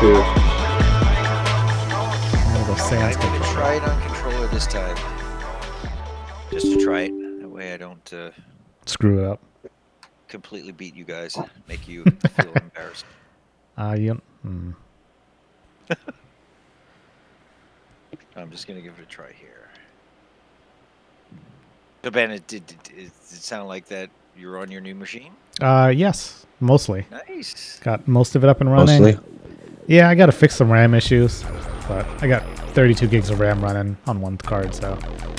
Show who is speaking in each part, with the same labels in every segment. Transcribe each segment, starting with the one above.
Speaker 1: too.
Speaker 2: I'm gonna go sans
Speaker 3: I'm going to
Speaker 2: control.
Speaker 3: try it on controller this time. Just to try it. That way I don't
Speaker 2: Screw it up.
Speaker 3: completely beat you guys. Make you feel embarrassed.
Speaker 2: Yep.
Speaker 3: I'm just going to give it a try here. So Ben, did it sound like that you're on your new machine?
Speaker 2: Yes, mostly.
Speaker 3: Nice.
Speaker 2: Got most of it up and running.
Speaker 1: Mostly.
Speaker 2: Yeah, I got to fix some RAM issues, but I got 32 gigs of RAM running on one card, so.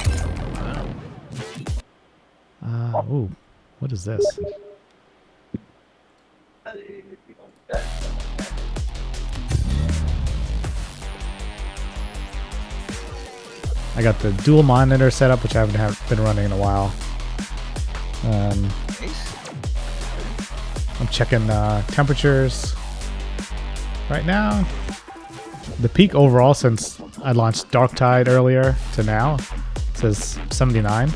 Speaker 2: Ooh, what is this? I got the dual monitor setup, which I haven't been running in a while.
Speaker 3: Nice.
Speaker 2: I'm checking temperatures right now. The peak overall since I launched Darktide earlier to now says 79.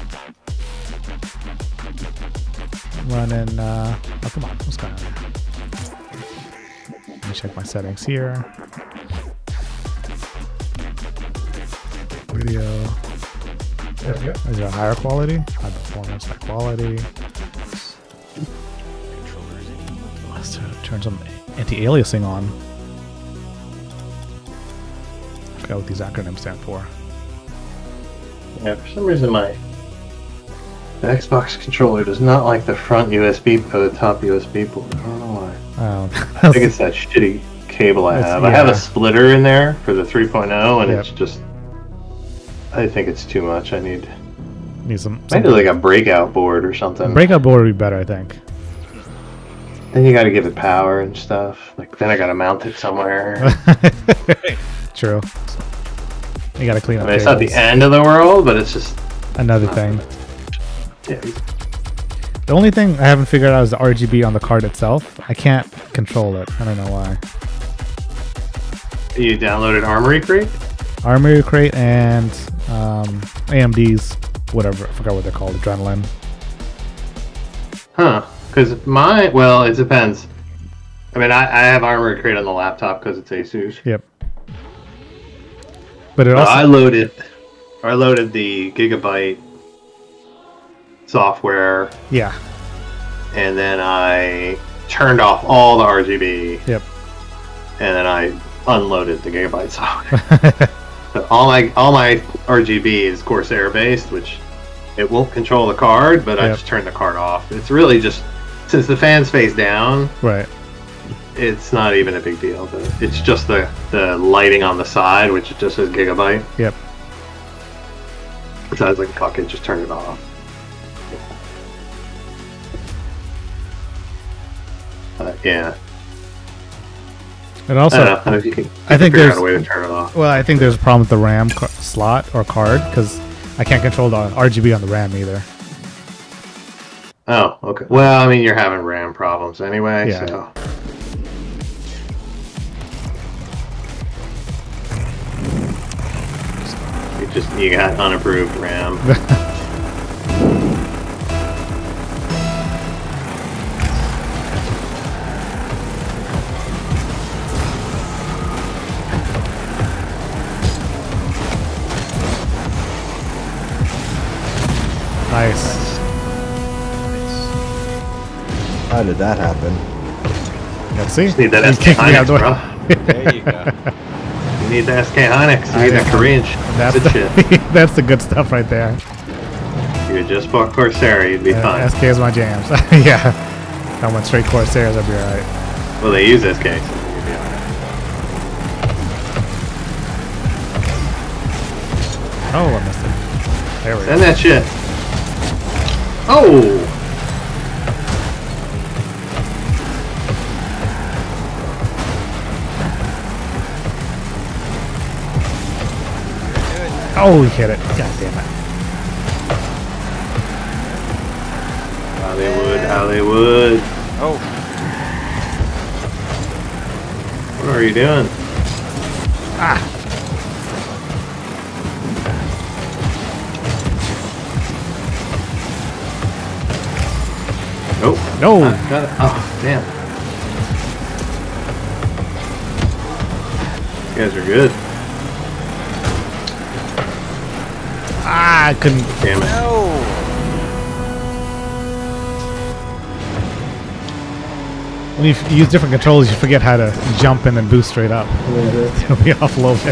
Speaker 2: Running, oh come on, what's going on there? Let me check my settings here. Video. There we go. Is there a higher quality? High performance, high quality.
Speaker 3: Controllers in.
Speaker 2: Let's turn some anti-aliasing on. I forgot what these acronyms stand for.
Speaker 1: Yeah, for some reason my Xbox controller does not like the front USB or the top USB port. I don't know why. I think it's that shitty cable I have. I have a splitter in there for the 3.0 and it's just... I think it's too much. I need
Speaker 2: some
Speaker 1: maybe like a breakout board or something.
Speaker 2: Breakout board would be better, I think.
Speaker 1: Then you got to give it power and stuff. Like then I got to mount it somewhere.
Speaker 2: True. You got to clean up.
Speaker 1: I mean, it's not the end of the world, but it's just
Speaker 2: another thing.
Speaker 1: Yeah.
Speaker 2: The only thing I haven't figured out is the RGB on the card itself. I can't control it. I don't know why.
Speaker 1: You downloaded Armory Crate?
Speaker 2: Armory Crate and AMD's whatever, I forgot what they're called, Adrenaline.
Speaker 1: Huh. Because mine, well, it depends. I mean, I have Armory Crate on the laptop because it's Asus.
Speaker 2: Yep. But it also...
Speaker 1: I loaded the Gigabyte software.
Speaker 2: Yeah.
Speaker 1: And then I turned off all the RGB.
Speaker 2: Yep.
Speaker 1: And then I unloaded the Gigabyte software. So all my RGB is Corsair based, which it won't control the card, but I just turned the card off. It's really just since the fan's face down.
Speaker 2: Right.
Speaker 1: It's not even a big deal. It's just the lighting on the side, which just says Gigabyte.
Speaker 2: Yep.
Speaker 1: So I was like, fuck it, just turn it off. Yeah.
Speaker 2: And also,
Speaker 1: I don't know if you can.
Speaker 2: I think there's
Speaker 1: a way to turn it off.
Speaker 2: Well, I think there's a problem with the RAM slot or card because I can't control the RGB on the RAM either.
Speaker 1: Oh, okay. Well, I mean, you're having RAM problems anyway,
Speaker 2: Yeah.
Speaker 1: so. You got unapproved RAM.
Speaker 2: Nice.
Speaker 4: How did that happen?
Speaker 2: Let's see.
Speaker 1: Just need that
Speaker 2: You
Speaker 1: SK
Speaker 2: kicked me out
Speaker 1: Hynix,
Speaker 2: the way.
Speaker 1: bro.
Speaker 3: There you go.
Speaker 1: You need the SK Hynix. You need that Korean
Speaker 2: That's
Speaker 1: shit.
Speaker 2: that's the good stuff right there.
Speaker 1: If you had just bought Corsair, you'd be fine.
Speaker 2: SK is my jams. Yeah. If I went straight Corsairs, I'd be alright.
Speaker 1: Well, they use SK, so you'd be alright.
Speaker 2: Oh, I missed it. There we go.
Speaker 1: Send that shit. Oh!
Speaker 2: Oh, he hit it. God damn it.
Speaker 1: Hollywood.
Speaker 3: Oh.
Speaker 1: What are you doing?
Speaker 2: Ah.
Speaker 1: Nope.
Speaker 2: No.
Speaker 1: Got it. Oh, damn. guys are good.
Speaker 2: Ah, I couldn't.
Speaker 1: Damn it.
Speaker 3: No.
Speaker 2: When you use different controls, you forget how to jump in and boost straight up. It'll be off a little bit.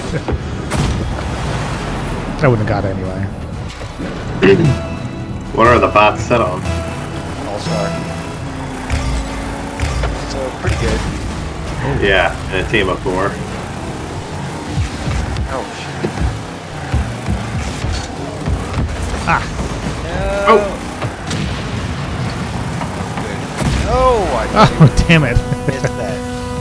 Speaker 2: I wouldn't have got it anyway.
Speaker 1: What are the bots set on?
Speaker 3: All-star. So pretty good.
Speaker 1: Yeah, and a team of 4.
Speaker 3: Oh shit.
Speaker 2: Ah,
Speaker 3: No.
Speaker 1: Oh.
Speaker 3: Oh, I
Speaker 2: oh, damn it.
Speaker 3: missed that.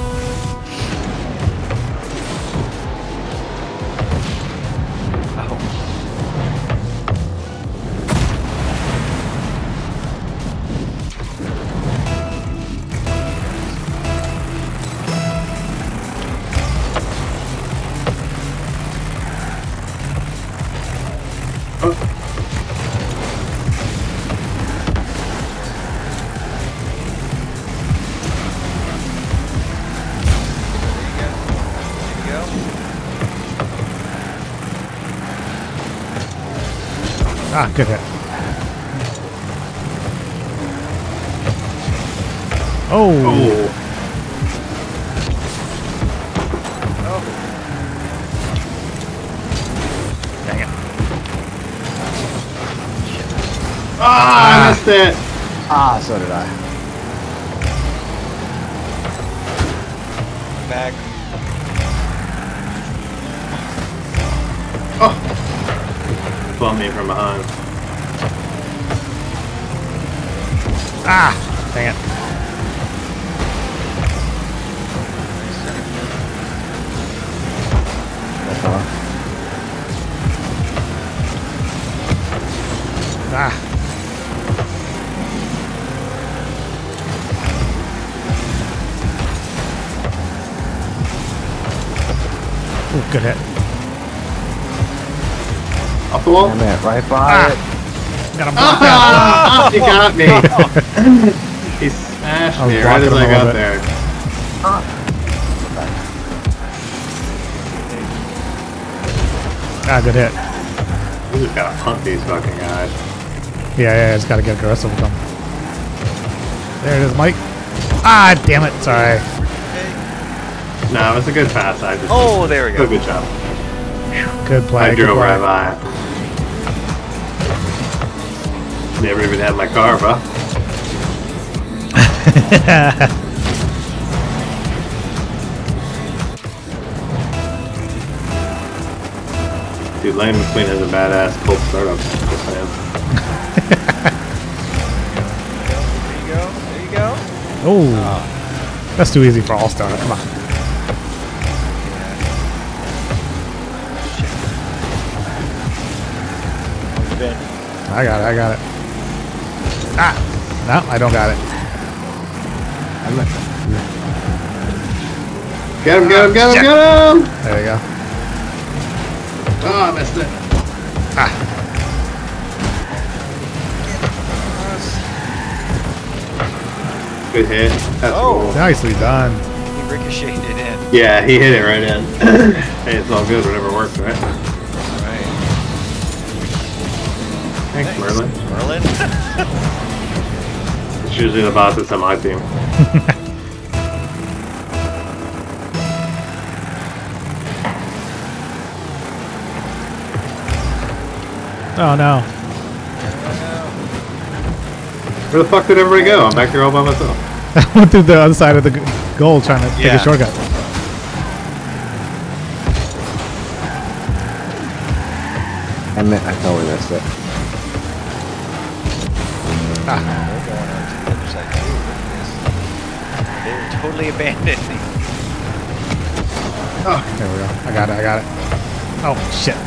Speaker 3: Oh.
Speaker 2: Ah, good hit. Oh,
Speaker 1: Oh.
Speaker 2: dang it.
Speaker 1: Ah, I missed it.
Speaker 4: Ah, so did I.
Speaker 3: Back.
Speaker 1: Bumped me from behind.
Speaker 2: Ah, dang it.
Speaker 4: That's all.
Speaker 2: Ah. Ooh, good hit.
Speaker 1: Off the wall.
Speaker 4: Damn it, right by
Speaker 2: Ah.
Speaker 4: it.
Speaker 2: Got him blocked out.
Speaker 1: Ah, he got me. He smashed
Speaker 2: I was
Speaker 1: me right as
Speaker 2: blocking
Speaker 1: I
Speaker 2: him a
Speaker 1: got
Speaker 2: little
Speaker 1: there.
Speaker 2: Ah, good hit.
Speaker 1: We just gotta hunt these fucking guys.
Speaker 2: Yeah, just gotta get aggressive with them. There it is, Mike. Ah, damn it. Sorry.
Speaker 1: No, it was a good pass. I just
Speaker 3: Oh, there we go.
Speaker 1: Good job.
Speaker 2: Good play.
Speaker 1: I
Speaker 2: Good
Speaker 1: drove
Speaker 2: play.
Speaker 1: right by it. Never even had my car, bro. Dude, Lightning McQueen has a badass Colt startup. Just saying.
Speaker 3: There you go. There you go.
Speaker 2: Oh, that's too easy for All Star. Come on. I got it. I got it. Ah, no, I don't got it.
Speaker 1: Get him, get him, get him, get him!
Speaker 2: There you go.
Speaker 1: Oh, I missed it.
Speaker 2: Ah,
Speaker 1: Good hit. That's
Speaker 3: Oh.
Speaker 1: cool.
Speaker 2: nicely done.
Speaker 3: He ricocheted it in.
Speaker 1: Yeah, he hit it right in. Hey, it's all good. Whatever works, right?
Speaker 3: Right.
Speaker 1: Thanks, Merlin.
Speaker 3: Merlin.
Speaker 1: It's usually the boss that's on my team.
Speaker 2: Oh no.
Speaker 1: Where the fuck did everybody go? I'm back here all by myself.
Speaker 2: I went through the other side of the goal trying to take
Speaker 3: Yeah.
Speaker 2: a shortcut.
Speaker 4: I totally missed it.
Speaker 3: They're going on to the other side too. Look at this. They're totally abandoned.
Speaker 2: There we go. I got it. I got it. Oh shit.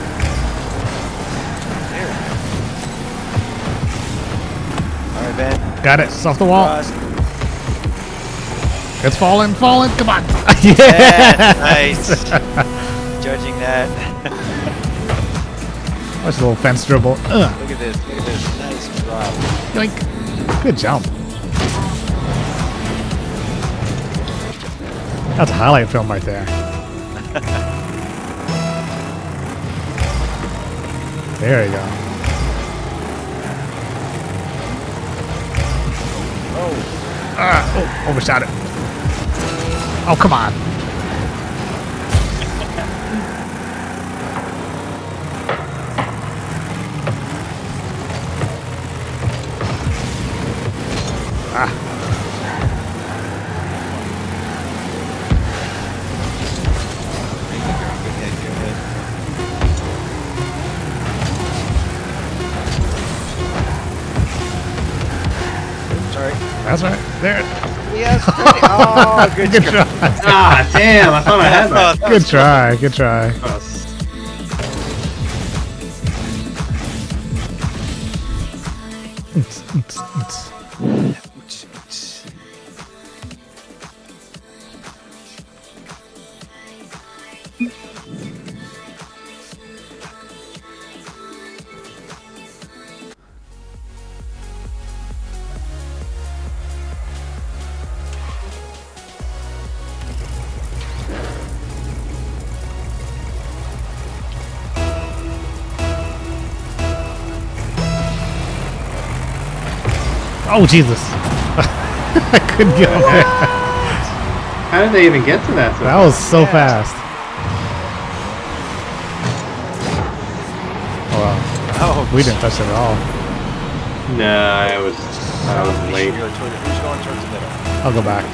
Speaker 3: There. All right, Ben.
Speaker 2: Got it. It's off the wall.
Speaker 3: Cross.
Speaker 2: It's falling. Falling. Come on.
Speaker 3: Yeah,
Speaker 2: Yeah.
Speaker 3: nice. Judging that.
Speaker 2: Watch a little fence dribble.
Speaker 3: Look at this. Look at this. Nice drop.
Speaker 2: Yoink. Good jump. That's a highlight film right there. There you go. Oh, overshot it. Oh, come on. That's right. There.
Speaker 3: Yes. Oh, good
Speaker 2: try.
Speaker 1: Ah, damn! I thought I had that.
Speaker 2: Good try. Good try. Oh, Jesus. I couldn't get on there.
Speaker 1: How did they even get to that?
Speaker 2: That was so fast. Oh, wow. We didn't touch it at all.
Speaker 1: No, I was late.
Speaker 3: Who's going towards the middle?
Speaker 2: I'll go back.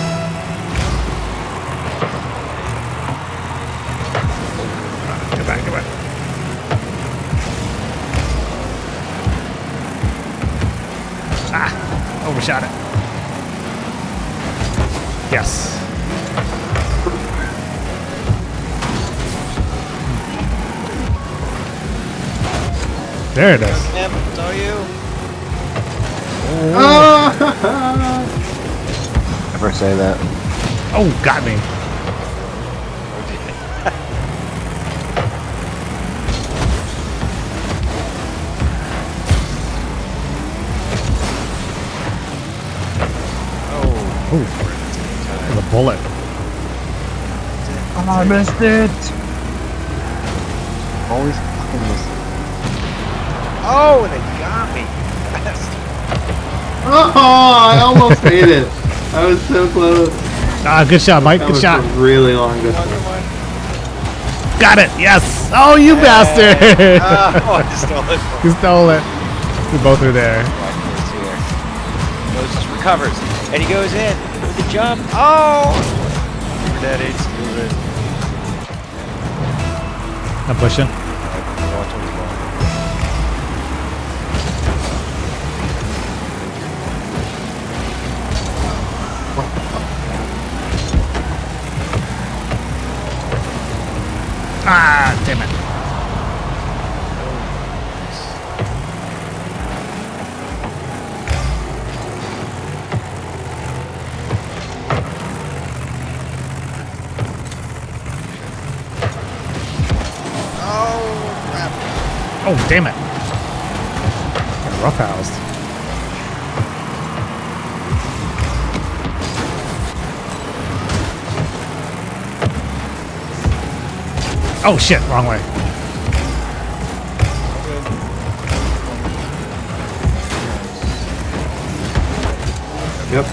Speaker 2: Get back, get back. Ah, overshot it. Yes. There it is.
Speaker 3: Yep, it's all you.
Speaker 4: Never say that.
Speaker 2: Oh, got me. Ooh, with a bullet.
Speaker 4: Oh, I missed it. Always fucking miss it.
Speaker 3: Oh, they got me.
Speaker 1: Oh, I almost made it. I was so close.
Speaker 2: Ah, good shot, Mike.
Speaker 1: That
Speaker 2: Good
Speaker 1: was
Speaker 2: shot.
Speaker 1: a really long distance.
Speaker 2: Got it. Yes. Oh, you bastard.
Speaker 3: Oh, I stole it.
Speaker 2: You stole it. We both were there.
Speaker 3: Moses recovers, and he goes in with the jump. Oh! That is moving.
Speaker 2: I'm pushing. Ah, damn it. Oh, damn it. Got roughhoused. Oh, shit. Wrong way.
Speaker 1: Yep.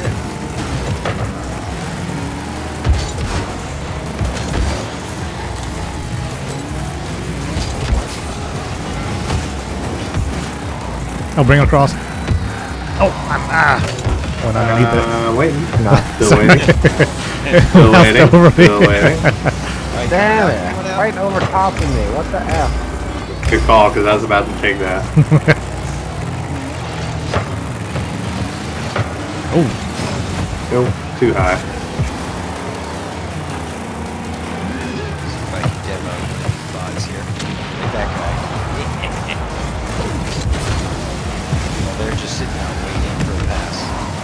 Speaker 2: Oh, bring it across. Oh, I'm going underneath it.
Speaker 1: Waiting.
Speaker 4: No.
Speaker 1: Still waiting. Still waiting. Still waiting.
Speaker 4: Damn it. Right over top of me. What the F?
Speaker 1: Good call, because I was about to take that.
Speaker 2: Oh.
Speaker 1: Nope. Too high.
Speaker 3: Like demo bots here. Like that guy. Well, they're just sitting out waiting for a pass.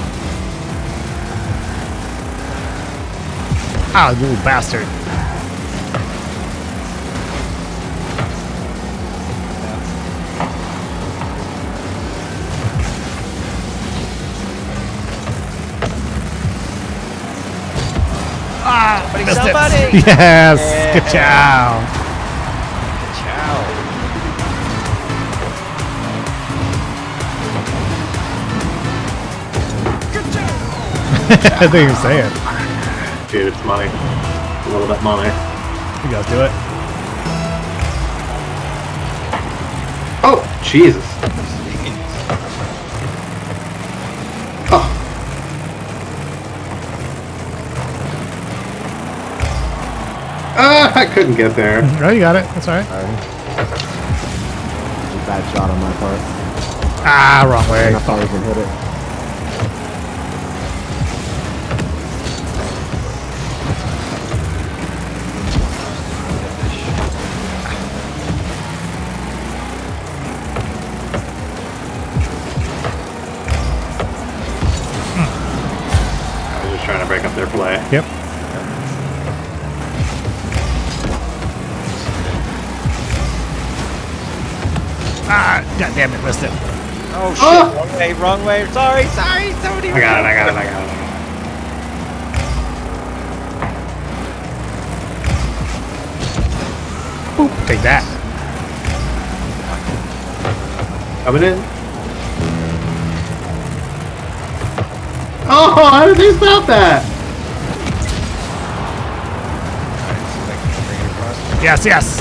Speaker 2: Ah, you bastard. Ah, missed
Speaker 3: somebody.
Speaker 2: It. Yes.
Speaker 3: Yeah.
Speaker 2: Good job.
Speaker 3: Ciao.
Speaker 2: I think you're saying.
Speaker 1: Dude, it's money. A little bit money.
Speaker 2: You guys do it.
Speaker 1: Oh, Jesus. Oh. I couldn't get there.
Speaker 2: Oh, you got it. That's all right.
Speaker 4: A bad shot on my part.
Speaker 2: Ah, wrong way.
Speaker 4: I thought I can hit it.
Speaker 1: I was just trying to break up their play.
Speaker 2: Yep. Ah, god damn it, missed it.
Speaker 3: Oh shit!
Speaker 1: Oh!
Speaker 3: Wrong way. Sorry. Somebody.
Speaker 1: I got it.
Speaker 2: Take that.
Speaker 1: Coming in. Oh, how did they stop that?
Speaker 2: Yes, yes.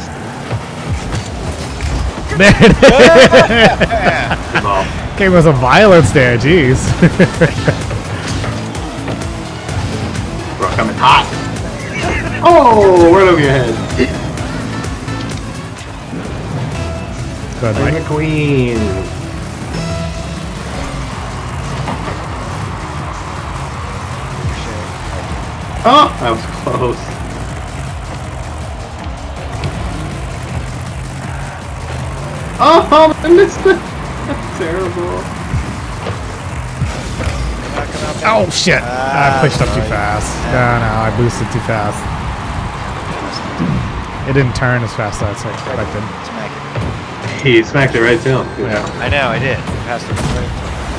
Speaker 2: There it is.
Speaker 1: Good ball.
Speaker 2: Came with some violence there, jeez.
Speaker 1: Bro, coming hot. Oh, right over your head.
Speaker 2: Good,
Speaker 1: Like
Speaker 2: Mike.
Speaker 1: a queen. Oh, that was close. Oh, I missed it. That's terrible.
Speaker 2: Oh shit! I pushed up too fast. No, I boosted too fast. It didn't turn as fast as I expected.
Speaker 3: Smack it.
Speaker 1: He smacked it right to him.
Speaker 2: Yeah.
Speaker 3: I know. I did. Passed it right.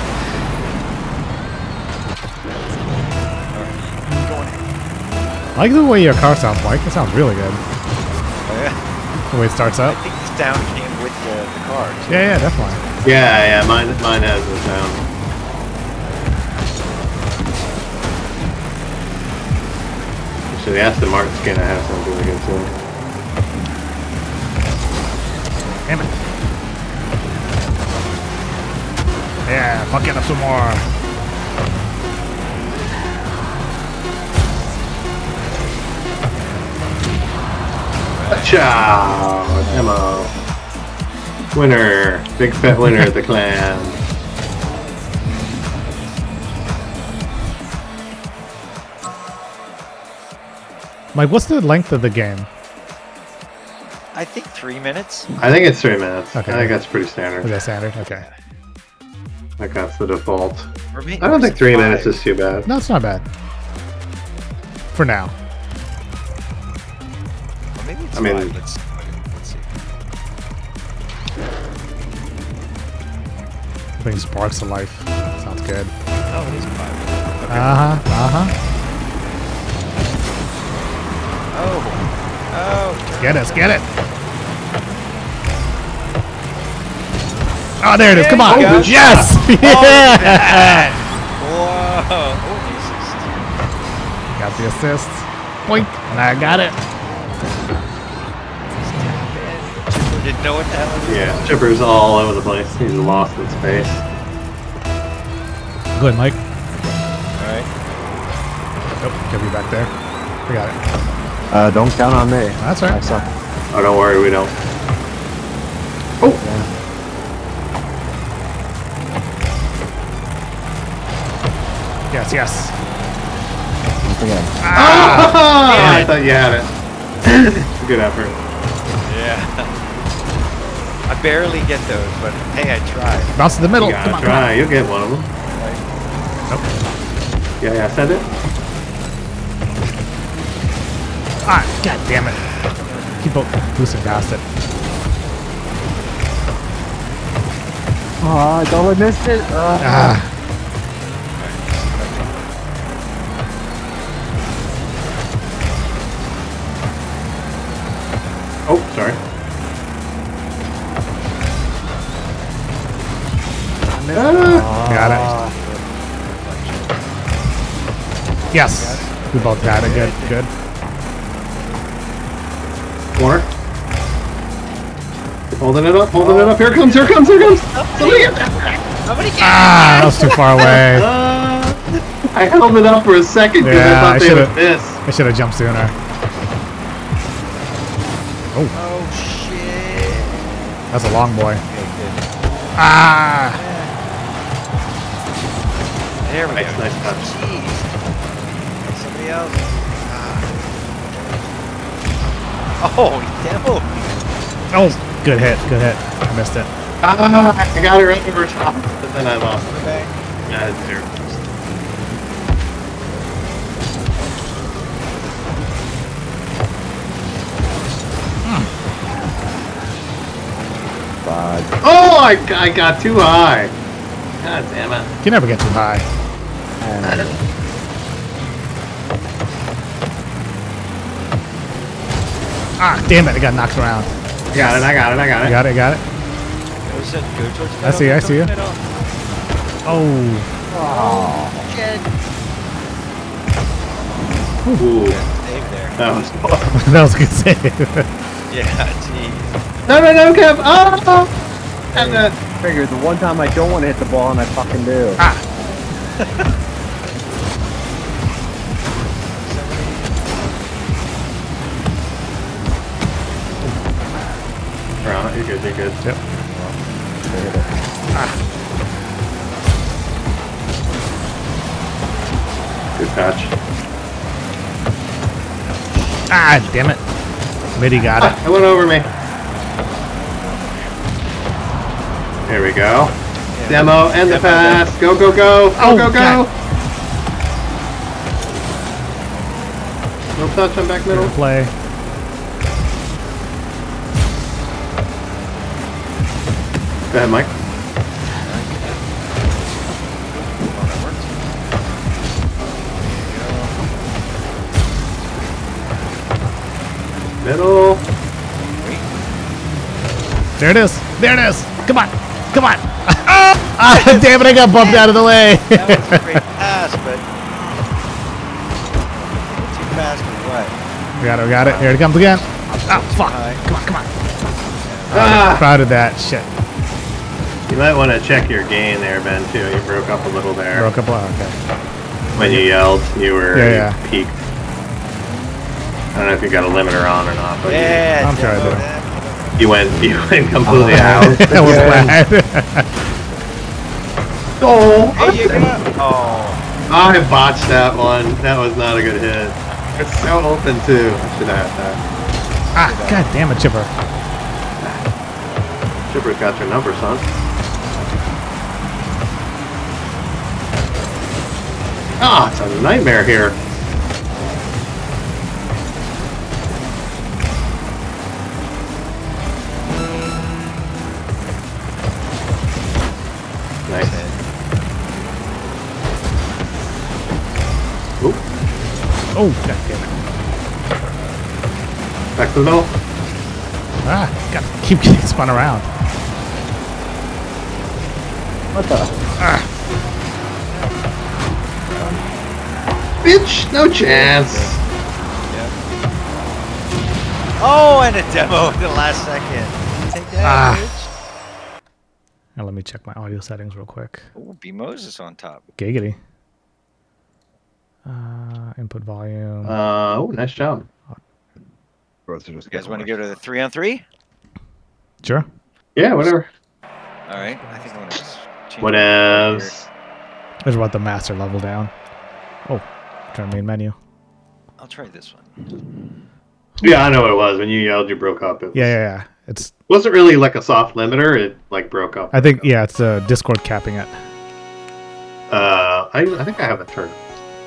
Speaker 2: I like the way your car sounds, Mike. It sounds really good.
Speaker 3: Oh, yeah.
Speaker 2: The way it starts
Speaker 3: I
Speaker 2: up.
Speaker 3: think the sound came with the car. Too.
Speaker 2: Yeah, definitely.
Speaker 1: Yeah, mine has the sound. So the Aston Martin skin I have sounds really good too.
Speaker 2: Damn it. Yeah, fuck it up some more.
Speaker 1: Ciao, Demo. Winner, big fat winner of the clan.
Speaker 2: Mike, what's the length of the game?
Speaker 3: I think 3 minutes.
Speaker 1: I think it's 3 minutes.
Speaker 2: Okay.
Speaker 1: I think that's pretty standard.
Speaker 2: Is that standard? Okay.
Speaker 1: Like that's the default.
Speaker 3: For me,
Speaker 1: I don't think 3 minutes
Speaker 3: 5.
Speaker 1: is too bad.
Speaker 2: No, it's not bad. For now.
Speaker 3: Or maybe it's
Speaker 1: I mean-
Speaker 3: 5. Let's see.
Speaker 2: I think Sparks of Life. Sounds good.
Speaker 3: Oh, it is 5. Okay.
Speaker 2: Uh-huh.
Speaker 3: Oh.
Speaker 2: Get it. Oh, there it is. Come on.
Speaker 3: There you go.
Speaker 2: Yes!
Speaker 3: Oh, look at that. Whoa. Oh, the assist.
Speaker 2: Got the assist. Boink. And I got it.
Speaker 3: Chipper didn't know what the hell it was.
Speaker 1: Yeah, Chipper's all over the place. He's lost in space.
Speaker 2: Good, Mike.
Speaker 3: Alright.
Speaker 2: Nope. Could be back there. We got it.
Speaker 4: Don't count on me.
Speaker 2: That's
Speaker 4: I
Speaker 2: right.
Speaker 4: suck.
Speaker 1: Oh, don't worry, we don't. Oh!
Speaker 2: Yes.
Speaker 4: Once again.
Speaker 2: Ah!
Speaker 1: I thought you had it. Good effort.
Speaker 3: Yeah. I barely get those, but hey, I tried.
Speaker 2: Bounce to the middle.
Speaker 1: You
Speaker 2: Come
Speaker 1: gotta
Speaker 2: on.
Speaker 1: try. You'll get one of them.
Speaker 2: Nope.
Speaker 1: Yeah, I said it.
Speaker 2: Ah, god damn it. Keep boosting past it.
Speaker 4: Oh, I totally missed it.
Speaker 2: Ah.
Speaker 1: Oh, sorry.
Speaker 2: Got it. Yes. We both got it. Good. Good.
Speaker 1: More. Holding it up. Holding it up. Here it comes. Here it comes. Here it comes. Somebody get that.
Speaker 3: Somebody get
Speaker 2: Ah, that was too far away.
Speaker 1: I held it up for a second because
Speaker 2: Yeah,
Speaker 1: I
Speaker 2: I
Speaker 1: thought they
Speaker 2: should've-
Speaker 1: would miss.
Speaker 2: I should have jumped sooner.
Speaker 3: Oh shit.
Speaker 2: That's a long boy.
Speaker 3: Okay, good.
Speaker 2: Ah.
Speaker 3: There we
Speaker 1: Nice,
Speaker 3: go.
Speaker 1: nice touch.
Speaker 3: Jeez. Somebody else. Oh, demo.
Speaker 2: Oh, good hit. Good hit. I missed it.
Speaker 1: I got it right over top, but then I lost it.
Speaker 3: Okay.
Speaker 1: Yeah, it's there.
Speaker 4: But
Speaker 1: Oh, I got too high. God damn it.
Speaker 2: You can never get too high. Ah, damn it. I got knocked around.
Speaker 1: I got it. I got it. I got
Speaker 2: I
Speaker 1: it.
Speaker 2: got it. Got it.
Speaker 3: Go towards the
Speaker 2: I see,
Speaker 3: middle,
Speaker 2: I
Speaker 3: go
Speaker 2: see
Speaker 3: towards
Speaker 2: you.
Speaker 3: the middle.
Speaker 2: Oh.
Speaker 3: Shit.
Speaker 1: Ooh,
Speaker 3: Save there.
Speaker 1: that was fun.
Speaker 2: That was a good save.
Speaker 3: Yeah, jeez.
Speaker 1: No, no, no, Kev. Oh! And
Speaker 4: figure the one time I don't want to hit the ball and I fucking do.
Speaker 1: You're good. You're good.
Speaker 2: Yep.
Speaker 1: Good patch.
Speaker 2: Ah, damn it. Midi got it.
Speaker 1: It went over me. There we go. Demo and the pass. Go, go, go. Go,
Speaker 2: Oh,
Speaker 1: go, go.
Speaker 2: God.
Speaker 1: No touch on back middle.
Speaker 2: Play.
Speaker 1: Go ahead, Mike. Middle.
Speaker 2: There it is. There it is. Come on. Come on. Ah, damn it. I got bumped out of the way.
Speaker 3: That was a great pass, but too fast for what?
Speaker 2: We got it. We got it. Here it comes again. Ah, fuck.
Speaker 3: high.
Speaker 2: Come on. Come on.
Speaker 1: Ah,
Speaker 2: Proud of that. Shit.
Speaker 1: you might want to check your gain there, Ben, too. You broke up a little there.
Speaker 2: Broke up. Okay.
Speaker 1: When you yelled, you were
Speaker 2: Yeah,
Speaker 1: you peaked. I don't know if you got a limiter on or not, but
Speaker 3: Yeah,
Speaker 2: I'm sure I
Speaker 3: demo
Speaker 2: do.
Speaker 3: that.
Speaker 1: you went completely out.
Speaker 2: That was bad.
Speaker 1: Oh,
Speaker 3: There you go. Oh,
Speaker 1: I botched that one. That was not a good hit. It's so open too. I should have had that.
Speaker 2: Ah, god damn it, Chipper.
Speaker 1: Chipper's got your number, son. Ah, it's a nightmare here. Nice. Oop.
Speaker 2: Oh, god damn it.
Speaker 1: Back to the middle.
Speaker 2: Ah, gotta keep getting spun around.
Speaker 4: What the?
Speaker 1: Bitch, no chance.
Speaker 3: oh, and a demo in the last second. Take that,
Speaker 2: Ah.
Speaker 3: bitch.
Speaker 2: Now let me check my audio settings real quick.
Speaker 3: Ooh, B Moses on top.
Speaker 2: Giggity. Input volume.
Speaker 1: Oh, nice job.
Speaker 3: You guys want to go to the 3-on-3?
Speaker 2: Sure.
Speaker 1: Yeah, whatever.
Speaker 3: All right. I think I'm gonna just change
Speaker 1: Whatevs.
Speaker 2: There's what the master level down. Oh, turn main menu.
Speaker 3: I'll try this one.
Speaker 1: Yeah, I know what it was. When you yelled, you broke up. It was,
Speaker 2: Yeah. It's.
Speaker 1: wasn't really like a soft limiter. It like broke up.
Speaker 2: I think yeah, it's Discord capping it.
Speaker 1: I think I have it turned.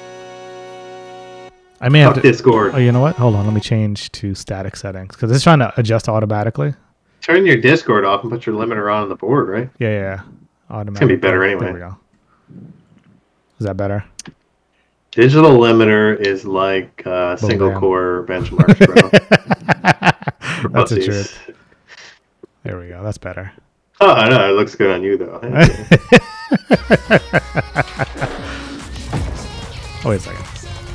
Speaker 2: I may have
Speaker 1: Fuck
Speaker 2: to.
Speaker 1: Discord.
Speaker 2: Oh, you know what? Hold on. Let me change to static settings because it's trying to adjust automatically.
Speaker 1: Turn your Discord off and put your limiter on the board, right?
Speaker 2: Yeah. Automatic.
Speaker 1: It's gonna be better anyway.
Speaker 2: There we go. Is that better?
Speaker 1: Digital limiter is like single
Speaker 2: damn.
Speaker 1: core benchmarks, bro. For
Speaker 2: That's the
Speaker 1: pussies.
Speaker 2: truth. There we go. That's better.
Speaker 1: Oh, I know. It looks good on you, though.
Speaker 2: Oh, wait a second.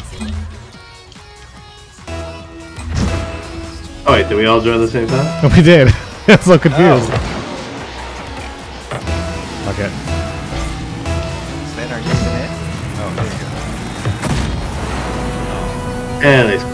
Speaker 1: Oh wait, did we all join at the same time?
Speaker 2: We did. I'm so confused.
Speaker 3: Oh.
Speaker 2: Okay.
Speaker 3: Sven, are you even in? Oh, there you go.
Speaker 1: And they.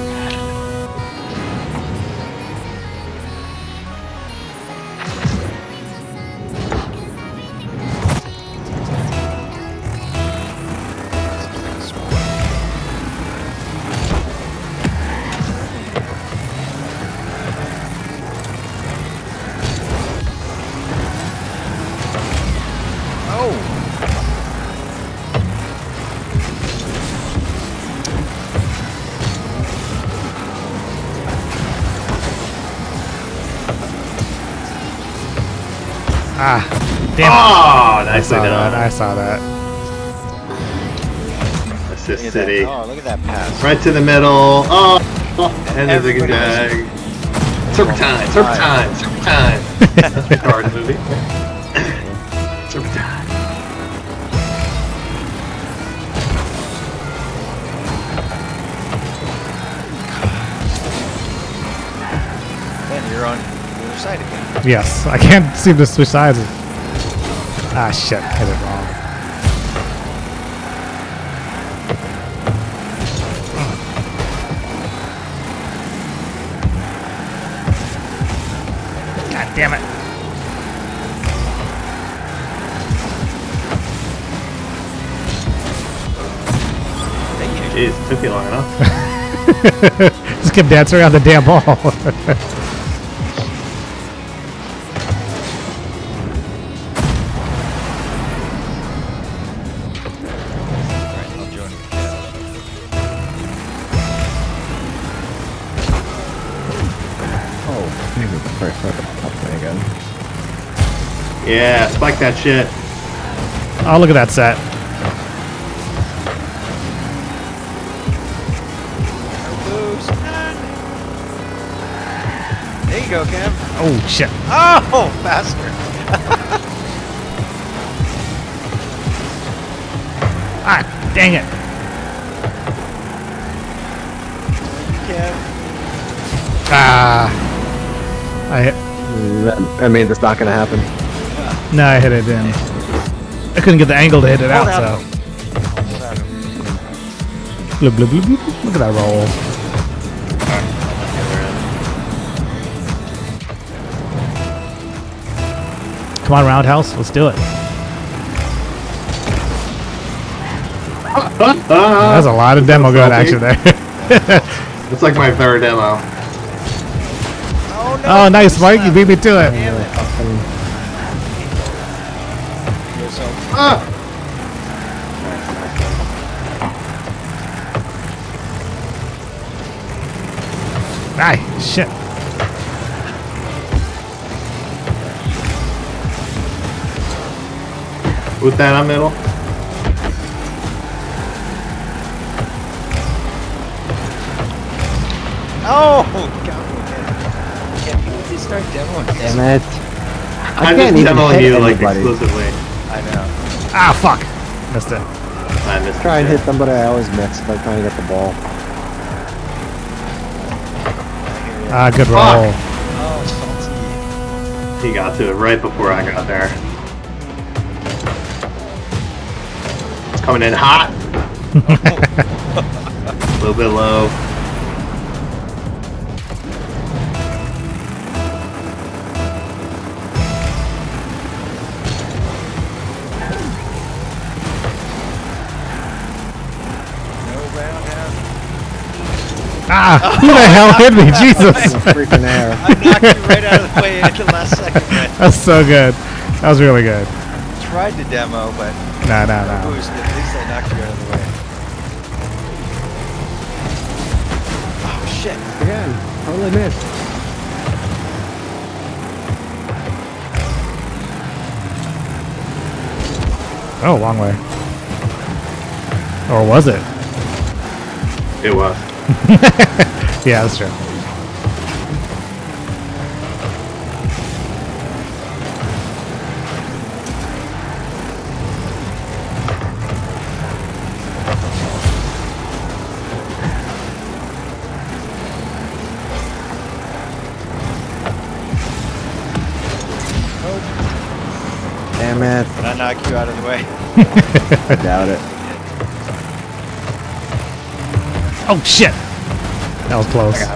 Speaker 2: Ah, damn it.
Speaker 1: Oh,
Speaker 2: I
Speaker 1: nicely
Speaker 2: saw that.
Speaker 1: done.
Speaker 2: I saw that.
Speaker 1: Assist
Speaker 3: Look at
Speaker 1: City.
Speaker 3: that. Oh, look at that pass.
Speaker 1: Right to the middle. Oh, and the zig
Speaker 3: Everybody
Speaker 1: zag. Serpentine, serpentine, serpentine. That's a retarded movie. Serpentine.
Speaker 3: Then you're on the other side again.
Speaker 2: Yes, I can't seem to switch sides. Ah, shit. Hit it wrong. God damn it.
Speaker 1: Jeez, took you long enough.
Speaker 2: Just kept dancing around the damn ball.
Speaker 3: Alright, I'll join you.
Speaker 4: Oh, maybe the first fucking up me again.
Speaker 1: Yeah, spike that shit.
Speaker 2: Oh, look at that set.
Speaker 3: There you go, Cam.
Speaker 2: Oh, shit.
Speaker 3: Oh, bastard.
Speaker 2: Ah, dang it.
Speaker 3: Cam.
Speaker 2: Ah. I hit.
Speaker 4: I mean, that's not gonna happen.
Speaker 2: No, I hit it in. I couldn't get the angle to hit it out,
Speaker 3: Hold
Speaker 2: so.
Speaker 3: out. Hold out.
Speaker 2: Blub, blub, blub, blub. Look at that roll. Come on, Roundhouse. Let's do it. That's a lot of demo going action there.
Speaker 1: It's like my third demo.
Speaker 3: Oh, no.
Speaker 2: Oh, nice, Mike. You beat me to it.
Speaker 3: Damn it.
Speaker 1: Ah!
Speaker 2: Aye, shit.
Speaker 1: With that, I'm middle.
Speaker 3: Oh, God. Can you just start demoing?
Speaker 4: Damn it. I
Speaker 1: I'm
Speaker 4: can't
Speaker 1: just
Speaker 4: even
Speaker 1: demoing
Speaker 4: hit
Speaker 1: you like
Speaker 4: anybody.
Speaker 1: exclusively.
Speaker 3: I know.
Speaker 2: Ah, fuck. Missed it.
Speaker 1: I missed
Speaker 4: Try and
Speaker 1: the
Speaker 4: hit
Speaker 1: shit.
Speaker 4: them, but I always miss if I'm trying to get the ball.
Speaker 2: Ah, good roll.
Speaker 3: Oh, salty.
Speaker 1: He got to it right before I got there. It's coming in hot. A little bit low.
Speaker 3: No roundhouse.
Speaker 2: Ah, who the hell hit me? Jesus.
Speaker 4: Freaking air.
Speaker 3: I knocked you right out of the way at the last second. But
Speaker 2: That's so good. That was really good.
Speaker 3: tried to demo, but
Speaker 2: No, no,
Speaker 3: no
Speaker 2: no.
Speaker 3: boost. At least I knocked you out of the way. Oh shit!
Speaker 4: Again, totally missed.
Speaker 2: Oh, long way. Or was it?
Speaker 1: It was.
Speaker 2: Yeah, that's true.
Speaker 4: Damn it.
Speaker 3: Did I knock you out of the way?
Speaker 4: I doubt it.
Speaker 2: Oh shit! That was close.
Speaker 1: I got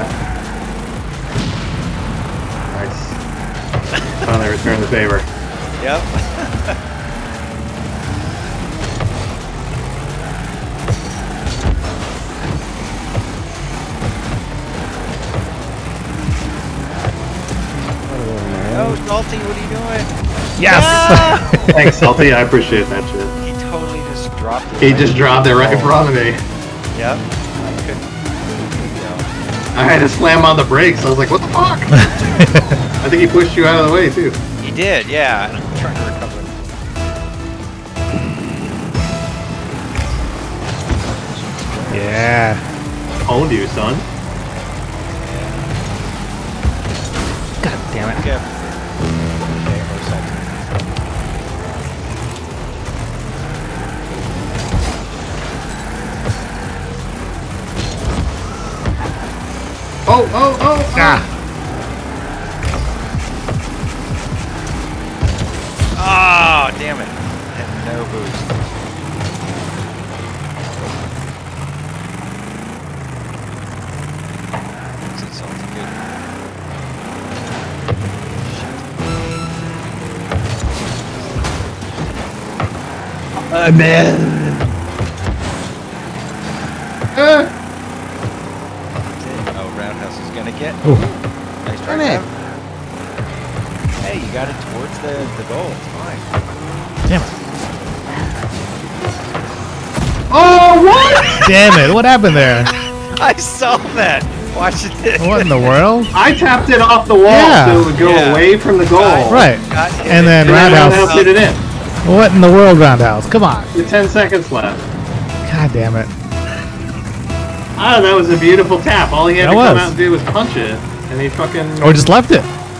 Speaker 1: it. Nice. Finally returned the favor.
Speaker 3: Yep. Oh, Salty, what are you doing?
Speaker 2: Yes!
Speaker 3: Ah!
Speaker 1: Thanks, Salty. I appreciate that shit.
Speaker 3: He totally just dropped it.
Speaker 1: He just dropped it right in front of me.
Speaker 3: Yep. I couldn't.
Speaker 1: I had to slam on the brakes. I was like, what the fuck? I think he pushed you out of the way, too.
Speaker 3: He did, yeah. And I'm trying to recover.
Speaker 2: Yeah.
Speaker 1: Owned you, son.
Speaker 2: God damn it.
Speaker 3: Okay. Okay, motorcycle.
Speaker 1: Oh, oh, oh!
Speaker 2: Ah!
Speaker 3: Oh, damn it. Had no boost. Is it Salty good?
Speaker 4: Man.
Speaker 3: Oh, Roundhouse is gonna get.
Speaker 2: Ooh.
Speaker 3: Nice try.
Speaker 4: Damn it.
Speaker 3: Round. Hey, you got it towards the goal. It's fine.
Speaker 2: Damn it.
Speaker 1: Oh, what?
Speaker 2: Damn it. What happened there?
Speaker 3: I saw that. Watch it.
Speaker 2: What in the world?
Speaker 1: I tapped it off the wall
Speaker 2: Yeah.
Speaker 1: so it would go
Speaker 3: Yeah.
Speaker 1: away from the goal.
Speaker 2: Right.
Speaker 3: Got hit.
Speaker 2: And then
Speaker 1: And then
Speaker 2: Roundhouse.
Speaker 1: Roundhouse hit it in.
Speaker 2: What in the world, Roundhouse? Come on.
Speaker 1: With 10 seconds left.
Speaker 2: God damn it.
Speaker 1: Ah, that was a beautiful tap. All he had
Speaker 2: That
Speaker 1: to come
Speaker 2: was.
Speaker 1: out and do was punch it, and he fucking...
Speaker 2: Or just left it.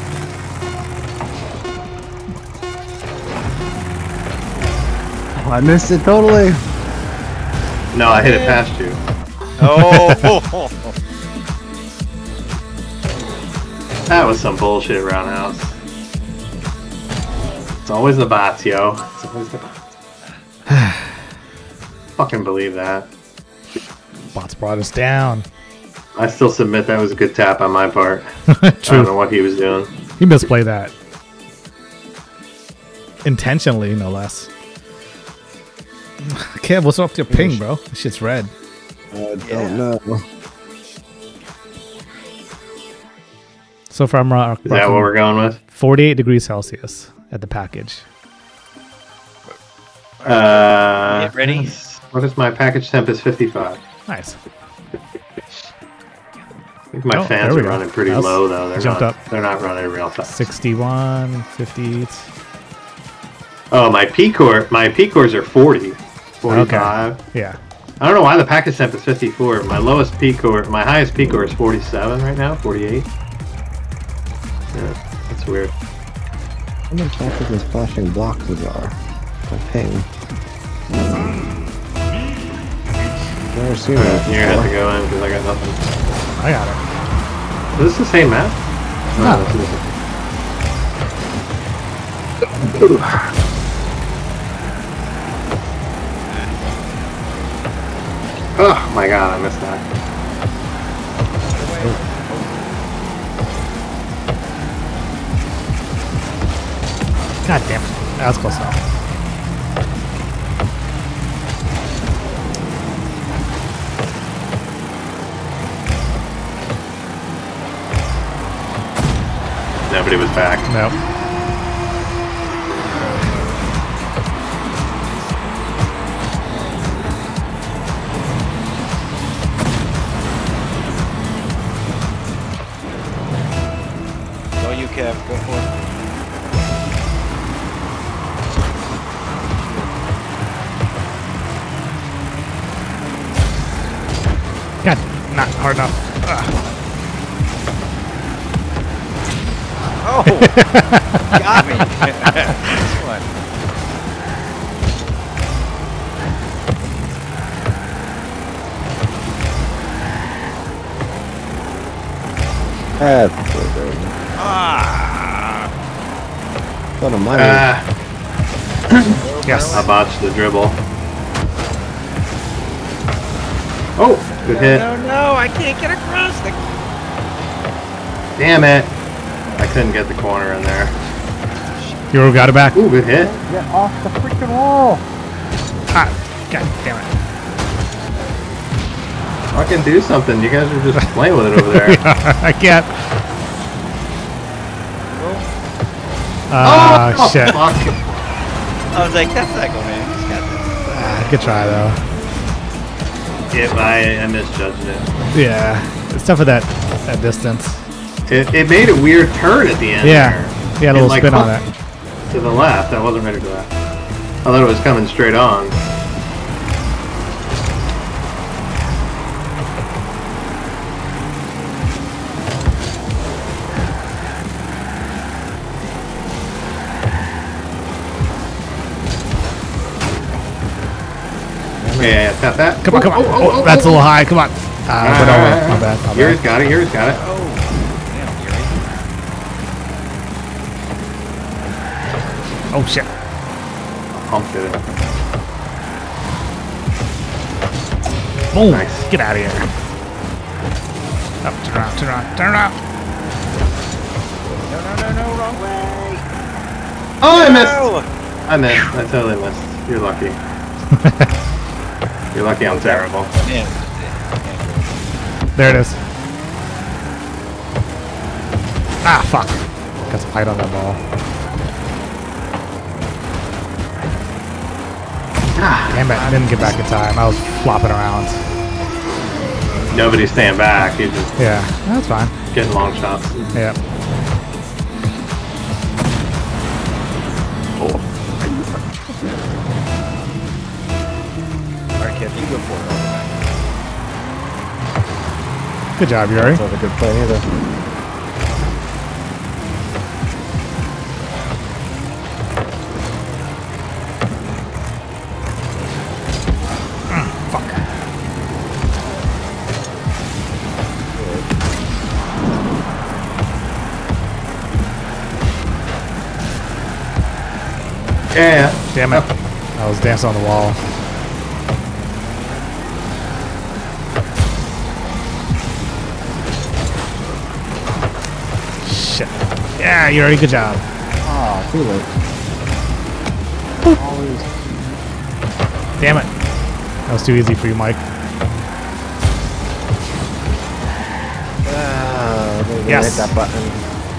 Speaker 4: I missed it totally.
Speaker 1: No, I hit it past you.
Speaker 3: Oh.
Speaker 1: That was some bullshit, Roundhouse. It's always the bots, yo. It's always the bots. Fucking believe that.
Speaker 2: Bots brought us down.
Speaker 1: I still submit that was a good tap on my part. I don't know
Speaker 2: True.
Speaker 1: what he was doing.
Speaker 2: He misplayed that. Intentionally, no less. Kev, what's up with your ping, bro? This shit's red.
Speaker 4: I don't know.
Speaker 2: So far, I'm
Speaker 1: Is that what we're going with?
Speaker 2: 48 degrees Celsius at the package.
Speaker 3: Get ready.
Speaker 1: What is my package temp? Is 55.
Speaker 2: Nice.
Speaker 1: I think my
Speaker 2: Oh,
Speaker 1: fans
Speaker 2: there we
Speaker 1: are
Speaker 2: go.
Speaker 1: running pretty
Speaker 2: That's-
Speaker 1: low though. They're
Speaker 2: jumped
Speaker 1: not.
Speaker 2: up.
Speaker 1: They're not running real fast.
Speaker 2: 61, 50.
Speaker 1: Oh, my P core. My P cores are 40, 45.
Speaker 2: Yeah.
Speaker 1: I don't know why the package temp is 54. My lowest P core, my highest P core is 47 right now. 48. Yeah, that's weird.
Speaker 4: How much faster these flashing boxes are? My ping. Never seen that
Speaker 1: You're gonna have to
Speaker 4: before.
Speaker 1: go in because I got nothing.
Speaker 2: I got it.
Speaker 1: Is this the same map?
Speaker 2: No.
Speaker 1: that's different. Oh my god, I missed that.
Speaker 2: God damn it. That was close enough.
Speaker 1: Nobody was back.
Speaker 2: Nope.
Speaker 3: Go you, Kev. Go for it.
Speaker 2: God, not hard enough.
Speaker 3: Oh! Got me. This one.
Speaker 4: That's good.
Speaker 3: Ah!
Speaker 4: What a money.
Speaker 2: Yes.
Speaker 1: I botched the dribble. Oh, good hit.
Speaker 3: No, I can't get across the...
Speaker 1: Damn it. I couldn't get the corner in there.
Speaker 2: You got it back.
Speaker 1: Ooh, good hit.
Speaker 4: Get off the freaking wall!
Speaker 2: Ah, God damn it.
Speaker 1: Fucking do something. You guys are just playing with it over there.
Speaker 2: I can't.
Speaker 1: Oh,
Speaker 2: shit.
Speaker 1: Fuck.
Speaker 3: I was like, that's not going in. He's got this.
Speaker 2: Good try, though.
Speaker 1: Yeah, I misjudged it.
Speaker 2: Yeah. It's tough with that distance.
Speaker 1: It made a weird turn at the end.
Speaker 2: Yeah.
Speaker 1: There.
Speaker 2: You had a little
Speaker 1: like,
Speaker 2: spin on it.
Speaker 1: To the left. I wasn't ready for that. I thought it was coming straight on. Yeah, tap that.
Speaker 2: Come on, come on. Oh, that's a little high. Come on. Went over. My bad. My
Speaker 1: Yours
Speaker 2: bad.
Speaker 1: got it. Yours got it.
Speaker 3: Oh, damn, Gary.
Speaker 2: Oh, shit.
Speaker 1: Pumped it.
Speaker 2: Boom.
Speaker 1: Nice.
Speaker 2: Get out of here. Up, turn around, turn around, turn around.
Speaker 3: No, wrong way.
Speaker 1: Oh, I
Speaker 3: No!
Speaker 1: missed. I totally missed. You're lucky. You're lucky I'm terrible.
Speaker 3: Man.
Speaker 2: There it is. Ah, fuck. Got some height on that ball. Damn it, I didn't get back in time. I was flopping around.
Speaker 1: Nobody's staying back. You're just
Speaker 2: Yeah, that's fine.
Speaker 1: getting long shots.
Speaker 2: Yeah.
Speaker 3: Alright, Kev, you go for it.
Speaker 2: Good job, Yuri.
Speaker 4: That's not a good play either.
Speaker 2: Fuck.
Speaker 1: Yeah.
Speaker 2: Damn it. I was dancing on the wall. Shit. Yeah, Yuri, good job.
Speaker 4: Ah, too late. Always.
Speaker 2: Damn it. That was too easy for you, Mike.
Speaker 4: Maybe
Speaker 2: Yes.
Speaker 4: hit that button.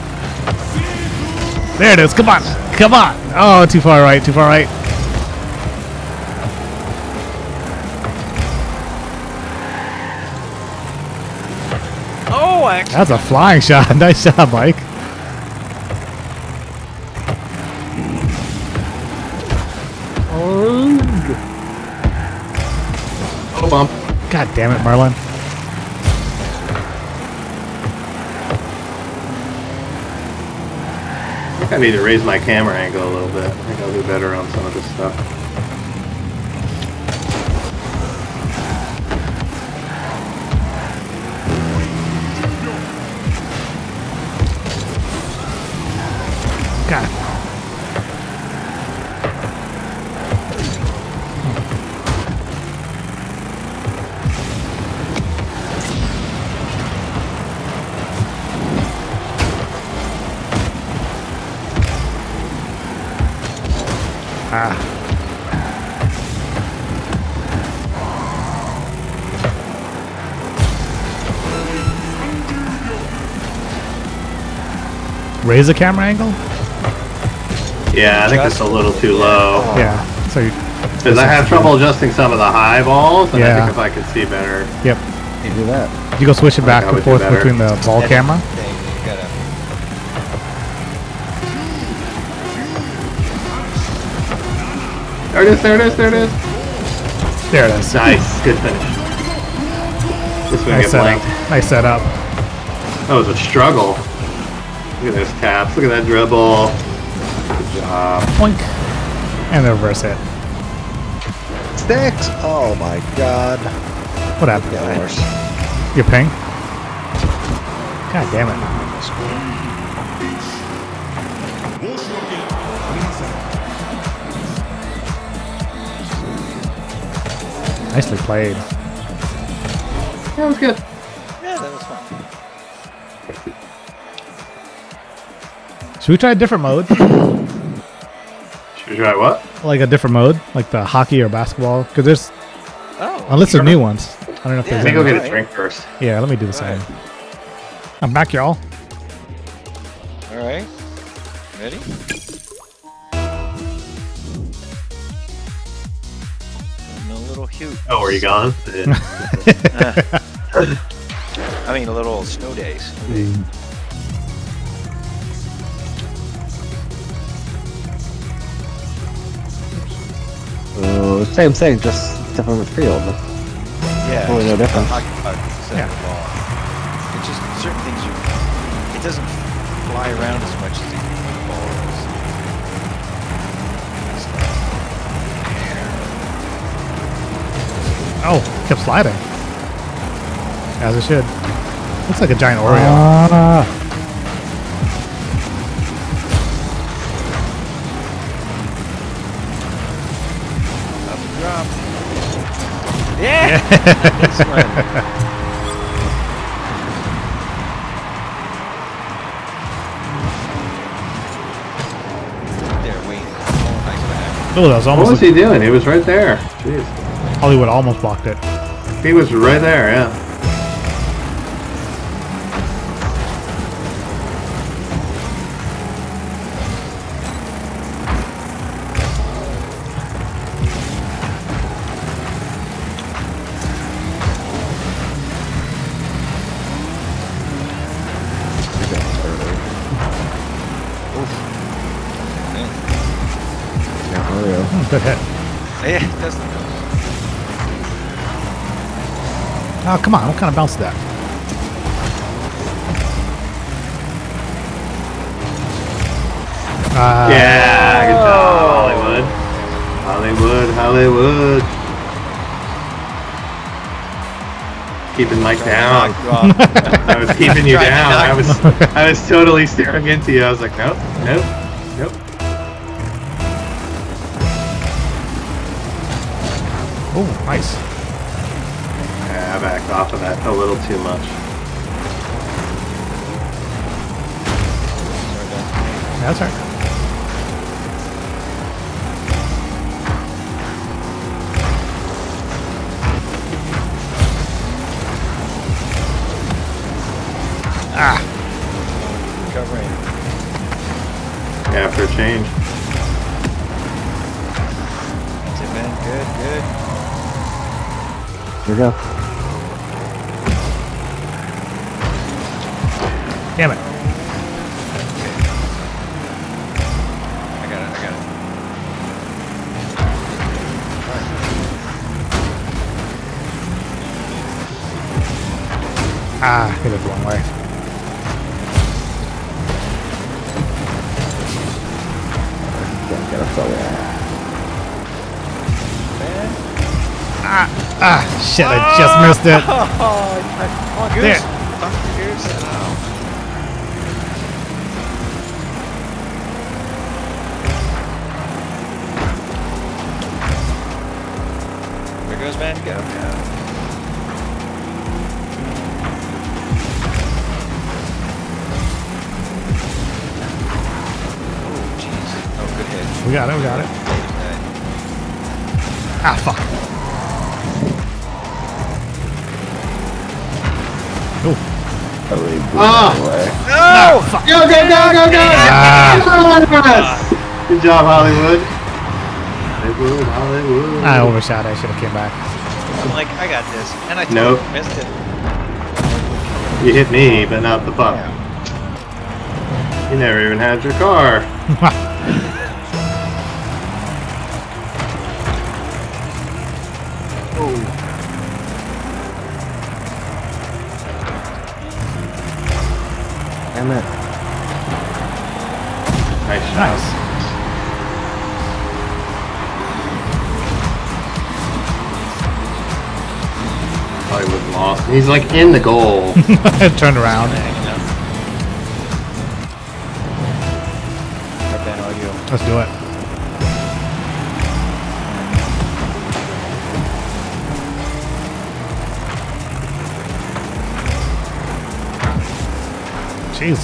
Speaker 2: There it is. Come on. Come on. Oh, too far right. Too far right.
Speaker 3: Oh, actually.
Speaker 2: That's a flying shot. Nice shot, Mike.
Speaker 1: Oh, bump.
Speaker 2: God damn it, Marlon.
Speaker 1: I think I need to raise my camera angle a little bit. I think I'll do better on some of this stuff.
Speaker 2: God. Ah. Raise the camera angle?
Speaker 1: Yeah, I think it's a little too low.
Speaker 2: Yeah. So you,
Speaker 1: Because I have trouble adjusting some of the high balls, and I
Speaker 2: Yeah.
Speaker 1: think if I could see better.
Speaker 2: yep.
Speaker 4: You do that.
Speaker 2: You go switch it back
Speaker 1: I
Speaker 2: and
Speaker 1: would do
Speaker 2: forth
Speaker 1: better.
Speaker 2: between the ball camera.
Speaker 3: Thing, you gotta...
Speaker 1: There it is, there it is, there it is.
Speaker 2: There it is.
Speaker 1: Nice, good finish. This one
Speaker 2: Nice
Speaker 1: get
Speaker 2: setup.
Speaker 1: blanked.
Speaker 2: Nice setup.
Speaker 1: That was a struggle. Look at those taps, look at that dribble. Good job.
Speaker 2: Boink. And the reverse hit.
Speaker 4: Sticks! Oh my god.
Speaker 2: What happened?
Speaker 4: Getting worse.
Speaker 2: Your ping? God damn it. Nicely played.
Speaker 1: That was good.
Speaker 3: Yeah, that was fun.
Speaker 2: Should we try a different mode?
Speaker 1: Should we try what?
Speaker 2: Like a different mode? Like the hockey or basketball? Because there's,
Speaker 3: Oh,
Speaker 2: unless there's new ones. I don't know if
Speaker 3: Yeah,
Speaker 2: there's
Speaker 1: Let me go
Speaker 2: any.
Speaker 1: get a
Speaker 3: Alright.
Speaker 1: drink first.
Speaker 2: Yeah, let me do the same.
Speaker 3: Alright.
Speaker 2: I'm back, y'all.
Speaker 3: all right. Ready? And a little Hute.
Speaker 1: Oh, were you gone?
Speaker 3: I mean, a little snow days.
Speaker 4: Oh, same thing, just different field.
Speaker 3: Yeah.
Speaker 4: Oh, no
Speaker 3: just
Speaker 4: difference.
Speaker 3: a hockey puck instead of a ball. It's just certain things it doesn't fly around as much as the ball does.
Speaker 2: Oh, kept sliding. As it should. Looks like a giant Oreo.
Speaker 3: Up and drop. Yeah! This one. There, waiting. Oh, nice back.
Speaker 2: Oh, that was
Speaker 1: What
Speaker 2: almost.
Speaker 1: was he doing? He was right there. Jeez.
Speaker 2: Hollywood almost blocked it.
Speaker 1: He was right there, yeah.
Speaker 4: Yeah, Oreo.
Speaker 2: Good hit.
Speaker 3: Yeah, it does look good.
Speaker 2: Oh, come on. What kind of bounce is that?
Speaker 1: Yeah, good job, Hollywood. Hollywood. Keeping Mike down. I was keeping you
Speaker 3: Tried to
Speaker 1: down.
Speaker 3: knock
Speaker 1: I was totally staring into you. I was like, nope.
Speaker 2: Oh, nice.
Speaker 1: Yeah, I backed off of that a little too much.
Speaker 2: Yeah, that's right. Ah,
Speaker 3: Recovering.
Speaker 1: Yeah, for a change.
Speaker 3: That's it, man. Good.
Speaker 4: Here we go.
Speaker 2: damn it.
Speaker 3: I got it.
Speaker 2: Ah, hit it the wrong way.
Speaker 4: Can't get us over there.
Speaker 2: Ah, shit, I just missed it.
Speaker 3: Come on, Goose.
Speaker 2: There.
Speaker 3: Talk to Goose. Oh. There goes, man. Go. Oh, jeez. Oh, good hit.
Speaker 2: We got it. Ah, fuck. Oh,
Speaker 1: Ah!
Speaker 3: No!
Speaker 1: Go!
Speaker 2: Ah.
Speaker 1: Yes! Good job, Hollywood. Hollywood.
Speaker 2: I overshot. I should have came back.
Speaker 3: I'm like, I got this. And I
Speaker 1: Nope.
Speaker 3: totally missed it.
Speaker 1: You hit me, but not the puck. You never even had your car.
Speaker 4: Damn it.
Speaker 1: Nice shot.
Speaker 2: Nice.
Speaker 1: Hollywood lost. He's like in the goal.
Speaker 2: Turned around.
Speaker 3: Drop down audio.
Speaker 2: Let's do it. Jeez.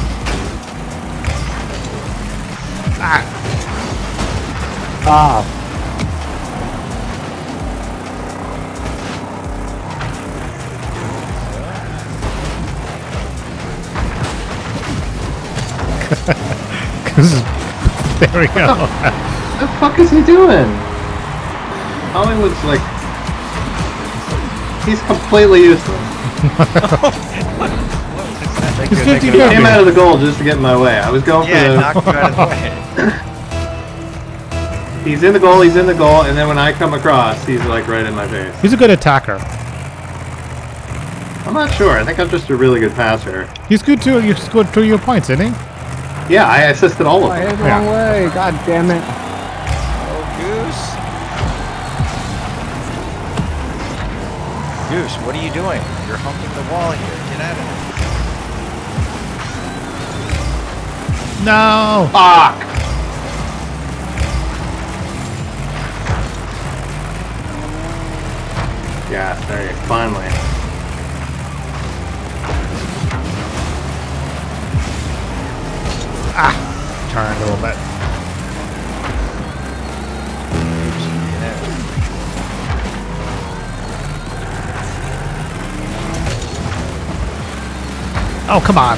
Speaker 2: Ah.
Speaker 4: Ah.
Speaker 2: There we go.
Speaker 1: What the fuck is he doing? Hollywood's like... He's completely useless.
Speaker 2: He's 50-50.
Speaker 1: He came out of the goal just to get in my way. I was going for the...
Speaker 3: knock him out of the way.
Speaker 1: He's in the goal, and then when I come across, he's like right in my face.
Speaker 2: He's a good attacker.
Speaker 1: I'm not sure. I think I'm just a really good passer.
Speaker 2: He's good too. You scored 2 of your points, isn't he?
Speaker 1: Yeah, I assisted all of
Speaker 4: I
Speaker 1: them.
Speaker 4: hit the wrong way. God damn it.
Speaker 3: Oh, Goose. Goose, what are you doing? You're humping the wall here. Get out of it.
Speaker 2: No.
Speaker 1: Fuck! Yeah, there you go. Finally.
Speaker 2: Turned a little bit. Oh, come on.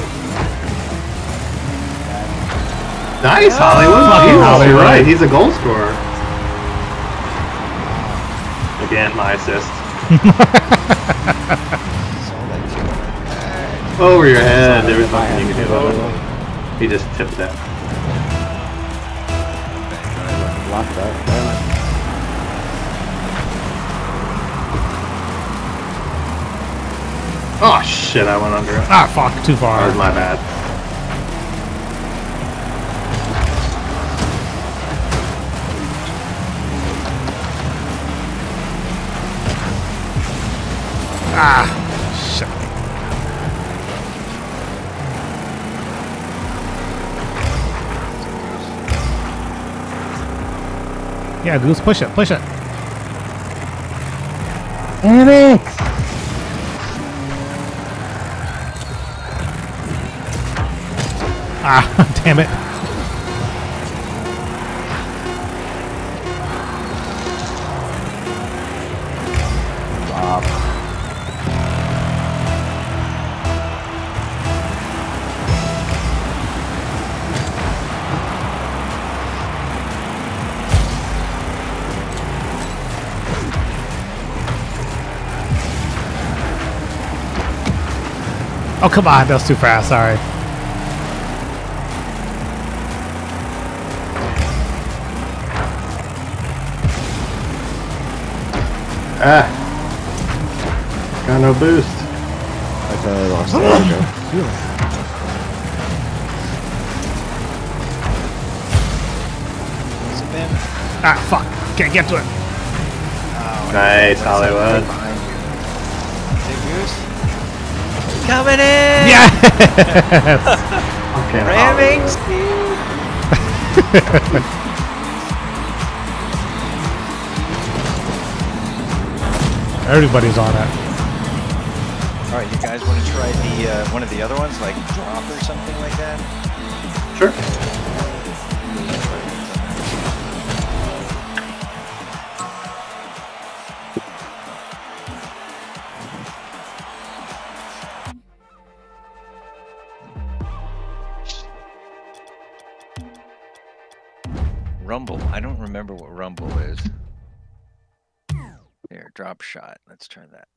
Speaker 1: Nice, Hollywood.
Speaker 2: Fucking Hollywood.
Speaker 1: You're right. He's a goal scorer. Again, my assist. Over your head. There was nothing you could do about it. He just tipped that.
Speaker 4: Block that. Damn it.
Speaker 1: Oh shit, I went under it.
Speaker 2: Ah, fuck. Too
Speaker 1: That
Speaker 2: far.
Speaker 1: was my bad.
Speaker 2: Ah. Shit. Yeah, Goose, push it, push it.
Speaker 4: Damn it!
Speaker 2: Ah, damn it. Oh, come on. That was too fast. Sorry.
Speaker 1: Ah. Got no boost.
Speaker 4: I totally lost the mojo.
Speaker 3: Has it been?
Speaker 2: Ah, fuck. Can't get to it.
Speaker 3: Oh,
Speaker 1: Nice, Hollywood.
Speaker 3: Behind you. Is it Goose? Coming in!
Speaker 2: Yes!
Speaker 1: Okay,
Speaker 3: Ramming
Speaker 1: Hollywood.
Speaker 2: Everybody's on it.
Speaker 3: Alright, you guys want to try the one of the other ones, like drop or something like that?
Speaker 1: Sure.
Speaker 3: Rumble. I don't remember what Rumble is. There, drop shot. Let's try that.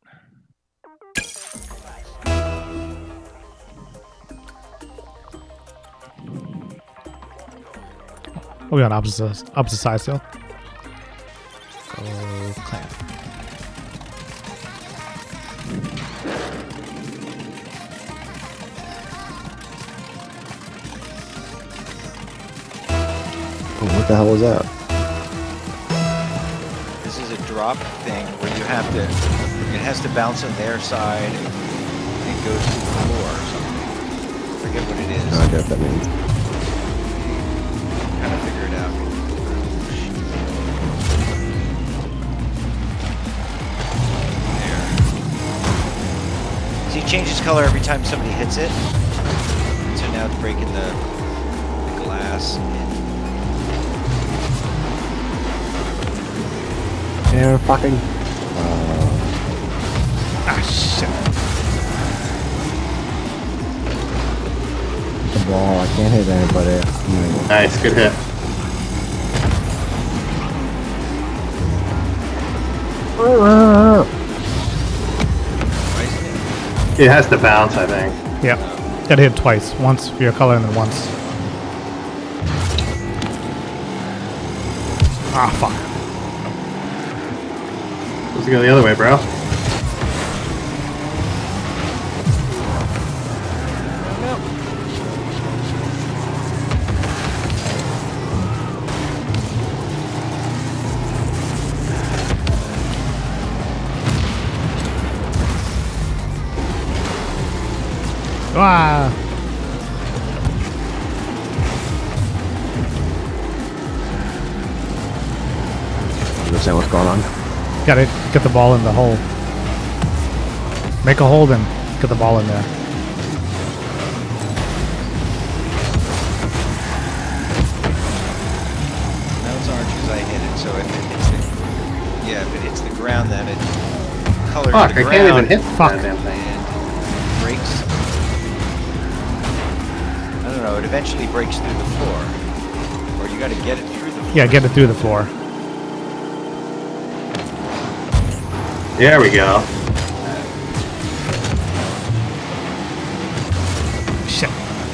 Speaker 2: Oh, we're on opposite sides still. Go clamp.
Speaker 4: What the hell was that?
Speaker 3: This is a drop thing where you have to, it has to bounce on their side and go to the floor or something. I forget what it is.
Speaker 4: No idea what that means.
Speaker 3: Kind of figure it out. There. See, it changes color every time somebody hits it. now it's breaking the glass.
Speaker 4: Yeah, fucking.
Speaker 2: Ah, shit.
Speaker 4: The ball. I can't hit anybody.
Speaker 1: Nice, good hit. It has to bounce, I think.
Speaker 2: Yep. Gotta hit twice. Once for your color and then once. Ah, fuck.
Speaker 1: Let's go the other way, bro.
Speaker 2: Ah!
Speaker 4: Understand what's going on?
Speaker 2: Gotta get the ball in the hole. Make a hole and get the ball in there.
Speaker 3: Now it's orange because I hit it, so if it hits the... Yeah, if it hits the ground, then it colors
Speaker 1: Fuck,
Speaker 3: the
Speaker 1: I
Speaker 3: ground.
Speaker 1: can't even hit
Speaker 2: Fuck.
Speaker 1: that damn thing.
Speaker 3: And breaks. I don't know, it eventually breaks through the floor. Or you gotta get it through the floor.
Speaker 2: Yeah, get it through the floor.
Speaker 1: There we go.
Speaker 2: Shit.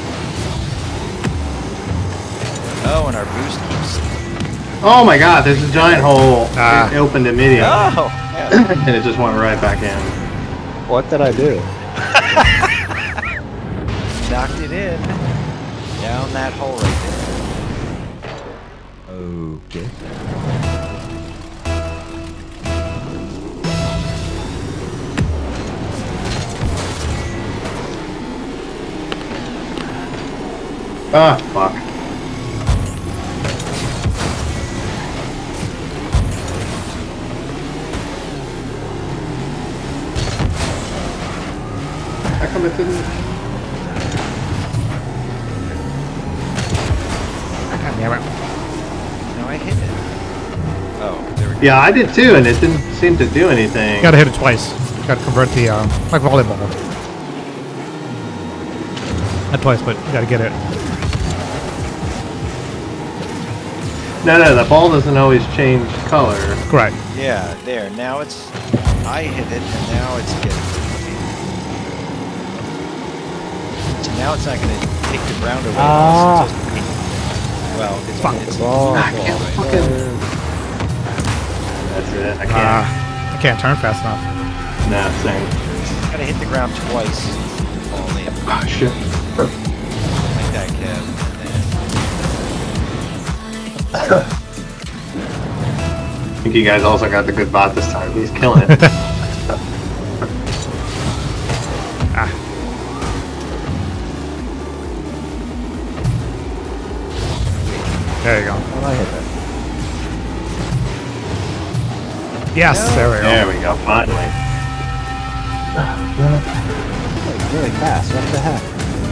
Speaker 3: Oh, and our boost keeps...
Speaker 1: Oh my god, there's a giant hole.
Speaker 2: Ah.
Speaker 1: It opened immediately.
Speaker 3: Oh! Yeah.
Speaker 1: And it just went right back in.
Speaker 4: What did I do?
Speaker 3: Knocked it in. Down that hole right there.
Speaker 4: Okay.
Speaker 1: Ah, fuck. How come it didn't?
Speaker 2: God damn it.
Speaker 3: No, I hit it. Oh, there we go.
Speaker 1: Yeah, I did too, and it didn't seem to do anything.
Speaker 2: Gotta hit it twice. Gotta convert the, like volleyball. Not twice, but you gotta get it.
Speaker 1: No, the ball doesn't always change color.
Speaker 2: Correct.
Speaker 3: Yeah, there. Now it's... I hit it, and now it's getting... So now it's not going to take the ground away.
Speaker 4: Ah.
Speaker 3: It's just, well, it's...
Speaker 2: Fuck.
Speaker 3: It's
Speaker 4: Ball.
Speaker 1: I can't fucking... That's it, I can't.
Speaker 2: I can't turn fast enough.
Speaker 1: Nah, same.
Speaker 3: got to hit the ground twice to fall in.
Speaker 1: Oh, shit.
Speaker 3: Like that, Kev.
Speaker 1: I think you guys also got the good bot this time. He's killing it.
Speaker 2: There you go.
Speaker 4: Oh, I hit that.
Speaker 2: Yes, there we go.
Speaker 1: There we go, finally.
Speaker 4: Really fast. What the heck?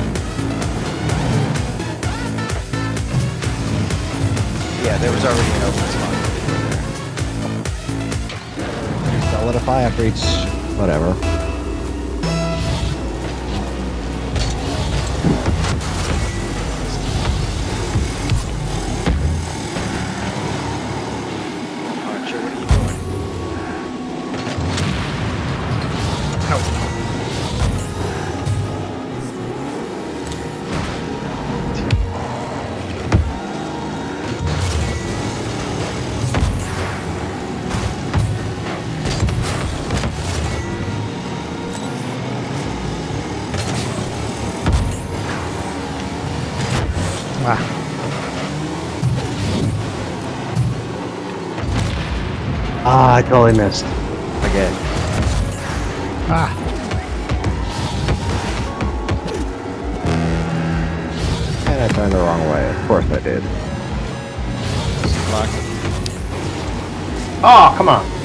Speaker 3: Yeah, there was already an open spot.
Speaker 4: Solidify after each whatever.
Speaker 3: Archer, what are you doing?
Speaker 4: Ah, I totally missed. Again. And I turned the wrong way. Of course I did.
Speaker 3: Block.
Speaker 1: Oh, come on.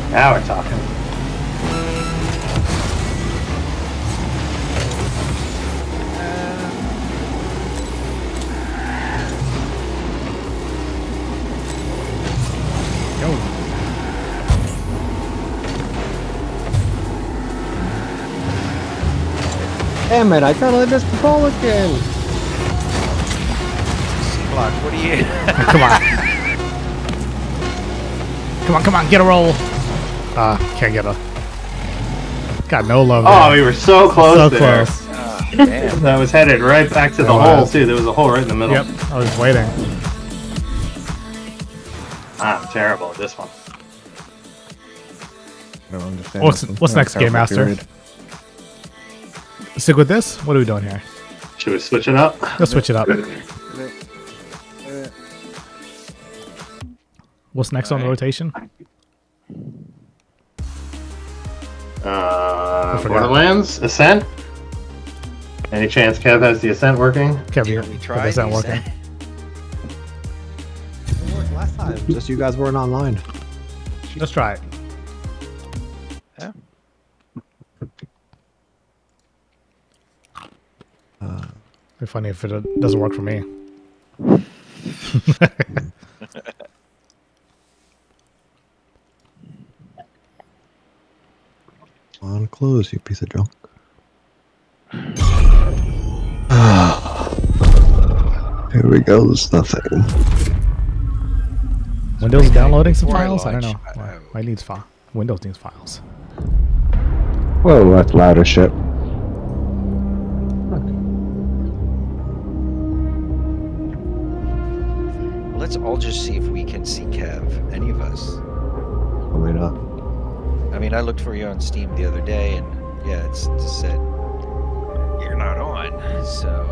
Speaker 1: Now we're talking.
Speaker 4: Damn it, I totally missed the ball again.
Speaker 3: C-Block, what are you?
Speaker 2: Come on. Come on, get a roll. Can't get a. Got no love there.
Speaker 1: Oh, we were so close
Speaker 2: So
Speaker 1: there.
Speaker 2: close.
Speaker 3: Damn.
Speaker 1: That was headed right back to the hole, too. There was a hole right in the middle.
Speaker 2: Yep, I was waiting.
Speaker 1: I'm terrible at this one.
Speaker 4: I don't understand.
Speaker 2: What's next, Game Master? Stick with this? What are we doing here?
Speaker 1: Should we switch it up?
Speaker 2: Let's switch it up. What's next on the rotation?
Speaker 1: Borderlands? Ascent? Any chance Kev has the Ascent working?
Speaker 2: Kevin,
Speaker 3: We tried.
Speaker 2: is that working?
Speaker 4: It worked last time. Just you guys weren't online.
Speaker 2: Let's try it.
Speaker 3: Yeah.
Speaker 2: It'd be funny if it doesn't work for me.
Speaker 4: On close, you piece of junk. Here we go, there's nothing.
Speaker 2: Windows downloading some
Speaker 3: Before I
Speaker 2: files? I don't know.
Speaker 3: launch,
Speaker 2: Why needs file? Windows needs files.
Speaker 4: Whoa, that's louder shit.
Speaker 3: Let's all just see if we can see Kev. Any of us.
Speaker 4: Probably not.
Speaker 3: I mean, I looked for you on Steam the other day, and yeah, it just said you're not on. So.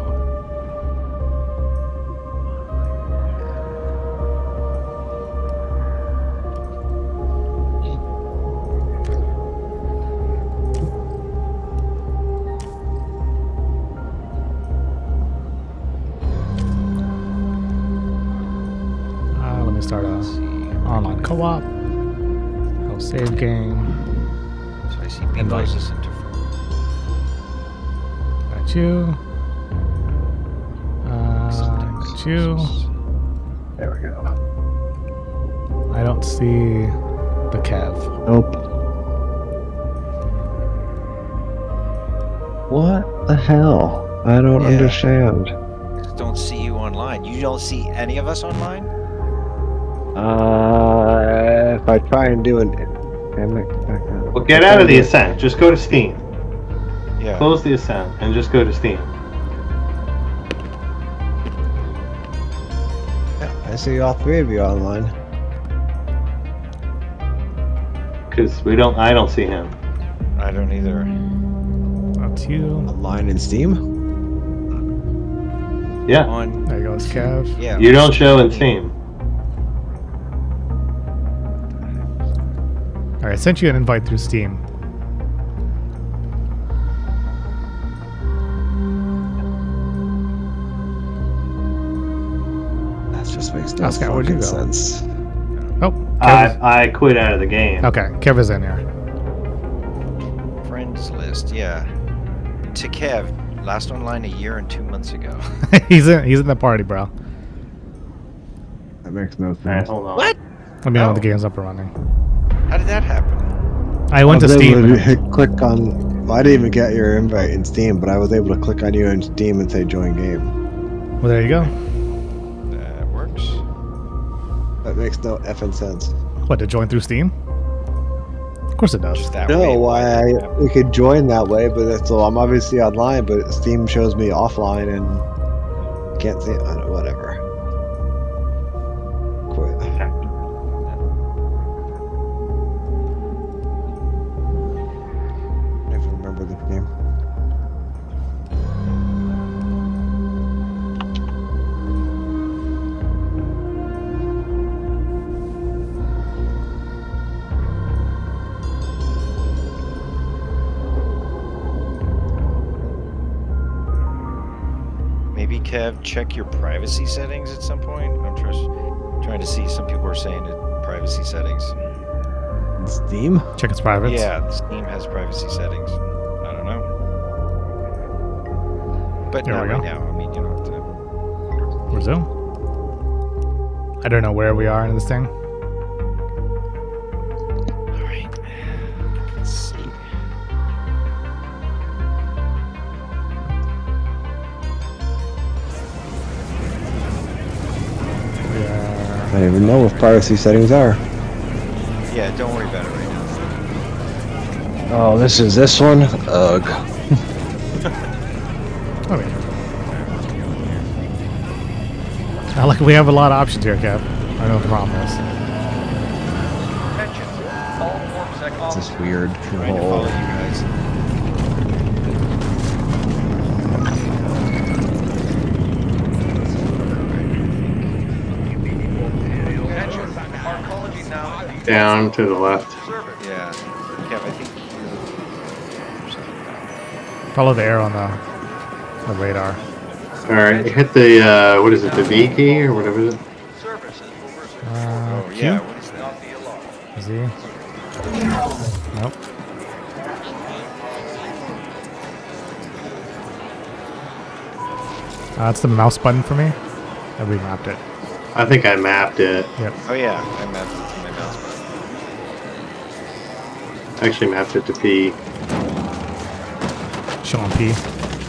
Speaker 2: Let me start a online co-op. I'll save game.
Speaker 3: So I see Beanballs is interference.
Speaker 2: Got you. Got you.
Speaker 1: There we go.
Speaker 2: I don't see the Kev.
Speaker 4: Nope. What the hell? I don't
Speaker 3: Yeah.
Speaker 4: understand.
Speaker 3: Just don't see you online. You don't see any of us online?
Speaker 4: If I try and do an... Damn it, back up.
Speaker 1: Well, get out of the Ascent. Just go to Steam.
Speaker 3: Yeah.
Speaker 1: Close the Ascent and just go to Steam.
Speaker 4: Yeah, I see all three of you online.
Speaker 1: Because I don't see him.
Speaker 3: I don't either.
Speaker 2: That's you.
Speaker 4: Online in Steam?
Speaker 1: Yeah.
Speaker 3: On.
Speaker 2: There goes Kev.
Speaker 3: Yeah.
Speaker 1: You don't show in Steam.
Speaker 2: Alright, I sent you an invite through Steam.
Speaker 4: That just makes no
Speaker 2: Oscar, where'd you
Speaker 4: fucking
Speaker 2: go?
Speaker 4: sense.
Speaker 2: Oh, Kev
Speaker 1: I quit out of the game.
Speaker 2: okay, Kev is in here.
Speaker 3: Friends list. Yeah. To Kev, last online a year and 2 months ago.
Speaker 2: he's in the party, bro.
Speaker 4: That makes no
Speaker 1: Alright,
Speaker 4: sense.
Speaker 1: hold on.
Speaker 3: What?
Speaker 2: Let me know when the
Speaker 3: Oh.
Speaker 2: game's up and running.
Speaker 3: How did that happen?
Speaker 2: I went to
Speaker 4: was able
Speaker 2: Steam.
Speaker 4: to hit click on... Well, I didn't even get your invite in Steam, but I was able to click on you in Steam and say join game.
Speaker 2: Well, there you go.
Speaker 3: That works.
Speaker 4: That makes no effing sense.
Speaker 2: What, to join through Steam? Of course it does.
Speaker 3: Just that
Speaker 4: No,
Speaker 3: way.
Speaker 4: why we could join that way, but that's so I'm obviously online, but Steam shows me offline and can't see it. I don't, whatever. Quit. I never remember the game.
Speaker 3: Maybe Kev, check your privacy settings at some point. I'm trying to see. Some people are saying it privacy settings.
Speaker 4: Steam?
Speaker 2: Check its privates.
Speaker 3: Yeah, Steam has privacy settings. I don't know. But
Speaker 2: There
Speaker 3: not
Speaker 2: we
Speaker 3: right
Speaker 2: go.
Speaker 3: now. I mean, you know.
Speaker 2: Resume. I don't know where we are in this thing.
Speaker 3: All right. Let's see.
Speaker 2: We are...
Speaker 4: I don't even know what privacy settings are.
Speaker 3: Yeah, don't worry about it right now.
Speaker 4: Oh, this is this one? Ugh.
Speaker 2: Oh, wait. Like we have a lot of options here, Kev. I don't know what the problem is.
Speaker 4: It's this weird
Speaker 3: Trying to follow you guys.
Speaker 1: Down to the left.
Speaker 3: Yeah. Kev, I think
Speaker 2: Follow the arrow on the radar.
Speaker 1: All right, hit the what is it? The V key or whatever it is.
Speaker 3: oh,
Speaker 2: Q?
Speaker 3: yeah, what is that?
Speaker 2: Z? Nope. That's the mouse button for me. I remapped it.
Speaker 1: I think I mapped it.
Speaker 2: Yep.
Speaker 3: Oh, yeah, I mapped it to my mouse button.
Speaker 1: I actually mapped it to P.
Speaker 2: Show on P.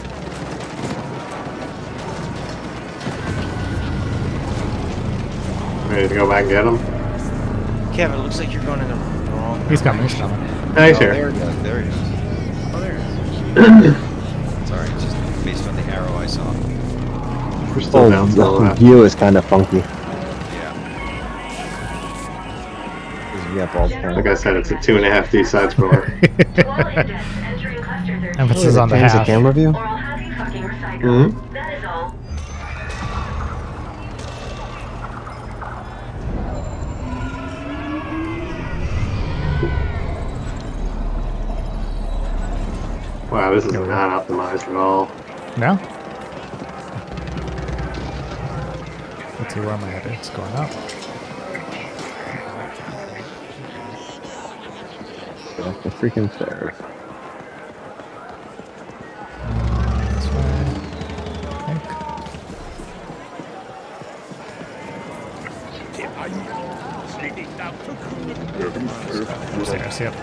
Speaker 1: Ready to go back and get him?
Speaker 3: Kev, it looks like you're going in the wrong
Speaker 2: He's coming. He's coming.
Speaker 1: Nice
Speaker 3: Oh,
Speaker 1: here.
Speaker 3: there he is. There he is. Oh, there he is. Sorry, it's just based on the arrow I saw.
Speaker 1: We're still down to the
Speaker 4: the
Speaker 1: left.
Speaker 4: view is kind of funky.
Speaker 3: Yeah.
Speaker 4: Yeah, balls
Speaker 1: Like I said, it's a 2.5D side scroller.
Speaker 2: Emphasis on the
Speaker 4: Change the
Speaker 2: half.
Speaker 4: camera view?
Speaker 1: Mm-hmm.
Speaker 5: That is all.
Speaker 1: Wow, this is not optimized at all.
Speaker 2: No? Let's see where am I headed. It's going up.
Speaker 4: Off the freaking stairs.
Speaker 2: This way. I think. Stairs, yep.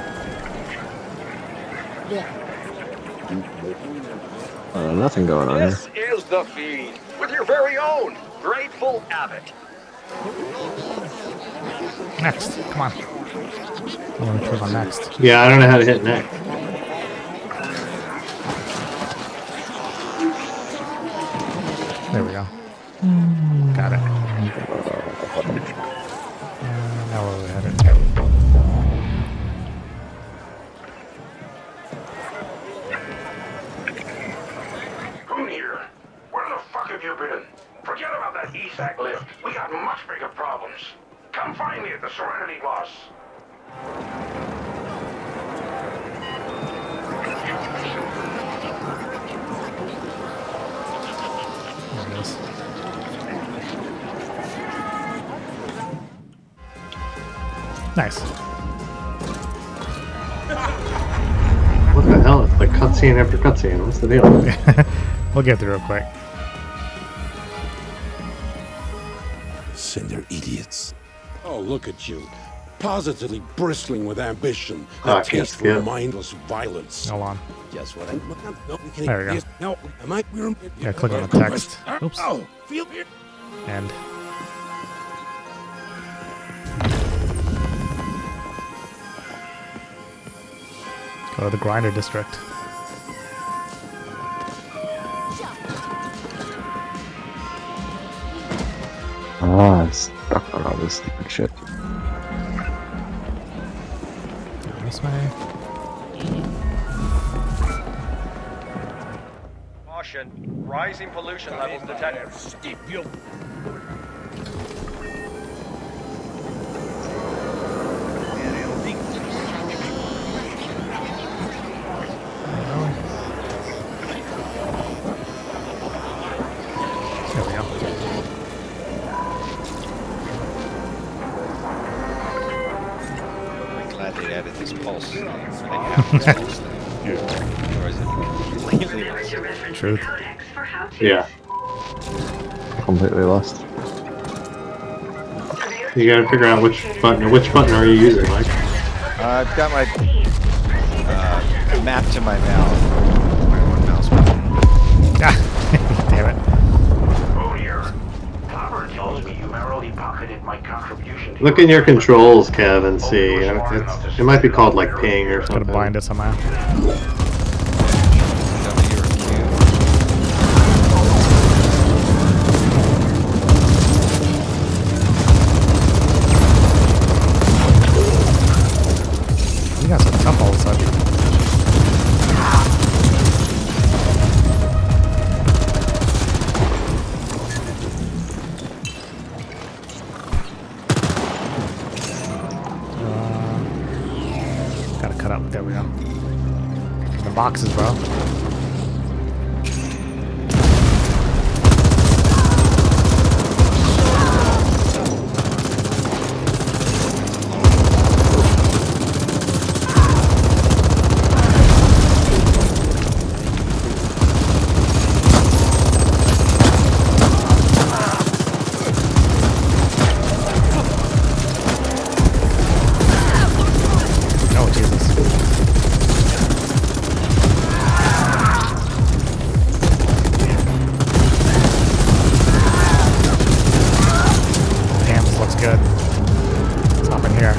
Speaker 4: Nothing going on here.
Speaker 6: This is the feed with your very own Grateful Abbott.
Speaker 2: Next. Come on. I want to click on next.
Speaker 1: Yeah, I don't know how to hit next.
Speaker 2: There we go. Got it. Now where are we headed?
Speaker 6: Come here. Where the fuck have you been? Forget about that ESAC lift. We got much bigger problems. Come find me at the Serenity Boss.
Speaker 2: There it is. Nice.
Speaker 1: What the hell? It's like cutscene after cutscene. What's the deal?
Speaker 2: We'll get through real quick.
Speaker 7: Send their idiots. Oh, look at you. Positively bristling with ambition.
Speaker 1: Oh, I
Speaker 7: A
Speaker 1: can't
Speaker 7: taste for
Speaker 1: skip.
Speaker 7: mindless violence.
Speaker 2: Hold on.
Speaker 7: Just what I... No, we
Speaker 2: There we go.
Speaker 7: No, am I...
Speaker 2: Yeah, click on the text. Oops.
Speaker 7: Oh, feel it.
Speaker 2: And go to the grinder district.
Speaker 4: Ah, I'm stuck on all this stupid shit.
Speaker 2: This way.
Speaker 6: Caution. Rising pollution levels detected.
Speaker 2: There we go.
Speaker 3: glad they added this pulse thing. Or they have this pulse thing. Or is it completely lost?
Speaker 2: Truth.
Speaker 1: Yeah.
Speaker 4: Completely lost.
Speaker 1: You gotta figure out which button are you using, Mike?
Speaker 3: I've got my map to my mouth. One mouse button.
Speaker 2: Ah, damn it.
Speaker 6: Oh, here. Clobber tells me you merrily pocketed my contribution to
Speaker 1: Look in your controls, Kev, and see. It might be called like ping or
Speaker 2: Gotta
Speaker 1: something.
Speaker 2: bind it somehow.
Speaker 3: W or Q.
Speaker 2: You guys are tough all of a sudden. Gotta cut up. There we go. The boxes, bro. Oh, Jesus. Damn, this looks good. Let's hop in here.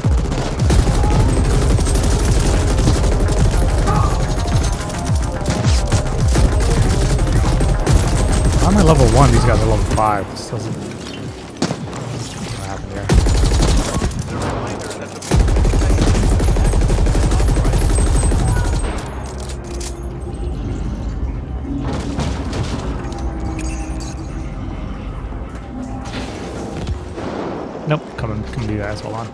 Speaker 2: I'm at level 1, these guys are level 5. This doesn't... What happened here? Nope, come do you guys, hold on.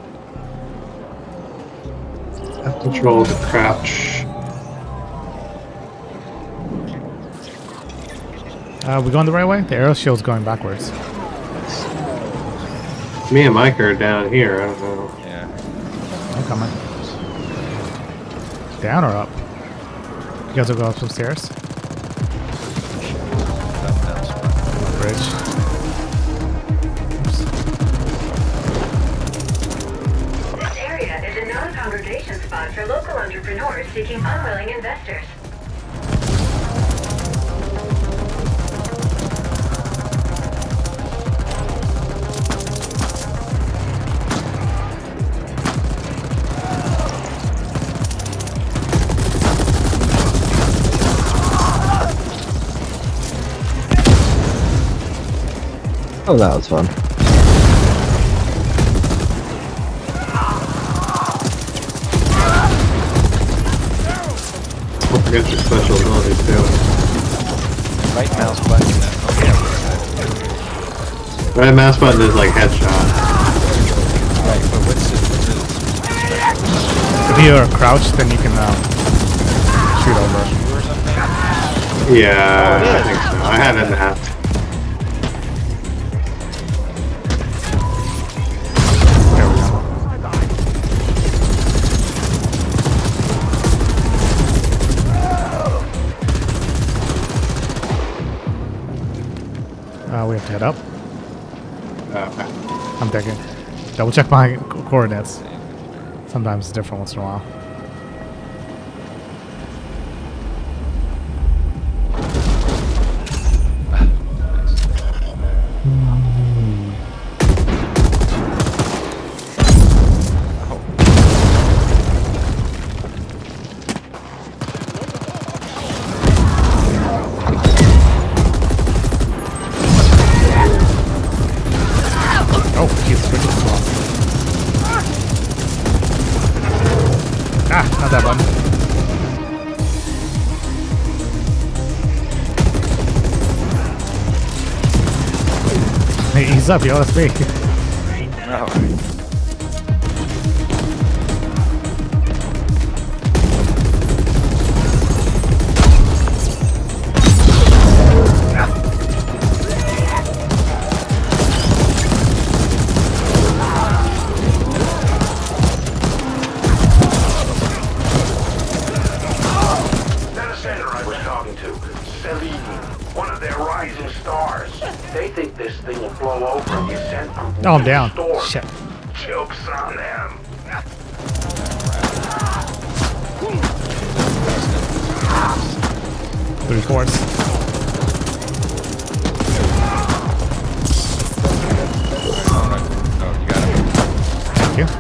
Speaker 1: F control to crouch.
Speaker 2: We going the right way? The arrow shield's going backwards.
Speaker 1: Me and Mike are down here. I don't know.
Speaker 3: Yeah.
Speaker 2: I'm coming. Down or up? You guys will go up some stairs? Bridge. Oops.
Speaker 5: This area is a known congregation spot for local entrepreneurs seeking unwilling investors.
Speaker 4: Oh, that was fun.
Speaker 1: Don't forget your special abilities too.
Speaker 3: Right mouse button. Okay.
Speaker 1: Right mouse button is like headshot.
Speaker 3: Right, but what's it?
Speaker 2: If you're crouched, then you can shoot over.
Speaker 3: Or something?
Speaker 1: Yeah, I think so. I had it mapped.
Speaker 2: There we go. We have to head up.
Speaker 1: Okay.
Speaker 2: I'm thinking. Double check my coordinates. Sometimes it's different once in a while. Oh, Jesus, we're just wrong. Ah, not that button. Hey, ease up, yo, that's me.
Speaker 3: Oh.
Speaker 6: thing will blow over and you send them
Speaker 2: Oh, I'm
Speaker 6: to the
Speaker 2: down.
Speaker 6: store.
Speaker 2: Shit.
Speaker 6: Joke's on them.
Speaker 2: Three-fourths.
Speaker 3: Oh, you got it.
Speaker 2: Thank you.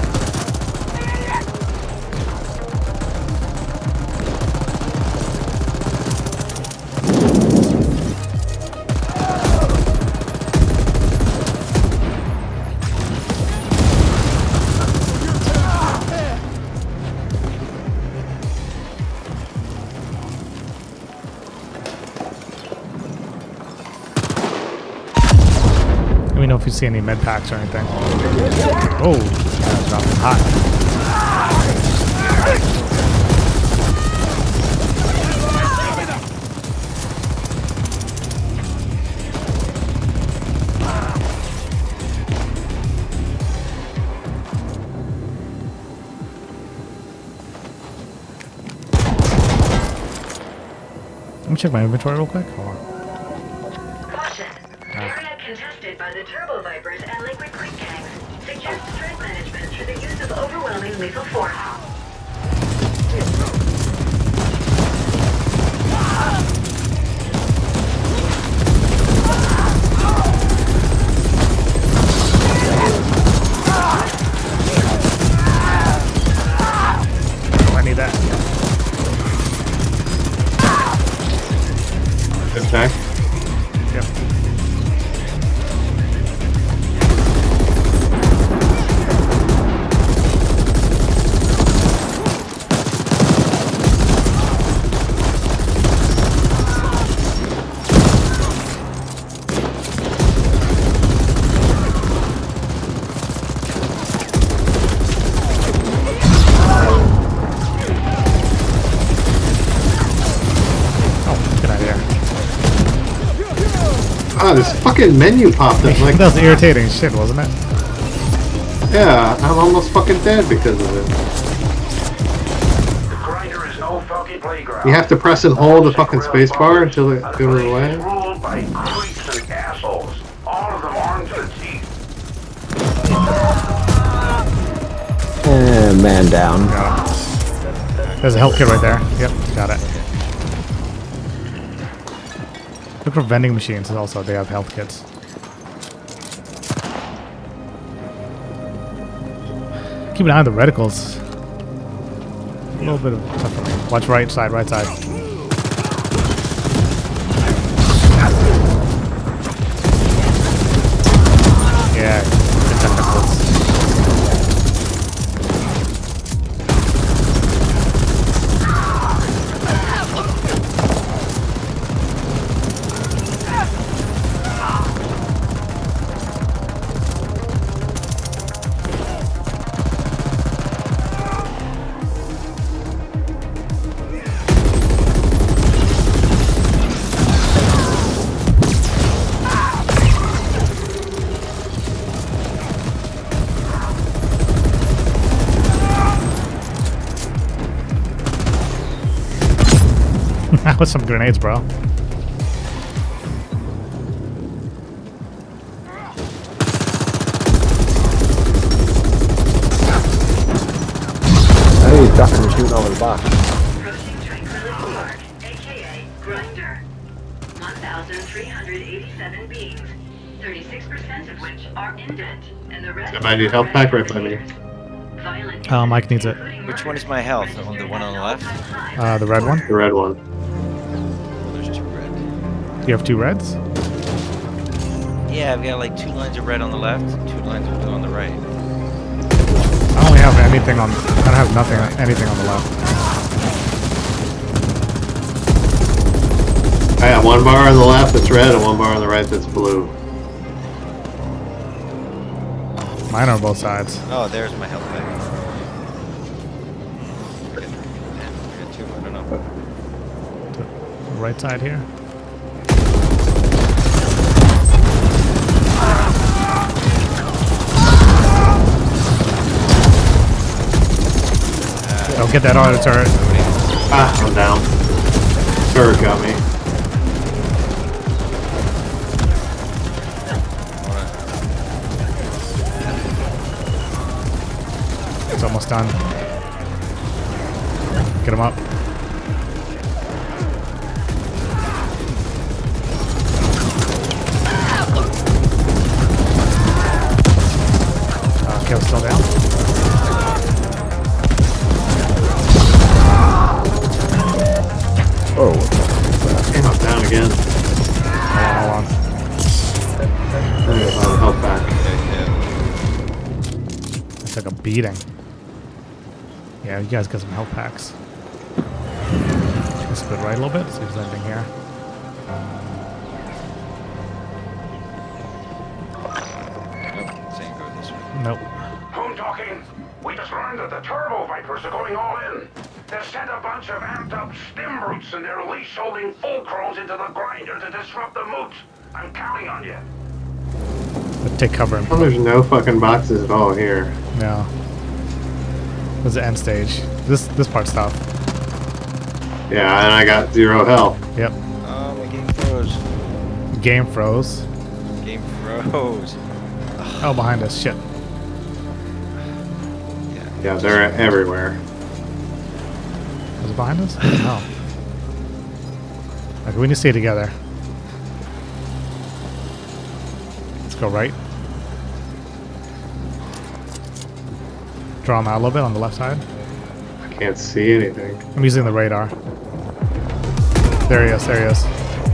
Speaker 2: Let me know if you see any med packs or anything. Oh, that's dropping hot. Let me check my inventory real quick. Hold on.
Speaker 5: Caution. Area contested by the Turbo Vipers and Liquid Quick Gangs. Suggest threat management through the use of overwhelming lethal force.
Speaker 2: Oh, I need that.
Speaker 1: Okay.
Speaker 2: Yep. Oh, get out of here.
Speaker 1: Ah, this fucking menu popped up. Like,
Speaker 2: That was irritating shit, wasn't it?
Speaker 1: yeah, I'm almost fucking dead because of it.
Speaker 6: The grinder is no fucking playground.
Speaker 1: You have to press and hold the fucking space bar until it goes away.
Speaker 6: Ruled by creeps and assholes. All of them armed to the teeth.
Speaker 4: Man down.
Speaker 2: Got it. There's a health kit right there. Yep, got it. Look for vending machines also. They have health kits. Keep an eye on the reticles. A little bit of tough for me. Watch right side, right side. Yeah, the tentacles. That was some grenades, bro.
Speaker 4: Hey, he's ducking and shooting over the box.
Speaker 5: Approaching Tranquility Park, aka Grinder. 1,387 beings, 36% of which are indent, and the rest.
Speaker 1: Somebody need help pack right by me.
Speaker 5: Violent
Speaker 2: Mike needs it.
Speaker 3: Which one is my health? The one on the left?
Speaker 2: The red one.
Speaker 1: The red one.
Speaker 3: Oh, there's two red.
Speaker 2: Do you have two reds?
Speaker 3: Yeah, I've got like 2 lines of red on the left, 2 lines of blue on the right.
Speaker 2: I only have anything on. I don't have nothing. Anything on the left.
Speaker 1: I got one bar on the left that's red and one bar on the right that's blue.
Speaker 2: Mine are on both sides.
Speaker 3: Oh, there's my health back. I got 2, I don't know.
Speaker 2: Right side here. Oh, get that auto turret.
Speaker 1: Ah, I'm down. Turret got me.
Speaker 2: almost done. Get him up. Kev's still down.
Speaker 4: Oh,
Speaker 1: Came up down again.
Speaker 2: Hold on.
Speaker 1: I'll help back.
Speaker 2: I took a beating. Yeah, you guys got some health packs. Let's split right a little bit. See if there's anything here.
Speaker 3: Nope, same go this way.
Speaker 2: Nope.
Speaker 6: Whom talking? We just learned that the Turbo Vipers are going all in. They've sent a bunch of amped up stim brutes and their leash-holding fulcrons into the grinder to disrupt the moot. I'm counting on you.
Speaker 2: But take cover and
Speaker 1: Well, there's no fucking boxes at all here.
Speaker 2: no. This is the end stage. This part's tough.
Speaker 1: Yeah, and I got 0 health.
Speaker 2: Yep.
Speaker 3: Oh, my game froze.
Speaker 2: Game froze.
Speaker 3: Game froze.
Speaker 2: Oh, behind us. Shit.
Speaker 1: Yeah, they're everywhere.
Speaker 2: Was it behind us? No. Okay, we need to stay together. Let's go right. Draw him out a little bit on the left side.
Speaker 1: I can't see anything.
Speaker 2: I'm using the radar. There he is. There he is.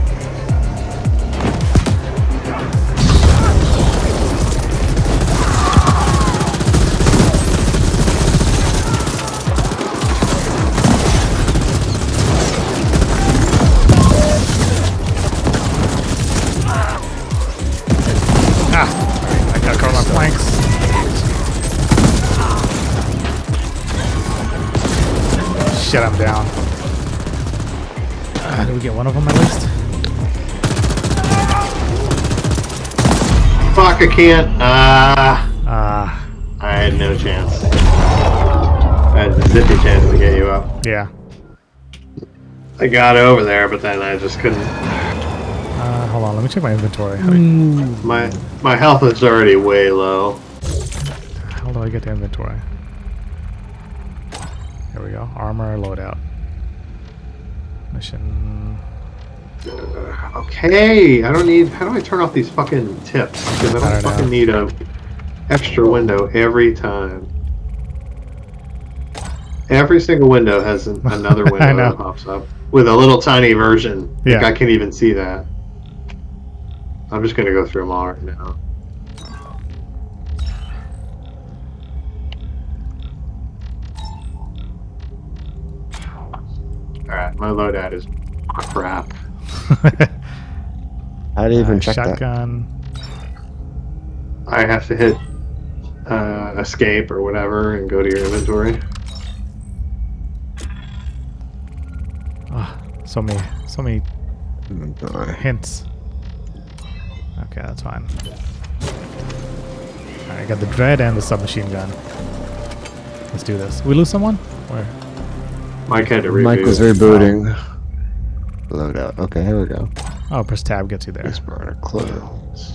Speaker 2: I got caught on my flanks. Shit, I'm down. Did we get one of them at least?
Speaker 1: Fuck, I can't.
Speaker 2: Ah,
Speaker 1: I had no chance. I had a zippy chance to get you up.
Speaker 2: yeah.
Speaker 1: I got over there, but then I just couldn't.
Speaker 2: Hold on, let me check my inventory.
Speaker 1: My health is already way low.
Speaker 2: How do I get the inventory? Here we go. Armor loadout. Mission.
Speaker 1: Okay, I don't need. How do I turn off these fucking tips? Because I
Speaker 2: I
Speaker 1: don't
Speaker 2: don't
Speaker 1: fucking
Speaker 2: know.
Speaker 1: need a extra window every time. Every single window has another
Speaker 2: I
Speaker 1: window
Speaker 2: know.
Speaker 1: that pops up with a little tiny version. Like
Speaker 2: Yeah.
Speaker 1: I can't even see that. I'm just gonna go through them all right now. Alright, my loadout is crap.
Speaker 4: how do you even check that?
Speaker 2: Shotgun.
Speaker 1: I have to hit escape or whatever and go to your inventory.
Speaker 2: So many
Speaker 4: Inventory.
Speaker 2: hints. Okay, that's fine. Alright, I got the dread and the submachine gun. Let's do this. We lose someone? Where?
Speaker 1: Mike had to reboot.
Speaker 4: Mike was rebooting. Loadout. Okay, here we go.
Speaker 2: Oh, press tab gets you there.
Speaker 4: Explorer close.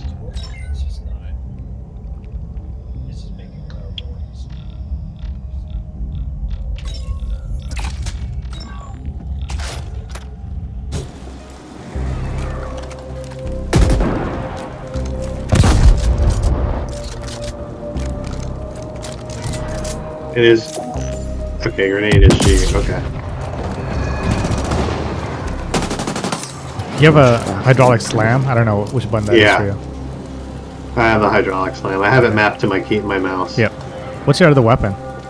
Speaker 1: It is. Okay, grenade is G. Okay.
Speaker 2: You have a hydraulic slam? I don't know which button that is
Speaker 1: Yeah.
Speaker 2: for you.
Speaker 1: I have the hydraulic slam. I have it mapped to my key, my mouse.
Speaker 2: Yep. What's your other weapon?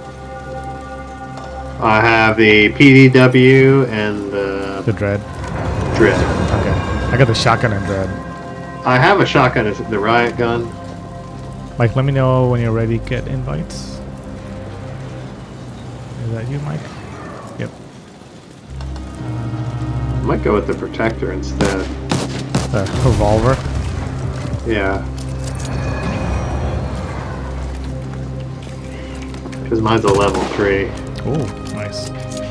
Speaker 1: I have the PDW and
Speaker 2: The
Speaker 1: the
Speaker 2: dread.
Speaker 1: Dread.
Speaker 2: Okay. I got the shotgun and dread.
Speaker 1: I have a shotgun, it's the riot gun.
Speaker 2: Mike, let me know when you're ready to get invites. Is that you, Mike? Yep.
Speaker 1: I might go with the protector instead.
Speaker 2: The revolver.
Speaker 1: Yeah. Because mine's a level 3.
Speaker 2: Ooh, nice.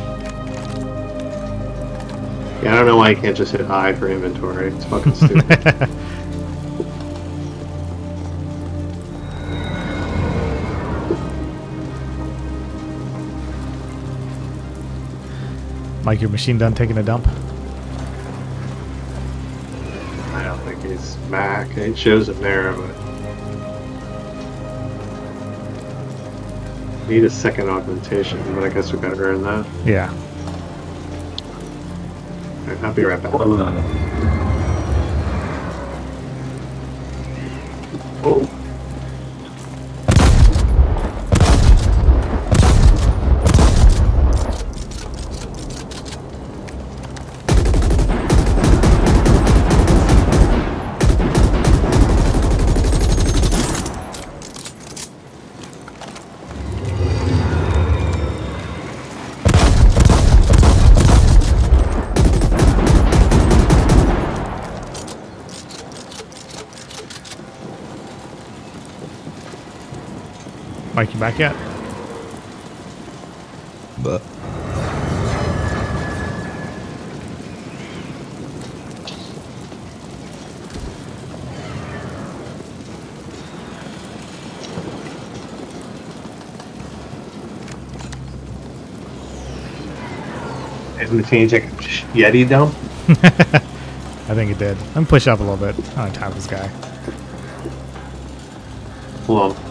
Speaker 1: Yeah, I don't know why you can't just hit I for inventory. It's fucking stupid.
Speaker 2: Mike, your machine done taking a dump?
Speaker 1: I don't think he's back. It shows it there, but need a second augmentation, but I guess we gotta earn that.
Speaker 2: Yeah.
Speaker 1: Alright, I'll be right back. Oh.
Speaker 2: Mike, you back yet?
Speaker 4: But
Speaker 1: Isn't the team take a Yeti dump?
Speaker 2: I think it did. Let me push up a little bit. I'm on top of this guy.
Speaker 1: Hold on.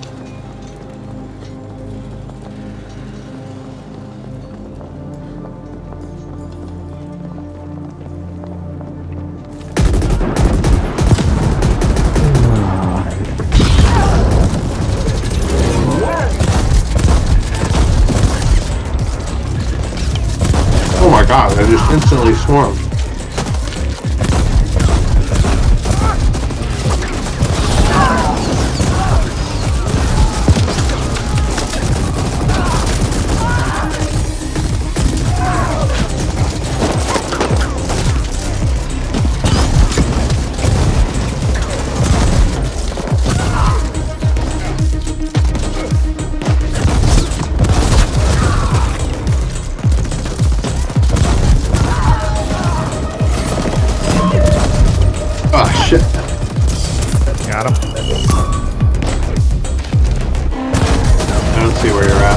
Speaker 1: Oh my god, I just instantly swarmed. Oh shit.
Speaker 2: Got him.
Speaker 1: I don't see where you're at.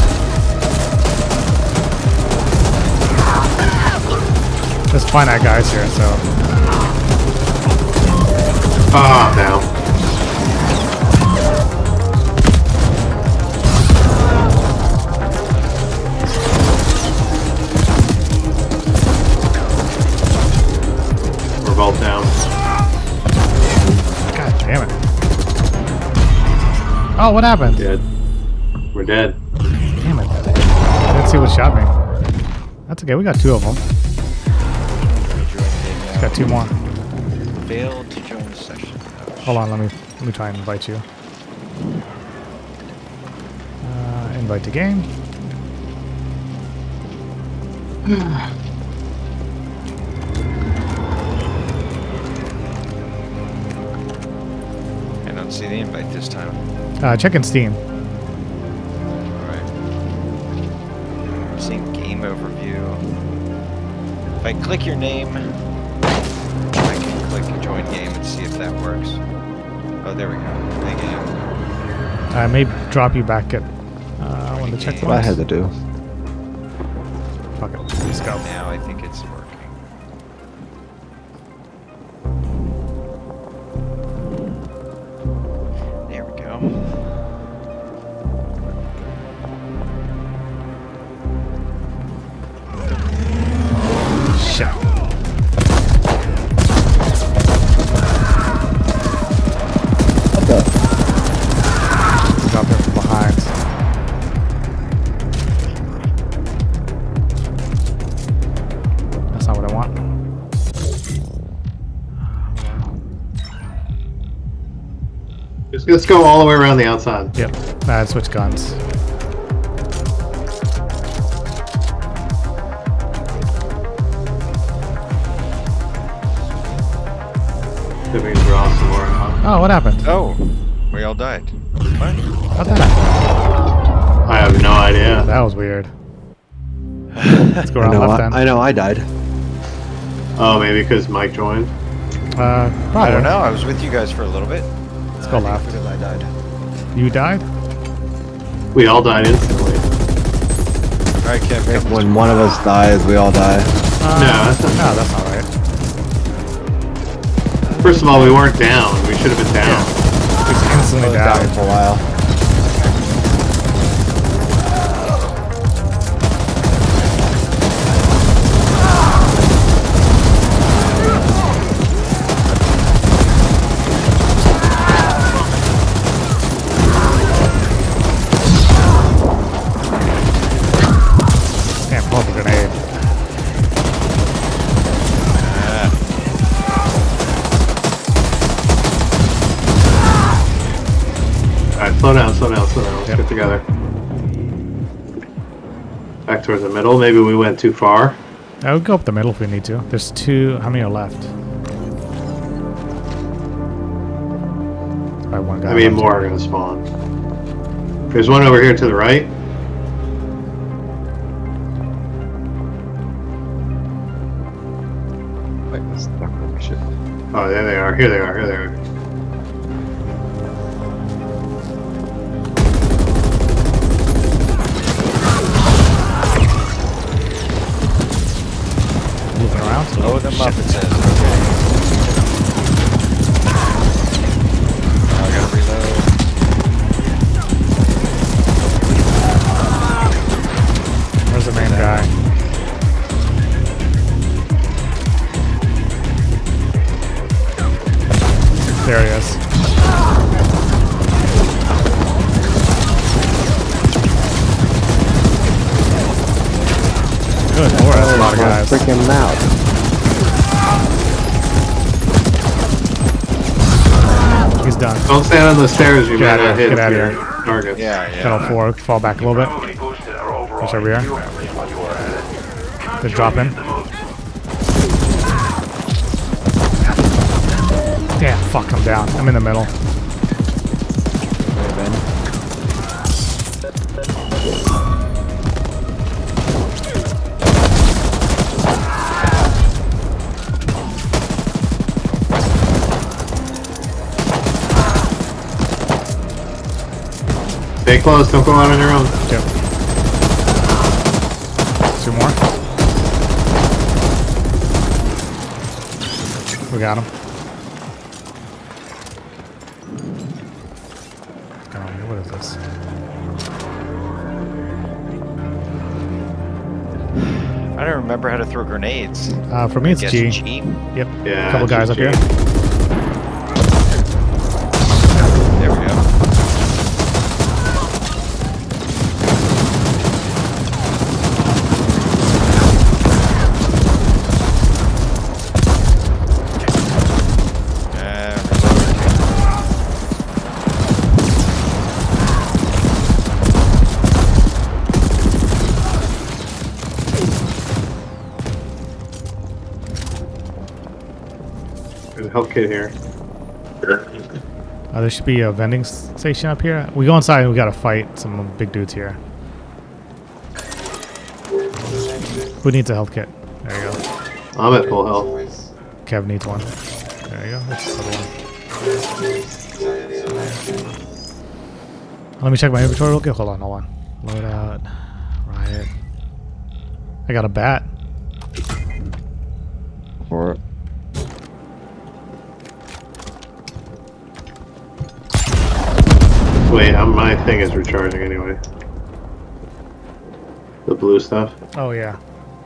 Speaker 2: There's finite guys here, so
Speaker 1: Ah, now. We're both down.
Speaker 2: God damn it. Oh, what happened?
Speaker 1: Dead. We're dead.
Speaker 2: Damn it. I didn't see what shot me. That's okay, we got two of them. Got two more.
Speaker 3: Failed to join the session.
Speaker 2: Hold on, let me try and invite you. Invite to game.
Speaker 3: I don't see the invite this time.
Speaker 2: Check in Steam.
Speaker 3: Alright. I'm seeing game overview. If I click your name, I can click join game and see if that works. Oh, there we go. Play game.
Speaker 2: I may drop you back at when the checkpoint.
Speaker 4: what I had to do.
Speaker 2: Fuck it, let's go.
Speaker 3: Now I think it's working. There we go.
Speaker 2: Shit.
Speaker 4: What the?
Speaker 2: Drop him from behind. That's not what I want.
Speaker 1: Let's go all the way around the outside.
Speaker 2: Yep. I'd switch guns.
Speaker 1: That means we're all somewhere out.
Speaker 2: Oh, what happened?
Speaker 3: Oh, we all died. What?
Speaker 2: How'd that happen?
Speaker 1: I have no idea.
Speaker 2: That was weird. Let's go around left then.
Speaker 4: I know I died.
Speaker 1: Oh, maybe because Mike joined.
Speaker 2: Probably.
Speaker 3: I don't know. I was with you guys for a little bit.
Speaker 2: Let's go left.
Speaker 4: Because I died.
Speaker 2: You died?
Speaker 1: We all died instantly.
Speaker 3: All Alright, Kev, come
Speaker 4: When one of us dies, we all die.
Speaker 1: No,
Speaker 2: that's not right.
Speaker 1: first of all, we weren't down. We should have been down.
Speaker 2: It's instantly
Speaker 4: Down
Speaker 2: down.
Speaker 4: for a while.
Speaker 2: Can't pull up a grenade.
Speaker 1: Alright, slow down, slow down, slow down. Let's get together. Back towards the middle. Maybe we went too far.
Speaker 2: I would go up the middle if we need to. There's two. How many are left? Probably one guy.
Speaker 1: I mean,
Speaker 2: left.
Speaker 1: more are going to spawn. There's one over here to the right.
Speaker 4: Wait, that's not really shit.
Speaker 1: Oh, there they are. Here they are. Here they are.
Speaker 2: Moving around.
Speaker 3: Blow them up, it says. Okay. I gotta reload.
Speaker 2: Where's the main guy? There he is. Good lord, that's a lot of guys.
Speaker 4: Freaking out.
Speaker 2: He's done.
Speaker 1: Don't stand on the stairs. You
Speaker 2: Get
Speaker 1: might
Speaker 2: out
Speaker 1: not
Speaker 2: of
Speaker 1: hit
Speaker 2: here, get out of
Speaker 1: your
Speaker 2: here.
Speaker 1: targets.
Speaker 3: Yeah.
Speaker 2: Got all four. Fall back a little bit.
Speaker 6: Only boosted our overall
Speaker 2: Push over here.
Speaker 6: EQ average while you were at it.
Speaker 2: They're dropping. Damn, fuck, I'm down. I'm in the middle.
Speaker 1: Stay close. Don't go out on your own.
Speaker 2: Yep. Two more. We got him. What is this?
Speaker 3: I don't remember how to throw grenades.
Speaker 2: For me, it's
Speaker 3: Guess
Speaker 2: G.
Speaker 3: G?
Speaker 2: Yep.
Speaker 1: Yeah.
Speaker 2: Couple guys up
Speaker 1: G.
Speaker 2: here.
Speaker 3: There we go.
Speaker 1: There's a health kit here.
Speaker 2: There should be a vending station up here. We go inside and we gotta fight some big dudes here. Who needs a health kit? There you go.
Speaker 1: I'm at full health.
Speaker 2: Kev needs one. There you go. That's the other one. Let me check my inventory real quick. Hold on. Load out. Riot. I got a bat.
Speaker 4: Or
Speaker 1: Wait, my thing is recharging anyway. The blue stuff.
Speaker 2: Oh yeah.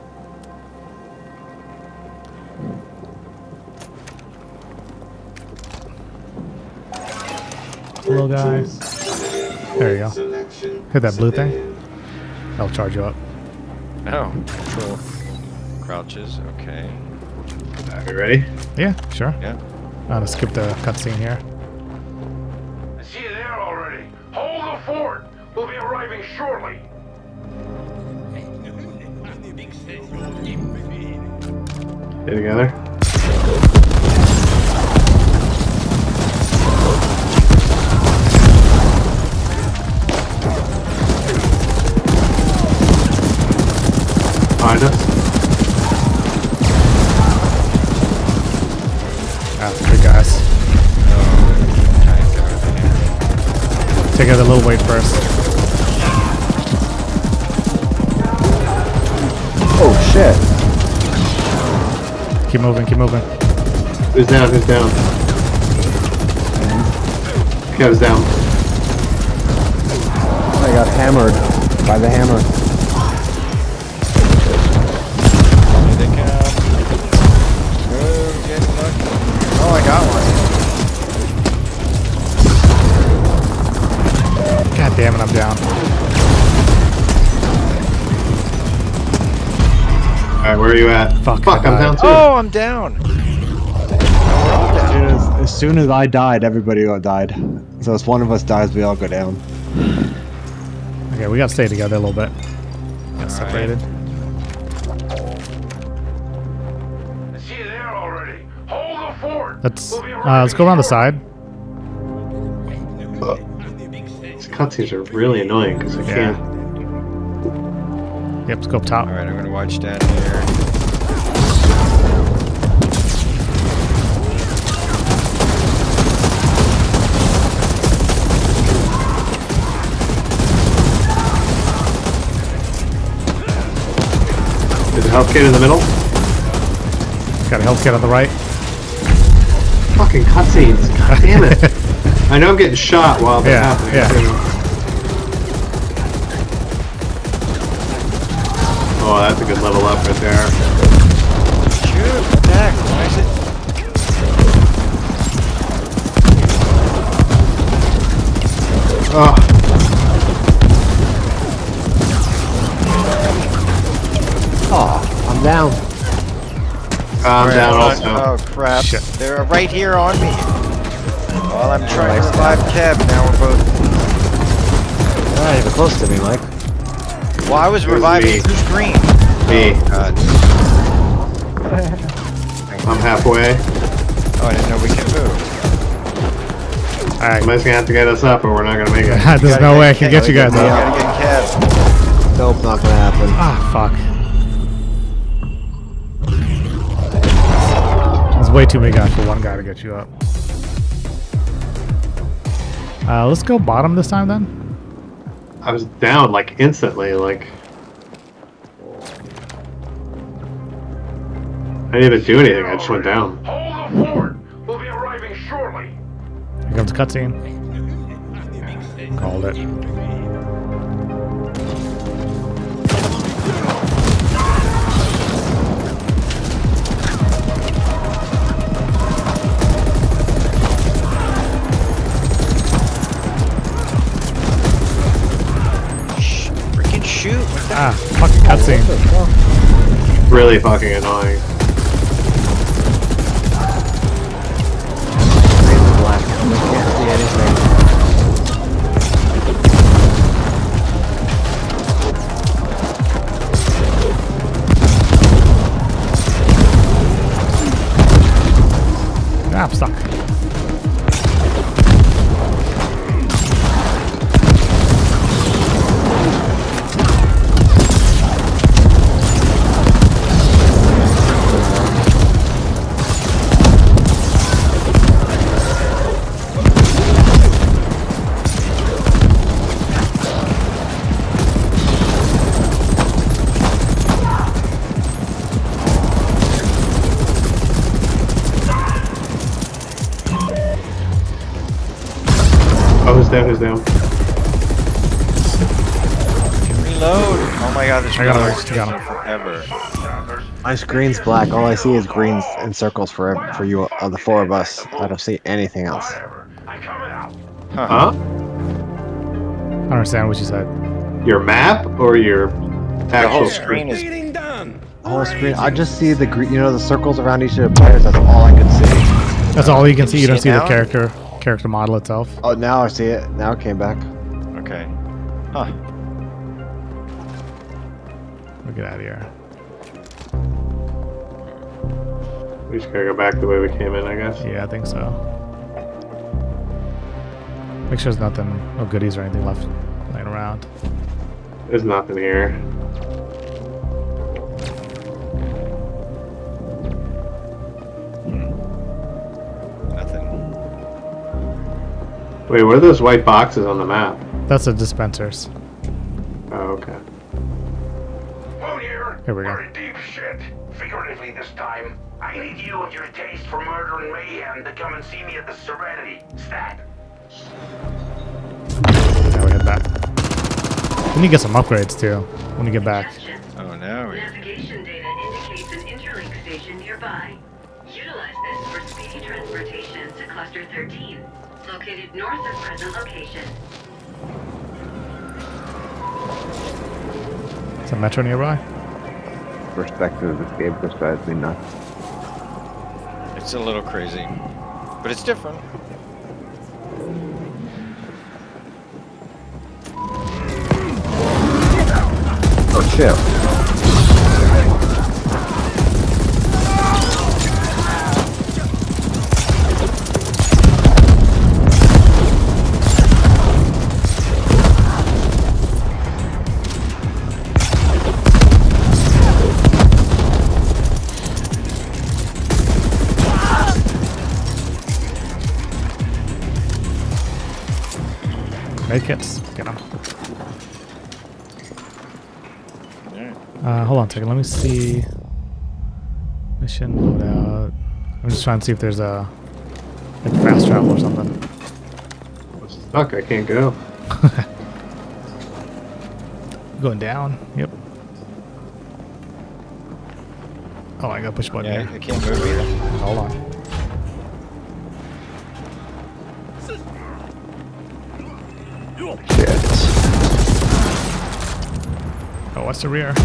Speaker 2: Little guy. There you go. Hit that blue thing. That'll charge you up.
Speaker 3: Oh, control crouches. Okay.
Speaker 1: You ready?
Speaker 2: Yeah, sure.
Speaker 3: Yeah.
Speaker 2: I'm gonna skip the cutscene here.
Speaker 6: I see you there already. Hold the fort. We'll be arriving shortly.
Speaker 1: Get together. Find us.
Speaker 2: Ah, big guys. Take out the little weight first.
Speaker 4: shit.
Speaker 2: Keep moving, keep moving.
Speaker 1: Who's down? Who's down? Kev's down.
Speaker 4: I got hammered by the hammer.
Speaker 3: Here they come. Oh, get lucky. Oh, I got one.
Speaker 2: God damn it, I'm down.
Speaker 1: Alright, where are you at?
Speaker 2: Fuck,
Speaker 1: I'm down too.
Speaker 3: Oh, I'm down. Oh, we're all down.
Speaker 4: As soon as I died, everybody died. So if one of us dies, we all go down.
Speaker 2: Okay, we gotta stay together a little bit. Got separated.
Speaker 6: I see you there already. Hold the fort.
Speaker 2: Let's
Speaker 6: We'll be
Speaker 2: let's go around the side.
Speaker 1: These cutscenes are really annoying because I can't.
Speaker 2: Yep, let's go up top.
Speaker 3: Alright, I'm gonna watch down here.
Speaker 1: There's a health kit in the middle.
Speaker 2: Got a health kit on the right.
Speaker 1: Fucking cutscenes. God damn it. I know I'm getting shot while they're
Speaker 2: Yeah,
Speaker 1: happening.
Speaker 2: yeah.
Speaker 1: Oh, that's a good level up right there.
Speaker 3: Shoot, attack. Why is it?
Speaker 1: Oh,
Speaker 4: Oh, I'm down.
Speaker 1: I'm down also.
Speaker 3: Oh, crap.
Speaker 2: Shit.
Speaker 3: They're right here on me. While I'm trying to revive Kev, now we're both...
Speaker 4: You're not even close to me, Mike.
Speaker 3: Well, I was
Speaker 1: It was
Speaker 3: reviving.
Speaker 1: me.
Speaker 3: Who's green?
Speaker 1: Me.
Speaker 3: Oh, God.
Speaker 1: I'm halfway.
Speaker 3: Oh, I didn't know we could move.
Speaker 2: Alright.
Speaker 1: Somebody's gonna have to get us up or we're not gonna make it.
Speaker 2: There's no way I can get you guys
Speaker 3: We
Speaker 2: up.
Speaker 3: gotta get Kev.
Speaker 4: Nope, not gonna happen.
Speaker 2: Ah, fuck. There's way too many guys for one guy to get you up. Let's go bottom this time then.
Speaker 1: I was down like instantly, like I didn't even do anything, I just went down.
Speaker 6: Hold the fort. We'll be arriving shortly.
Speaker 2: Here comes a cutscene. Called it.
Speaker 3: Freaking shoot. What the
Speaker 2: Ah, fucking cutscene.
Speaker 1: Really fucking annoying.
Speaker 4: Screen's black. I can't see anything.
Speaker 2: Ah, I'm stuck.
Speaker 1: Oh, who's down, who's down?
Speaker 3: Reload. Oh my god, this
Speaker 2: I got him,
Speaker 3: reload's
Speaker 2: I got
Speaker 3: taking
Speaker 2: him.
Speaker 3: forever.
Speaker 4: My screen's black. All I see is greens and circles for you, the four of us. I don't see anything else.
Speaker 6: I'm coming out.
Speaker 3: Huh.
Speaker 1: Huh?
Speaker 2: I don't understand what you said.
Speaker 1: Your map or your
Speaker 3: The
Speaker 1: actual
Speaker 3: whole screen is...
Speaker 7: Meeting done.
Speaker 4: The whole screen. I just see the green. You know, the circles around each of the players. That's all I can see.
Speaker 2: That's all you can see. You
Speaker 3: see
Speaker 2: don't
Speaker 3: it
Speaker 2: see the
Speaker 3: now?
Speaker 2: character model itself.
Speaker 4: Oh, now I see it. Now it came back.
Speaker 3: Okay. Huh.
Speaker 2: We'll get out of here.
Speaker 1: We just gotta go back the way we came in, I guess.
Speaker 2: Yeah, I think so. Make sure there's nothing, no goodies or anything left laying around.
Speaker 1: There's nothing here.
Speaker 3: Nothing.
Speaker 1: Wait, what are those white boxes on the map?
Speaker 2: That's the dispensers.
Speaker 1: Oh, okay.
Speaker 6: Moon here. here?
Speaker 2: Here we go.
Speaker 6: We're in deep shit. Figuratively this time. I need you and your taste for murder and mayhem to come and see me at the Serenity. Stat.
Speaker 2: Now we head back. We need to get some upgrades too when you get back.
Speaker 5: Suggestion.
Speaker 3: Oh no.
Speaker 5: Navigation data indicates an interlink station nearby. Utilize this for speedy transportation to Cluster 13, located north of present location.
Speaker 2: Is a metro nearby?
Speaker 4: Perspective of this game just drives me nuts.
Speaker 3: It's a little crazy, but it's different.
Speaker 4: Oh shit.
Speaker 2: Medkits. Get them. Hold on a second. Let me see. Mission loadout. I'm just trying to see if there's a like fast travel or something.
Speaker 1: Stuck. I can't go.
Speaker 2: Going down. Yep. Oh, I got push button
Speaker 3: Yeah,
Speaker 2: here.
Speaker 3: I can't move either.
Speaker 2: Hold on.
Speaker 4: Shit.
Speaker 2: Oh, what's the rear?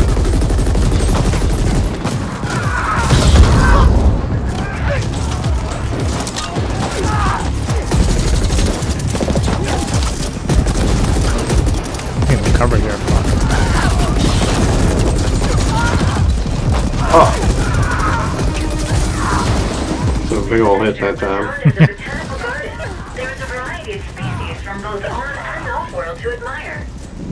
Speaker 2: Getting the cover here. Fuck.
Speaker 1: Oh. So big ol' hit that time.
Speaker 5: Founders of the Botanical Garden. There is a variety of species from both on and off-world to admire.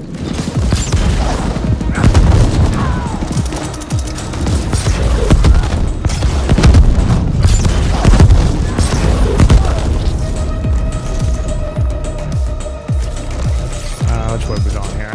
Speaker 2: Which way are we going here?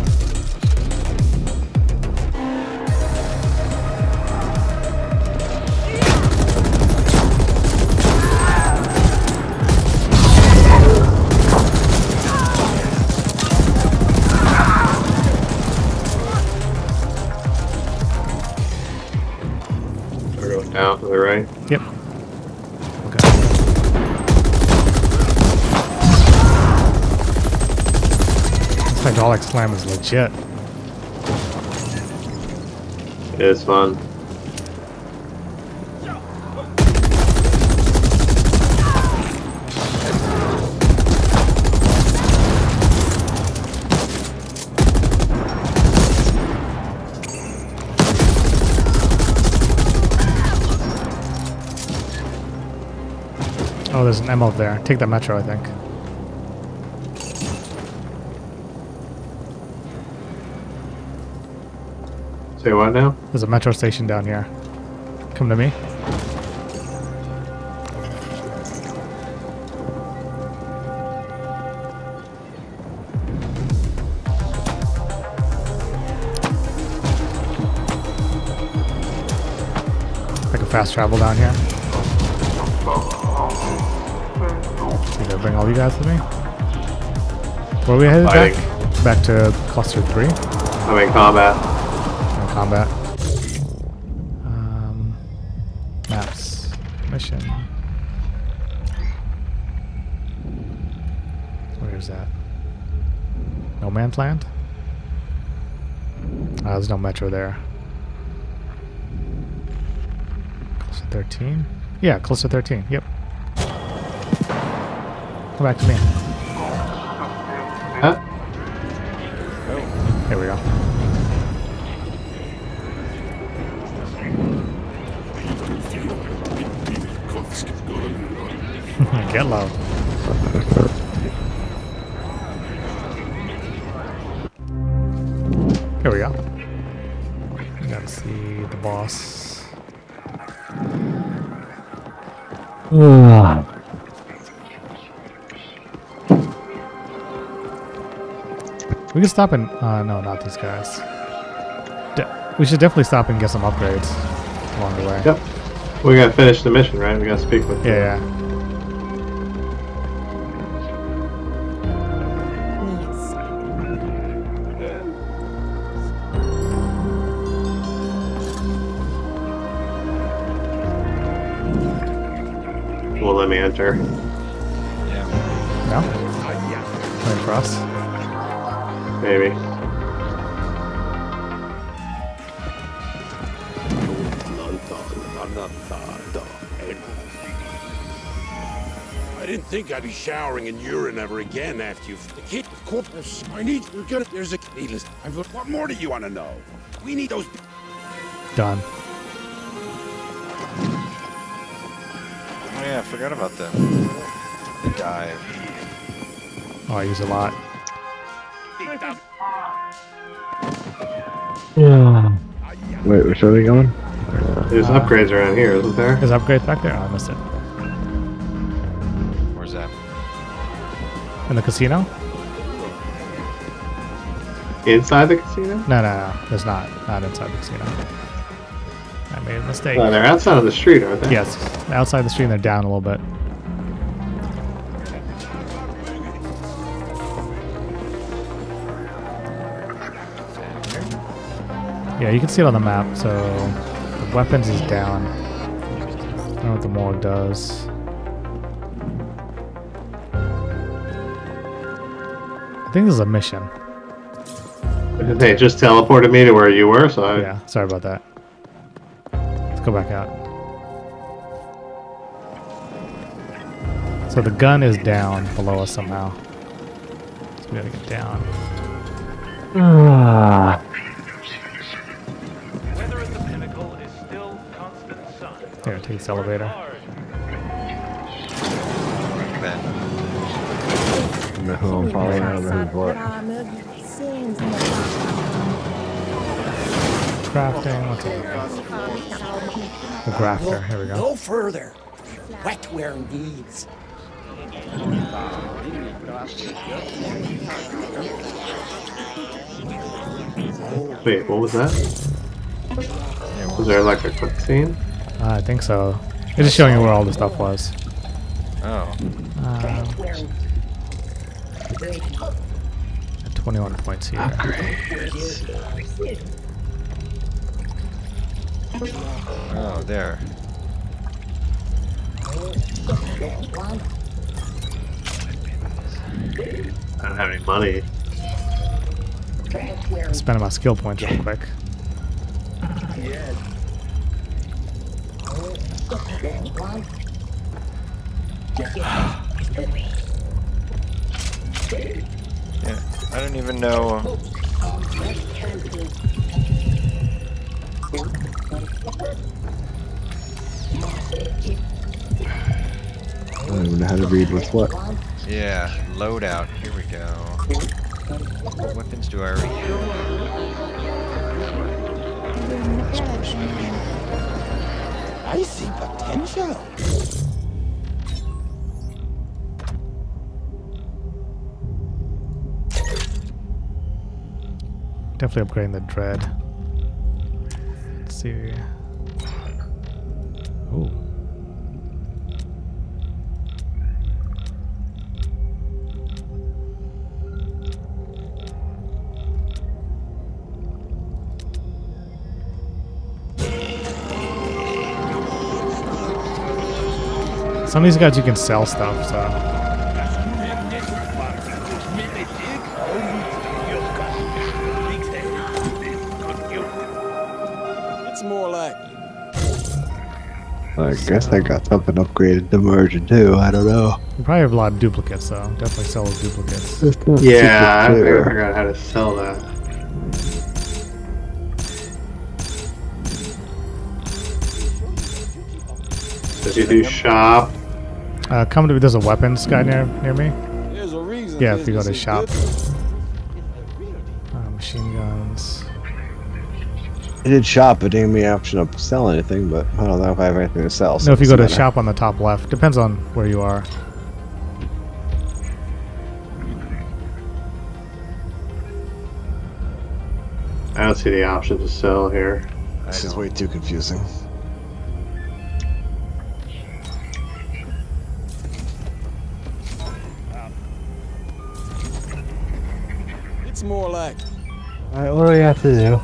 Speaker 1: We're going down to the right.
Speaker 2: Yep. Okay. This hydraulic slam is legit.
Speaker 1: It's fun.
Speaker 2: Oh, there's an M over there. Take that metro, I think.
Speaker 1: Say what now?
Speaker 2: There's a metro station down here. Come to me. I can fast travel down here. See, did I bring all you guys with me? Where are we headed back?
Speaker 1: Fighting.
Speaker 2: Back to cluster 3.
Speaker 1: I'm in combat.
Speaker 2: In combat. Maps. Mission. Where is that? No Man's Land? There's no metro there. Close to 13? Yeah, close to 13. Yep. Come back to me.
Speaker 1: Huh?
Speaker 2: Here we go. Get low. Here we go. We gotta see the boss. We can stop and no, not these guys. We should definitely stop and get some upgrades along the way.
Speaker 1: Yep. We gotta finish the mission, right? We gotta speak with.
Speaker 2: Yeah, yeah.
Speaker 1: Will let me enter.
Speaker 3: Yeah.
Speaker 2: No? Waiting for us?
Speaker 1: Maybe.
Speaker 7: I didn't think I'd be showering in urine ever again after you've... The kid, corpus, I need... We're gonna... There's a... Needless... What more do you want to know? We need those...
Speaker 2: Done.
Speaker 3: Oh yeah, I forgot about the dive.
Speaker 2: Oh, I use a lot.
Speaker 4: Wait, which way are we going?
Speaker 1: There's upgrades around here, isn't there?
Speaker 2: There's upgrades back there? Oh, I missed it.
Speaker 3: Where's that?
Speaker 2: In the casino?
Speaker 1: Inside the casino?
Speaker 2: No, no, no. There's not. Not inside the casino. I made a mistake.
Speaker 1: They're outside of the street, aren't they?
Speaker 2: Yes. Outside the street and they're down a little bit. Yeah, you can see it on the map. So the weapons is down. I don't know what the morgue does. I think this is a mission.
Speaker 1: They just teleported me to where you were, so I...
Speaker 2: Yeah, sorry about that. Let's go back out. So the gun is down below us somehow. So we gotta get down.
Speaker 8: Weather at the pinnacle is still constant sun.
Speaker 2: Here, take this elevator.
Speaker 3: Ben.
Speaker 4: I don't know who I'm following. I don't know who's what.
Speaker 2: Crafting. What's it? The grafter. Here we go.
Speaker 9: Go further. Wetware needs.
Speaker 1: Wait, what was that? Was there like a quick scene?
Speaker 2: I think so. It's just showing you where all the stuff was.
Speaker 3: Oh.
Speaker 2: 21 points here.
Speaker 3: Oh, there.
Speaker 1: I don't have any money.
Speaker 2: Spending my skill points real quick.
Speaker 3: Yeah, I don't even know.
Speaker 4: I don't even know how to read what's what.
Speaker 3: Yeah, loadout. Here we go. What weapons do I already have?
Speaker 9: I see potential.
Speaker 2: Definitely upgrading the dread. Let's see. Ooh. Some of these guys you can sell stuff, so.
Speaker 9: It's more like
Speaker 4: I guess I got something upgraded to merging too. I don't know.
Speaker 2: You probably have a lot of duplicates, though. Definitely sell those duplicates.
Speaker 4: It's not
Speaker 1: Yeah, I
Speaker 4: super
Speaker 1: gotta
Speaker 4: clear.
Speaker 1: figure out how to sell that. Did you do shop?
Speaker 2: Come to me. There's a weapons guy near me.
Speaker 9: there's a reason.
Speaker 2: Yeah, if you go to
Speaker 9: this is
Speaker 2: shop.
Speaker 9: good.
Speaker 2: Machine guns.
Speaker 4: I did shop, but didn't give me the option to sell anything, but I don't know if I have anything to sell.
Speaker 2: No, if you go to
Speaker 4: doesn't matter.
Speaker 2: shop on the top left. Depends on where you are.
Speaker 1: I don't see the option to sell here.
Speaker 4: This is way too confusing.
Speaker 9: It's more like.
Speaker 4: Alright, what do we have to do?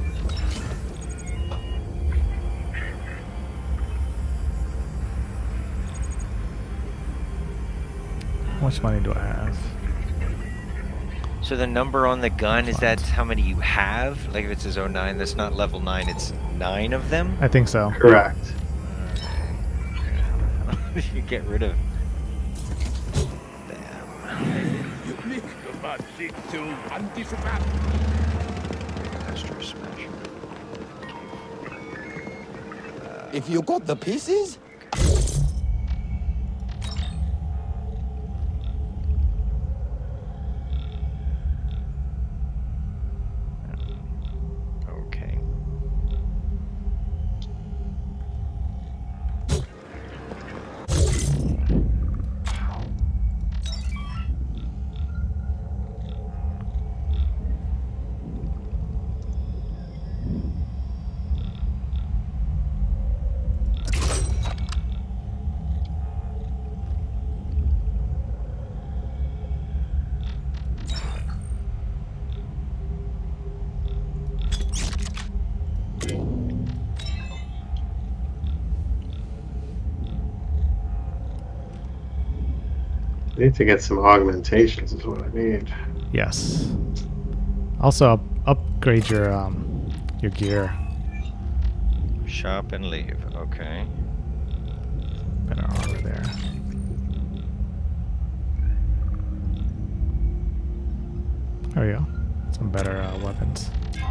Speaker 2: How much money do I have?
Speaker 3: So the number on the gun, is that how many you have? Like if it says 09, that's not level 9, it's 9 of them?
Speaker 2: I think so.
Speaker 1: Correct.
Speaker 3: You get rid of them. Master Smasher.
Speaker 9: If you got the pieces?
Speaker 3: Okay.
Speaker 1: I need to get some augmentations is what I need.
Speaker 2: Yes. Also, upgrade your gear.
Speaker 3: Shop and leave. Okay.
Speaker 2: Better armor there. There we go. Some better weapons.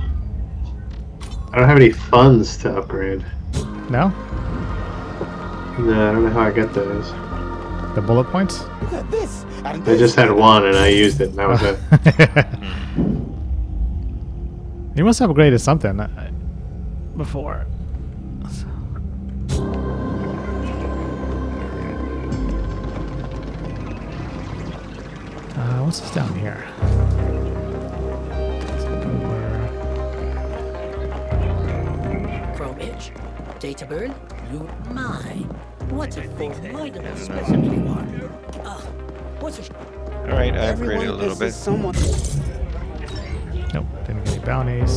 Speaker 1: I don't have any funds to upgrade.
Speaker 2: No?
Speaker 1: No, I don't know how I get those.
Speaker 2: The bullet points?
Speaker 9: Look at this. And
Speaker 1: I just had one and I used it and that was it.
Speaker 2: You must have upgraded something before. What's this down here?
Speaker 10: Chrome Edge, Data Burn, my. What a formidable specimen you are. What's a...
Speaker 3: Alright, I upgraded a little bit.
Speaker 2: Nope, didn't get any bounties.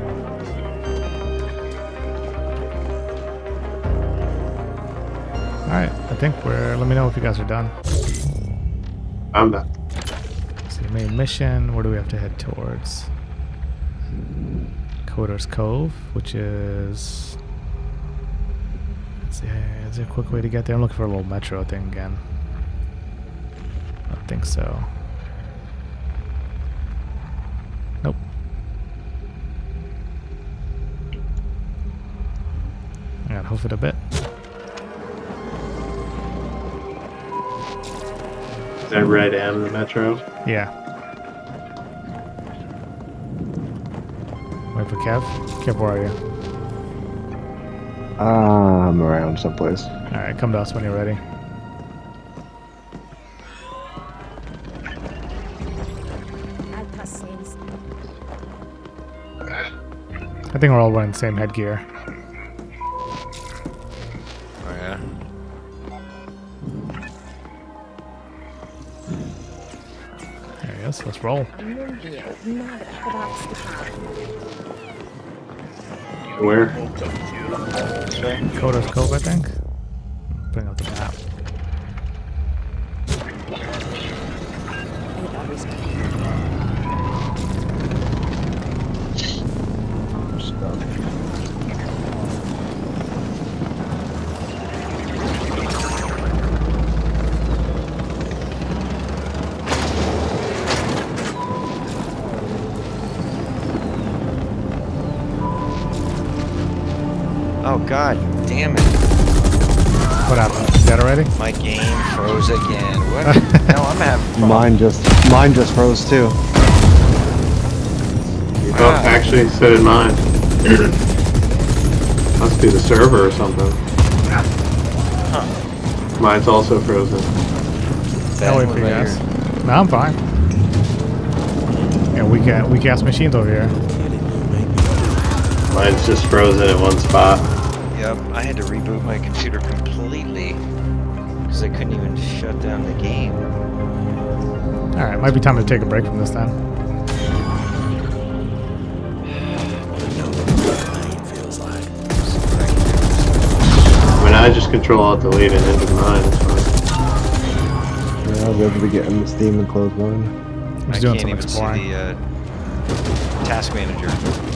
Speaker 2: Alright, I think we're... Let me know if you guys are done.
Speaker 1: I'm done.
Speaker 2: So the main mission, where do we have to head towards? Coder's Cove, which is... Let's see, is there a quick way to get there? I'm looking for a little metro thing again. I don't think so. Nope. I gotta hoof it a bit.
Speaker 1: Is that red M the metro?
Speaker 2: Yeah. Wait for Kev. Kev, where are you?
Speaker 4: I'm around someplace.
Speaker 2: Alright, come to us when you're ready. I think we're all wearing the same headgear.
Speaker 3: Oh yeah.
Speaker 2: There he is, let's roll.
Speaker 1: Where?
Speaker 2: Coder's Cove, I think. Bring up the map.
Speaker 3: Oh god, damn it.
Speaker 2: What happened? Dead already?
Speaker 3: My game froze again. What? No, I'm having fun.
Speaker 4: Mine just froze too.
Speaker 1: Oh, actually, so did mine. Must be the server or something.
Speaker 3: Huh.
Speaker 1: Mine's also frozen.
Speaker 2: I'll wait for you guys. No, I'm fine. Yeah, weak ass machines over here.
Speaker 1: Mine's just frozen in one spot.
Speaker 3: Yep, I had to reboot my computer completely because I couldn't even shut down the game.
Speaker 2: Alright, might be time to take a break from this then.
Speaker 1: I mean, I just control alt delete and ended mine. It's fine.
Speaker 4: Yeah, I'll be able to get into Steam and close mine.
Speaker 2: I'm
Speaker 3: I
Speaker 2: just doing
Speaker 3: can't even
Speaker 2: some
Speaker 3: see
Speaker 2: exploring.
Speaker 3: the task manager.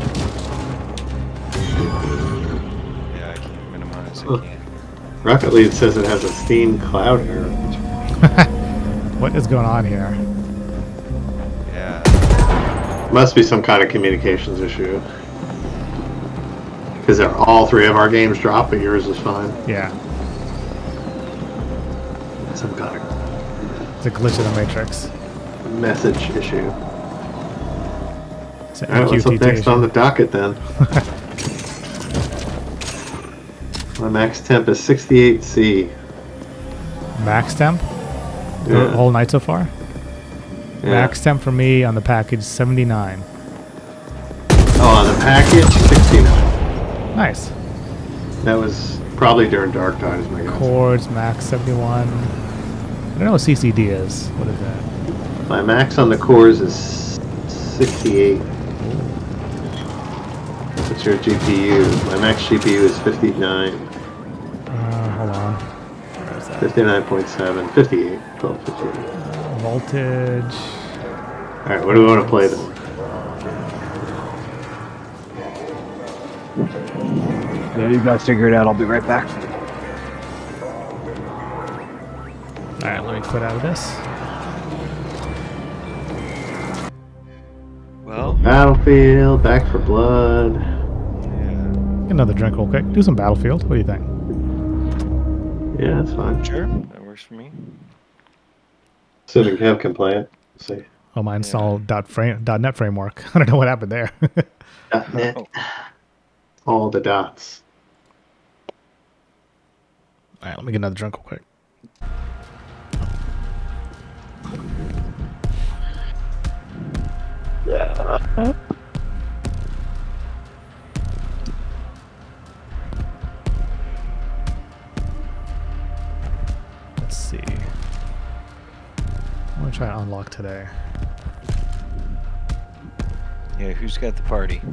Speaker 3: Yeah, I can't minimize. I can't.
Speaker 1: Rocket League says it has a Steam cloud error.
Speaker 2: What is going on here?
Speaker 3: Yeah.
Speaker 1: Must be some kind of communications issue. Because all three of our games drop, but yours is fine.
Speaker 2: Yeah.
Speaker 1: Some kind of
Speaker 2: It's a glitch in the Matrix.
Speaker 1: message issue.
Speaker 2: It's an
Speaker 1: Alright, what's up
Speaker 2: MQTT
Speaker 1: next
Speaker 2: issue.
Speaker 1: on the docket then? My max temp is 68C.
Speaker 2: Max temp? The
Speaker 1: Yeah.
Speaker 2: whole night so far?
Speaker 1: Yeah.
Speaker 2: Max temp for me on the package 79.
Speaker 1: Oh, on the package, 69.
Speaker 2: Nice.
Speaker 1: That was probably during Dark Times, my guess.
Speaker 2: Chords, max 71. I don't know what CCD is. What is that?
Speaker 1: My max on the cores is 68. What's your GPU? My max GPU is 59.
Speaker 2: Hold on. Where is that?
Speaker 1: 59.7. 58. 1258.
Speaker 2: Voltage.
Speaker 1: Alright, what do we want to play then?
Speaker 4: Yeah, you guys figure it out. I'll be right back.
Speaker 2: Alright, let me quit out of this.
Speaker 3: Well,
Speaker 1: Battlefield, Back for Blood.
Speaker 3: yeah.
Speaker 2: Get another drink real quick. Do some Battlefield. What do you think?
Speaker 1: Yeah, that's fine.
Speaker 3: Sure, that works for me.
Speaker 1: Sid and Kev can play it. Let's see.
Speaker 2: Oh, my installed .NET framework. I don't know what happened there.
Speaker 1: .NET. All the dots.
Speaker 2: Alright, let me get another drink real quick.
Speaker 1: Yeah.
Speaker 2: Let's see. I'm gonna try to unlock today.
Speaker 3: Yeah, who's got the party?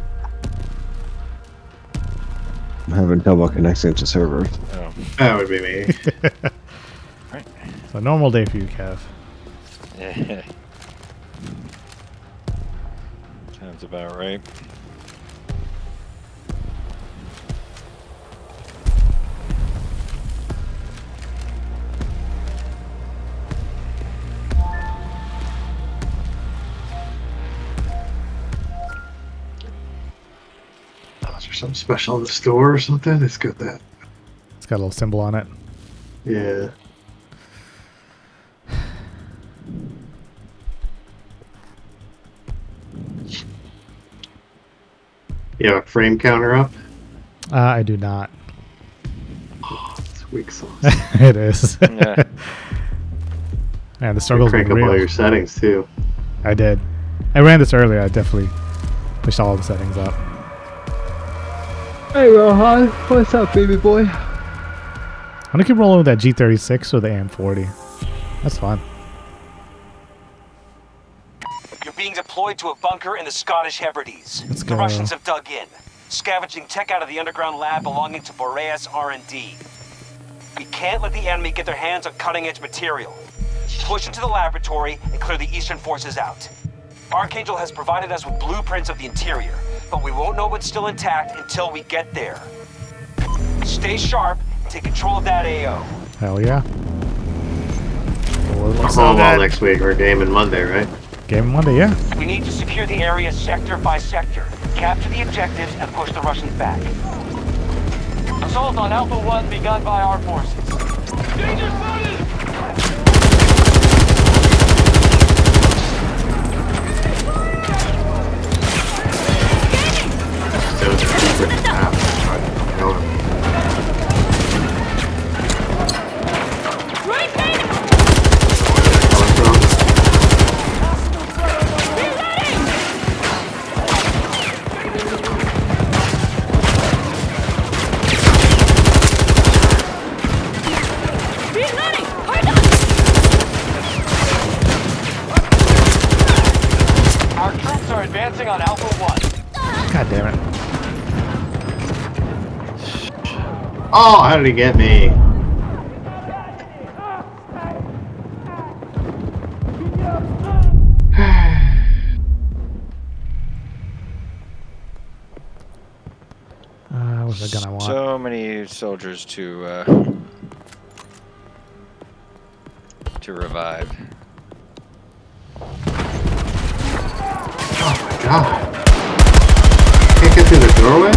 Speaker 4: I'm having trouble connecting to servers.
Speaker 3: Oh,
Speaker 1: That would be me.
Speaker 3: right.
Speaker 2: So, normal day for you, Kev.
Speaker 3: Yeah. Sounds about right.
Speaker 1: Oh, is there something special in the store or something? It's got that.
Speaker 2: It's got a little symbol on it.
Speaker 1: Yeah. You have a frame counter up?
Speaker 2: I do not.
Speaker 1: Oh, it's weak sauce.
Speaker 2: It is.
Speaker 3: Yeah.
Speaker 2: Man, the struggle's
Speaker 1: Crank
Speaker 2: been
Speaker 1: up all
Speaker 2: real.
Speaker 1: your settings too.
Speaker 2: I did. I ran this earlier. I definitely pushed all the settings up.
Speaker 4: Hey Rohan, what's up, baby boy?
Speaker 2: I'm gonna keep rolling with that G36 or the AM40. That's fun.
Speaker 11: You're being deployed to a bunker in the Scottish Hebrides.
Speaker 2: Let's
Speaker 11: The
Speaker 2: go.
Speaker 11: Russians have dug in, scavenging tech out of the underground lab belonging to Boreas R&D. We can't let the enemy get their hands on cutting-edge material. Push into the laboratory and clear the Eastern forces out. Archangel has provided us with blueprints of the interior, but we won't know what's still intact until we get there. Stay sharp and take control of that AO.
Speaker 2: Hell yeah.
Speaker 1: Home all next week or gaming Monday, right?
Speaker 2: Game Monday, yeah.
Speaker 11: We need to secure the area sector by sector, capture the objectives, and push the Russians back. Assault on Alpha 1 begun by our forces. Danger spotted!
Speaker 1: Oh, how did he get me?
Speaker 2: What's the gun I want?
Speaker 3: So many soldiers to revive.
Speaker 1: Oh my god. Can't get through the doorway?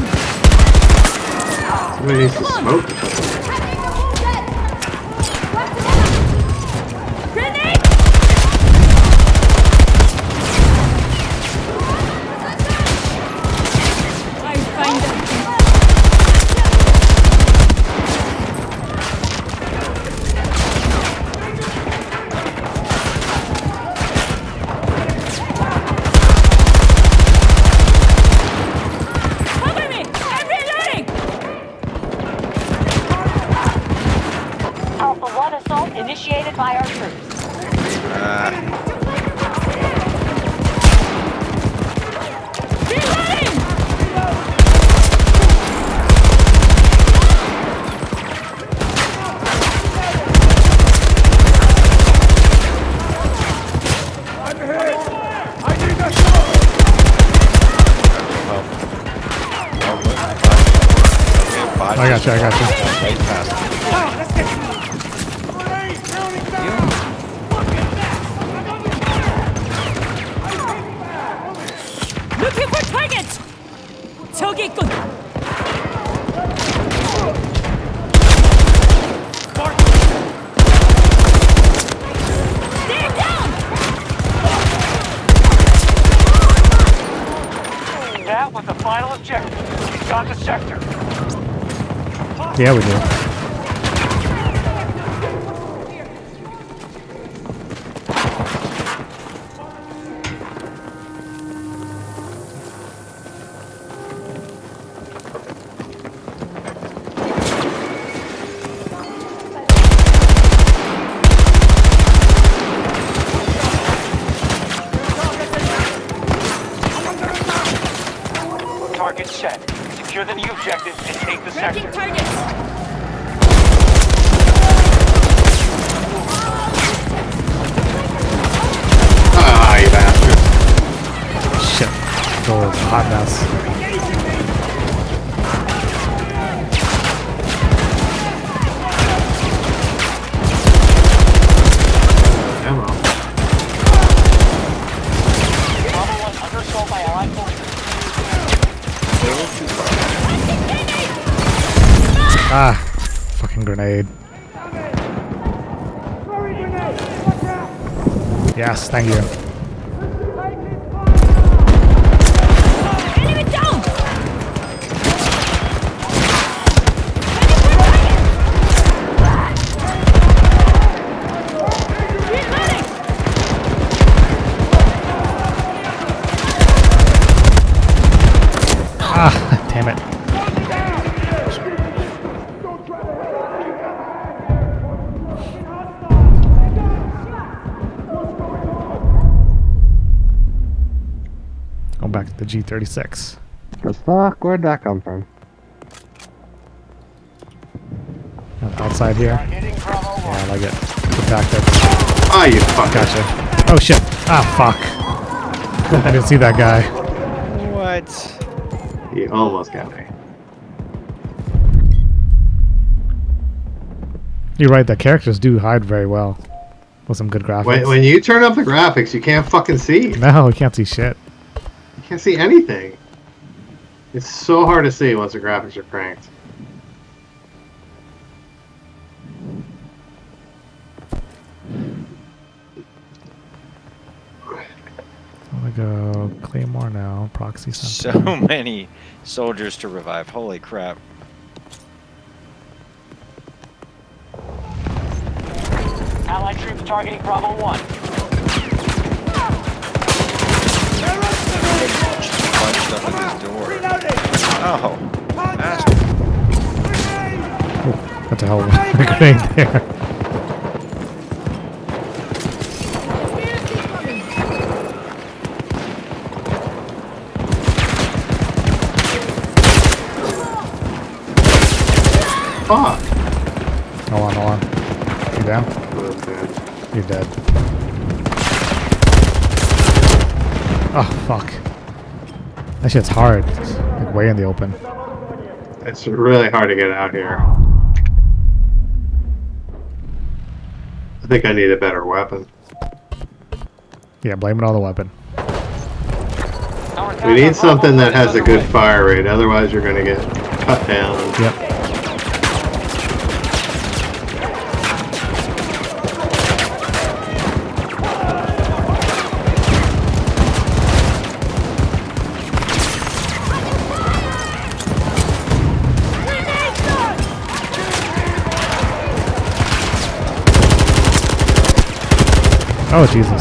Speaker 1: Somebody needs to smoke or something.
Speaker 12: Initiated by our troops.
Speaker 2: I got you.
Speaker 3: Right past me.
Speaker 12: Looking for targets! 저기 있군! Stand down!
Speaker 8: That was the final objective. We got the sector.
Speaker 2: Yeah, we do.
Speaker 8: Target set. Secure the new objective and take the sector.
Speaker 12: Marking targets!
Speaker 1: Ah, you bastard.
Speaker 2: Shit. Oh, it's a hot mess.
Speaker 1: Ammo.
Speaker 8: Bravo 1 under assault by Allied forces.
Speaker 2: Ah, fucking grenade. Yes, thank you.
Speaker 12: Enemy down! Reloading!
Speaker 2: Ah, damn it. Going back to the G36.
Speaker 4: The fuck? Where'd that come from?
Speaker 2: Outside here. Yeah, I like it. The tactics.
Speaker 1: Ah, you fucker.
Speaker 2: Gotcha. Oh shit. Ah, fuck. I didn't see that guy.
Speaker 3: What?
Speaker 1: He almost got me.
Speaker 2: You're right, the characters do hide very well. With some good graphics.
Speaker 1: When you turn up the graphics, you can't fucking see.
Speaker 2: No, we can't see shit.
Speaker 1: You can't see anything. It's so hard to see once the graphics are cranked.
Speaker 2: I'm gonna go Claymore now. Proxy
Speaker 3: So
Speaker 2: center.
Speaker 3: many soldiers to revive. Holy crap.
Speaker 8: Allied troops targeting Bravo 1.
Speaker 3: Punched up at this door. Oh, bastard.
Speaker 2: What the hell was the grenade there?
Speaker 1: fuck?
Speaker 2: Hold on, hold on. You down?
Speaker 1: Oh, dead.
Speaker 2: You're dead. Oh, fuck. That shit's hard. It's like way in the open.
Speaker 1: It's really hard to get out here. I think I need a better weapon.
Speaker 2: Yeah, blame it on the weapon.
Speaker 1: We need something that has a good fire rate, otherwise you're going to get cut down.
Speaker 2: Yep. Oh, Jesus.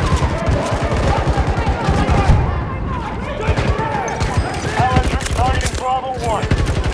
Speaker 8: Targeting Bravo 1.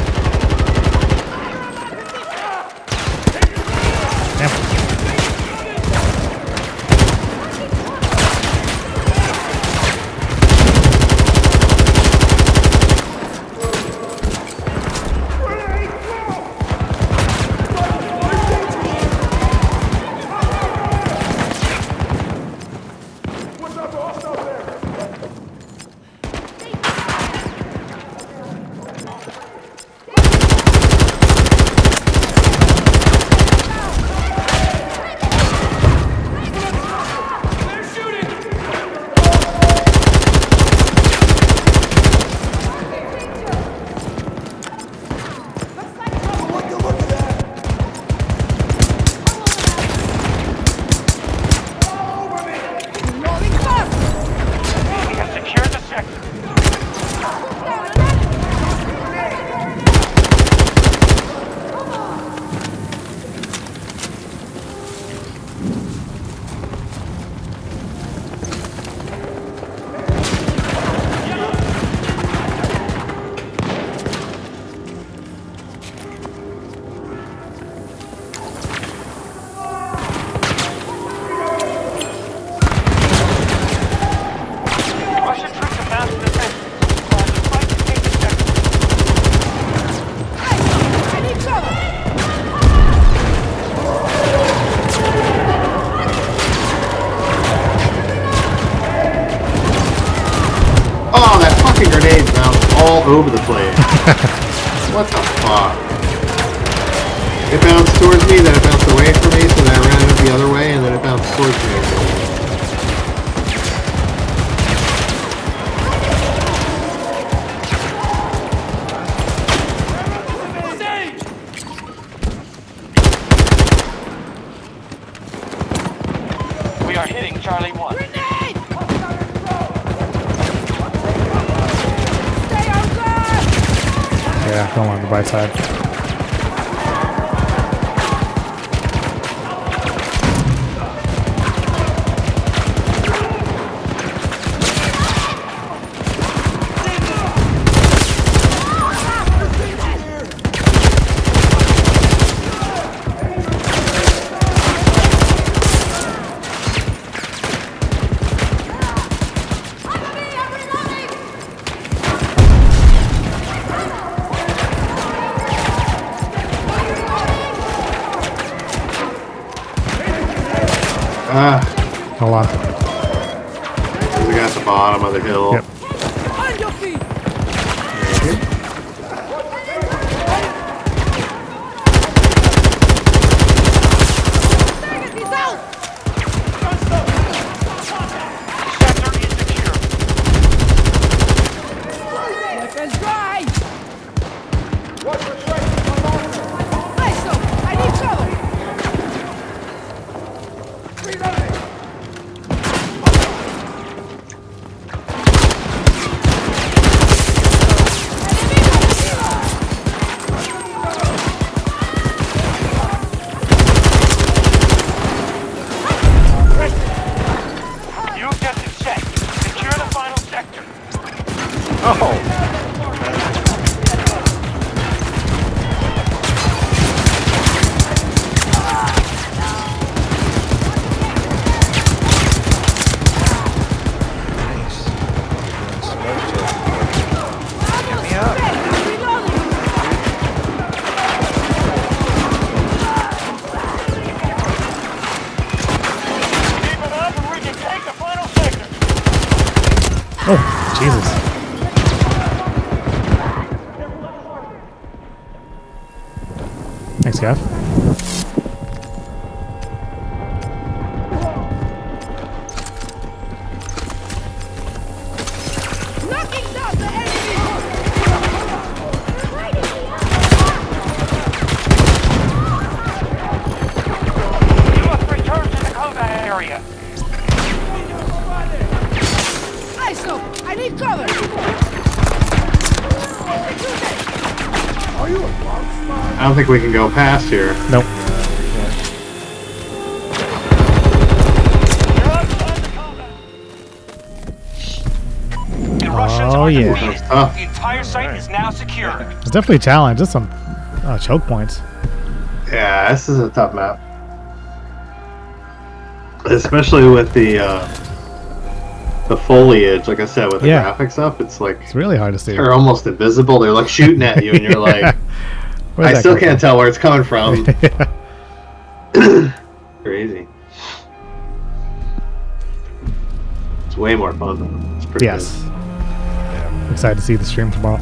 Speaker 1: Oh, that fucking grenade bounced all over the place. What the fuck? It bounced towards me, then it bounced away from me, so then I ran it the other way, and then it bounced towards me again.
Speaker 8: We are hitting Charlie 1.
Speaker 2: Yeah, go on the right side. Hold on.
Speaker 1: There's a guy at the bottom of the hill.
Speaker 2: Yep.
Speaker 12: On your feet!
Speaker 8: He's out! Sector is secure.
Speaker 12: Weapons dry!
Speaker 8: What's the trace?
Speaker 12: Listen, I need cover!
Speaker 2: Scav.
Speaker 12: Knocking down the enemy!
Speaker 8: You must return to the combat area.
Speaker 12: ISO! I need cover!
Speaker 9: Are you a marksman?
Speaker 1: I don't think we can go past here.
Speaker 2: Nope.
Speaker 11: The Russians
Speaker 2: Oh,
Speaker 11: are
Speaker 2: yeah.
Speaker 11: defeated.
Speaker 1: That's tough.
Speaker 11: The entire site is now secure.
Speaker 2: It's definitely a challenge. Just some choke points.
Speaker 1: Yeah, this is a tough map. Especially with the foliage, like I said, with the
Speaker 2: Yeah.
Speaker 1: graphics up, it's like
Speaker 2: It's really hard to see.
Speaker 1: they're almost invisible. They're like shooting at you, and you're like,
Speaker 2: Where'd
Speaker 1: I
Speaker 2: that
Speaker 1: still
Speaker 2: come
Speaker 1: can't
Speaker 2: from?
Speaker 1: tell where it's coming from.
Speaker 2: Yeah.
Speaker 1: Crazy. It's way more fun though. It's pretty
Speaker 2: Yes. Excited to see the stream tomorrow.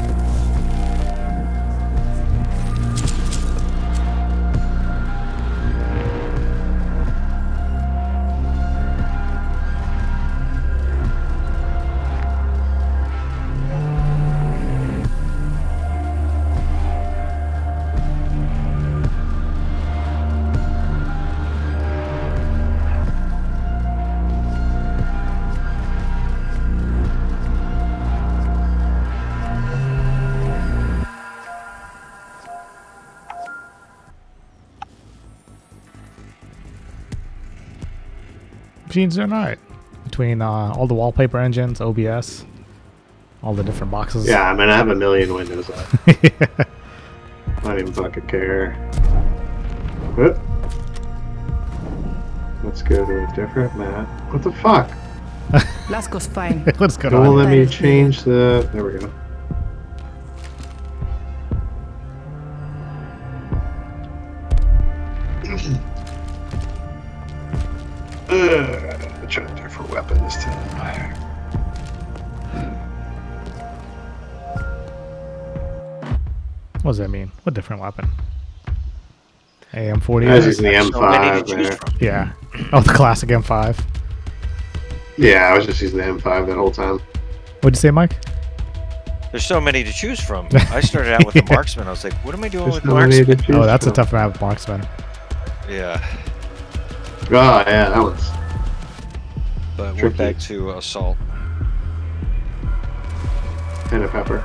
Speaker 2: Machines doing alright. Between all the wallpaper engines, OBS, all the different boxes.
Speaker 1: Yeah, I mean, I have a million windows up. I don't even fucking care. Whoop. Let's go to a different map. What the fuck?
Speaker 12: Lasco's fine.
Speaker 2: What's going
Speaker 1: Don't
Speaker 2: on?
Speaker 1: let me change the... There we go. Try different weapon this time.
Speaker 2: What does that mean? What different weapon? AM40?
Speaker 1: I was using the M5 there.
Speaker 2: Yeah. Oh, the classic M5.
Speaker 1: Yeah, I was just using the M5 that whole time.
Speaker 2: What'd you say, Mike?
Speaker 3: There's so many to choose from. I started out with the marksman. I was like, what am I doing with
Speaker 1: so many to
Speaker 3: marksman?
Speaker 1: choose
Speaker 2: Oh, that's a
Speaker 1: from.
Speaker 2: tough map with marksman.
Speaker 3: Yeah.
Speaker 1: Oh, yeah, that was...
Speaker 3: But we're
Speaker 1: Tricky.
Speaker 3: back to assault.
Speaker 1: And a pepper.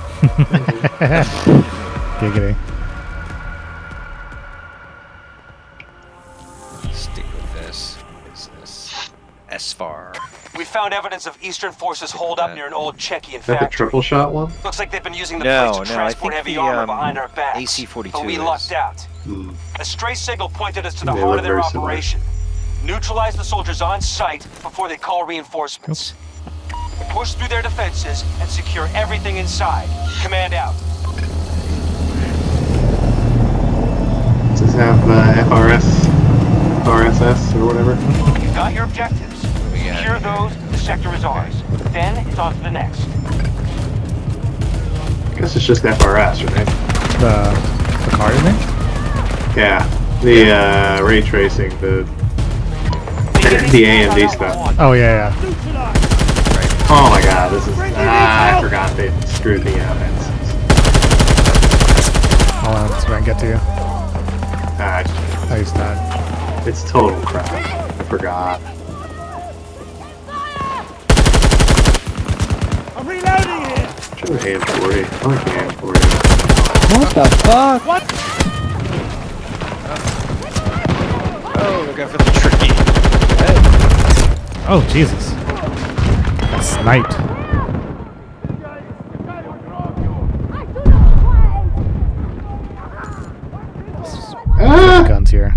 Speaker 2: Giggity.
Speaker 3: Stick with this. Is this SFAR?
Speaker 11: We found evidence of Eastern forces hold up near an old Czechian
Speaker 1: Is that the
Speaker 11: factory.
Speaker 1: triple shot one?
Speaker 11: Looks like they've been using the
Speaker 3: No,
Speaker 11: place to
Speaker 3: no, I
Speaker 11: transport
Speaker 3: think
Speaker 11: heavy
Speaker 3: the,
Speaker 11: armor behind our backs.
Speaker 3: AC-42
Speaker 11: but we
Speaker 3: is.
Speaker 11: lucked out.
Speaker 1: Hmm.
Speaker 11: A stray signal pointed us to the
Speaker 1: They
Speaker 11: heart
Speaker 1: look
Speaker 11: of their
Speaker 1: very similar.
Speaker 11: operation. Neutralize the soldiers on site before they call reinforcements. Push through their defenses and secure everything inside. Command out.
Speaker 1: Does this have FRS? RSS or whatever?
Speaker 11: You've got your objectives. Secure those, the sector is ours. Then it's on to the next.
Speaker 1: I guess it's just FRS, right?
Speaker 2: The car, you think?
Speaker 1: Yeah. The ray tracing, the AMD stuff.
Speaker 2: Oh, yeah, yeah.
Speaker 1: Oh my god, this is... I forgot they screwed me up.
Speaker 2: Hold on, let's try and get to you.
Speaker 1: Ah,
Speaker 2: I used that.
Speaker 1: it's total crap. I forgot.
Speaker 9: I'm reloading here.
Speaker 1: Try the AM40. I like the AM40.
Speaker 4: What the fuck?
Speaker 9: What?
Speaker 3: Oh, look out for the tricky.
Speaker 2: Oh, Jesus. Sniped.
Speaker 1: Ah!
Speaker 2: Guns here.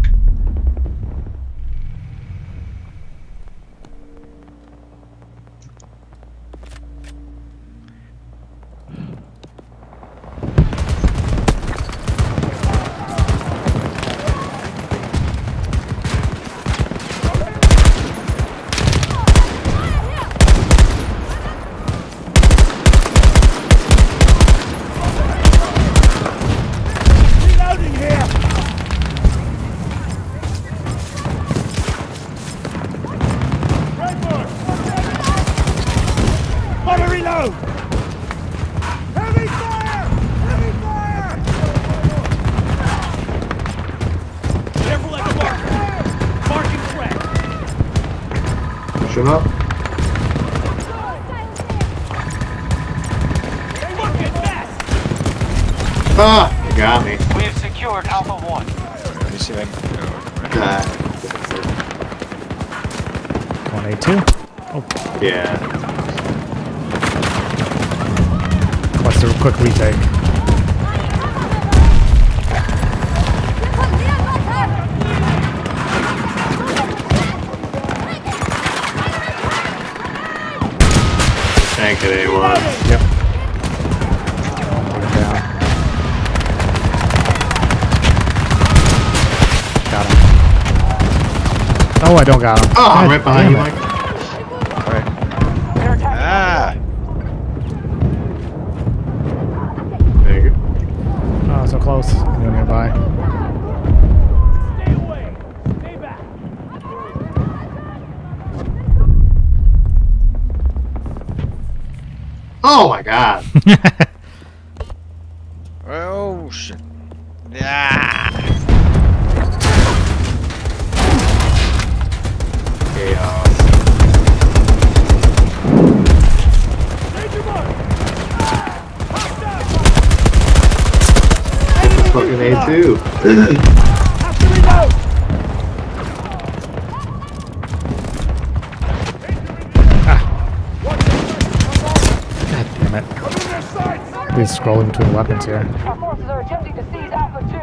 Speaker 9: Reloading here.
Speaker 1: him up. Ah, you got me.
Speaker 11: We have secured Alpha 1.
Speaker 3: Let me see if I can go.
Speaker 2: Going A2. Oh.
Speaker 1: Yeah.
Speaker 2: What's the quick retake?
Speaker 1: Tank at A1.
Speaker 2: Yep. Got him. Oh, I don't got him.
Speaker 1: Oh, I'm
Speaker 2: God
Speaker 1: right behind you,
Speaker 2: damn
Speaker 1: Mike.
Speaker 3: Alright. Ah!
Speaker 1: There you go.
Speaker 2: Oh, so close. You're nearby.
Speaker 9: Stay away. Stay back.
Speaker 1: Oh my god.
Speaker 3: Oh shit. Yeah.
Speaker 1: Chaos. Fucking A2.
Speaker 9: Have to reload.
Speaker 2: God damn it. He's scrolling between weapons here.
Speaker 5: Our forces are attempting to seize Alpha 2.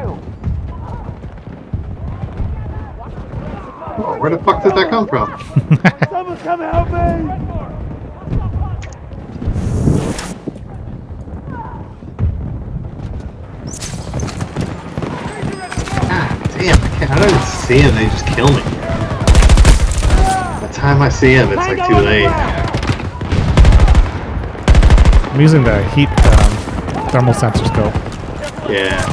Speaker 1: Oh, where the fuck did that come from?
Speaker 9: Someone come help me.
Speaker 1: God damn, I don't even see him, they just kill me. By the time I see him, it's like too late.
Speaker 2: I'm using the heat thermal sensor scope.
Speaker 1: Yeah.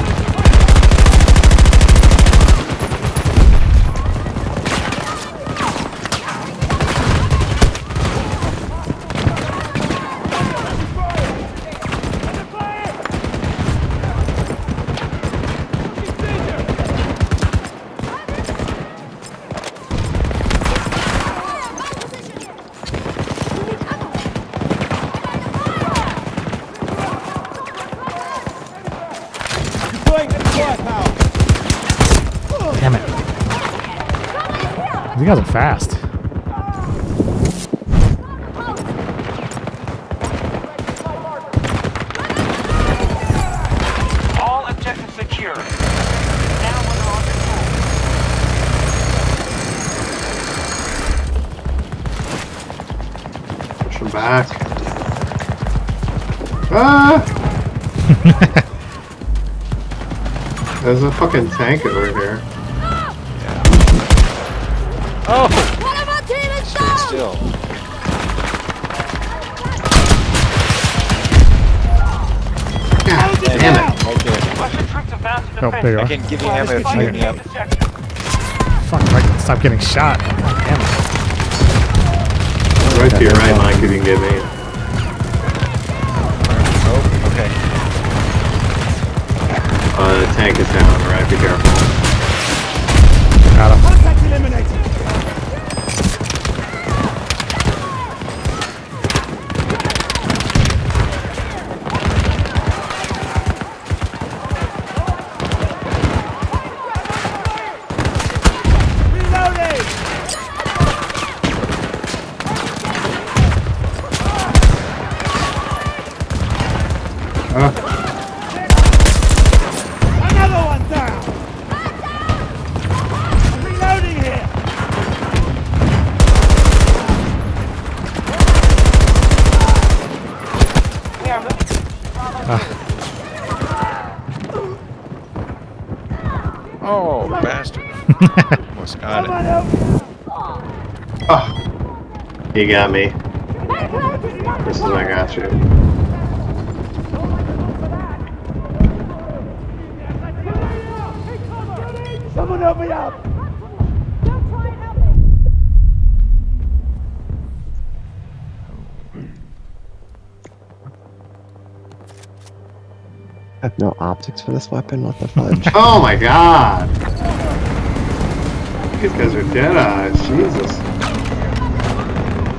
Speaker 2: Damn it. These guys are fast.
Speaker 11: All objectives secure. Now under our control.
Speaker 1: Push him back. Ah! There's a fucking tank over here.
Speaker 3: Oh! Stand still.
Speaker 1: God damn it.
Speaker 3: Okay.
Speaker 11: Russian troops have mounted
Speaker 2: Oh, there you
Speaker 3: I
Speaker 2: are.
Speaker 3: can give you ammo if you need up.
Speaker 2: Fuck, if I can stop getting shot. Damn it.
Speaker 1: Right to your right, Mike, if you can get me.
Speaker 3: Oh, okay.
Speaker 1: The tank is down, alright, be careful.
Speaker 2: Got him.
Speaker 9: Contact eliminated. Reloading. Another one down. Reloading here.
Speaker 3: Oh, bastard. Almost got
Speaker 9: Come on
Speaker 3: it.
Speaker 9: help.
Speaker 1: Oh, you got me. This is I got you.
Speaker 9: Someone help me up.
Speaker 4: I have no optics for this weapon. What the fudge?
Speaker 1: Oh my god! These guys are dead eyes, Jesus.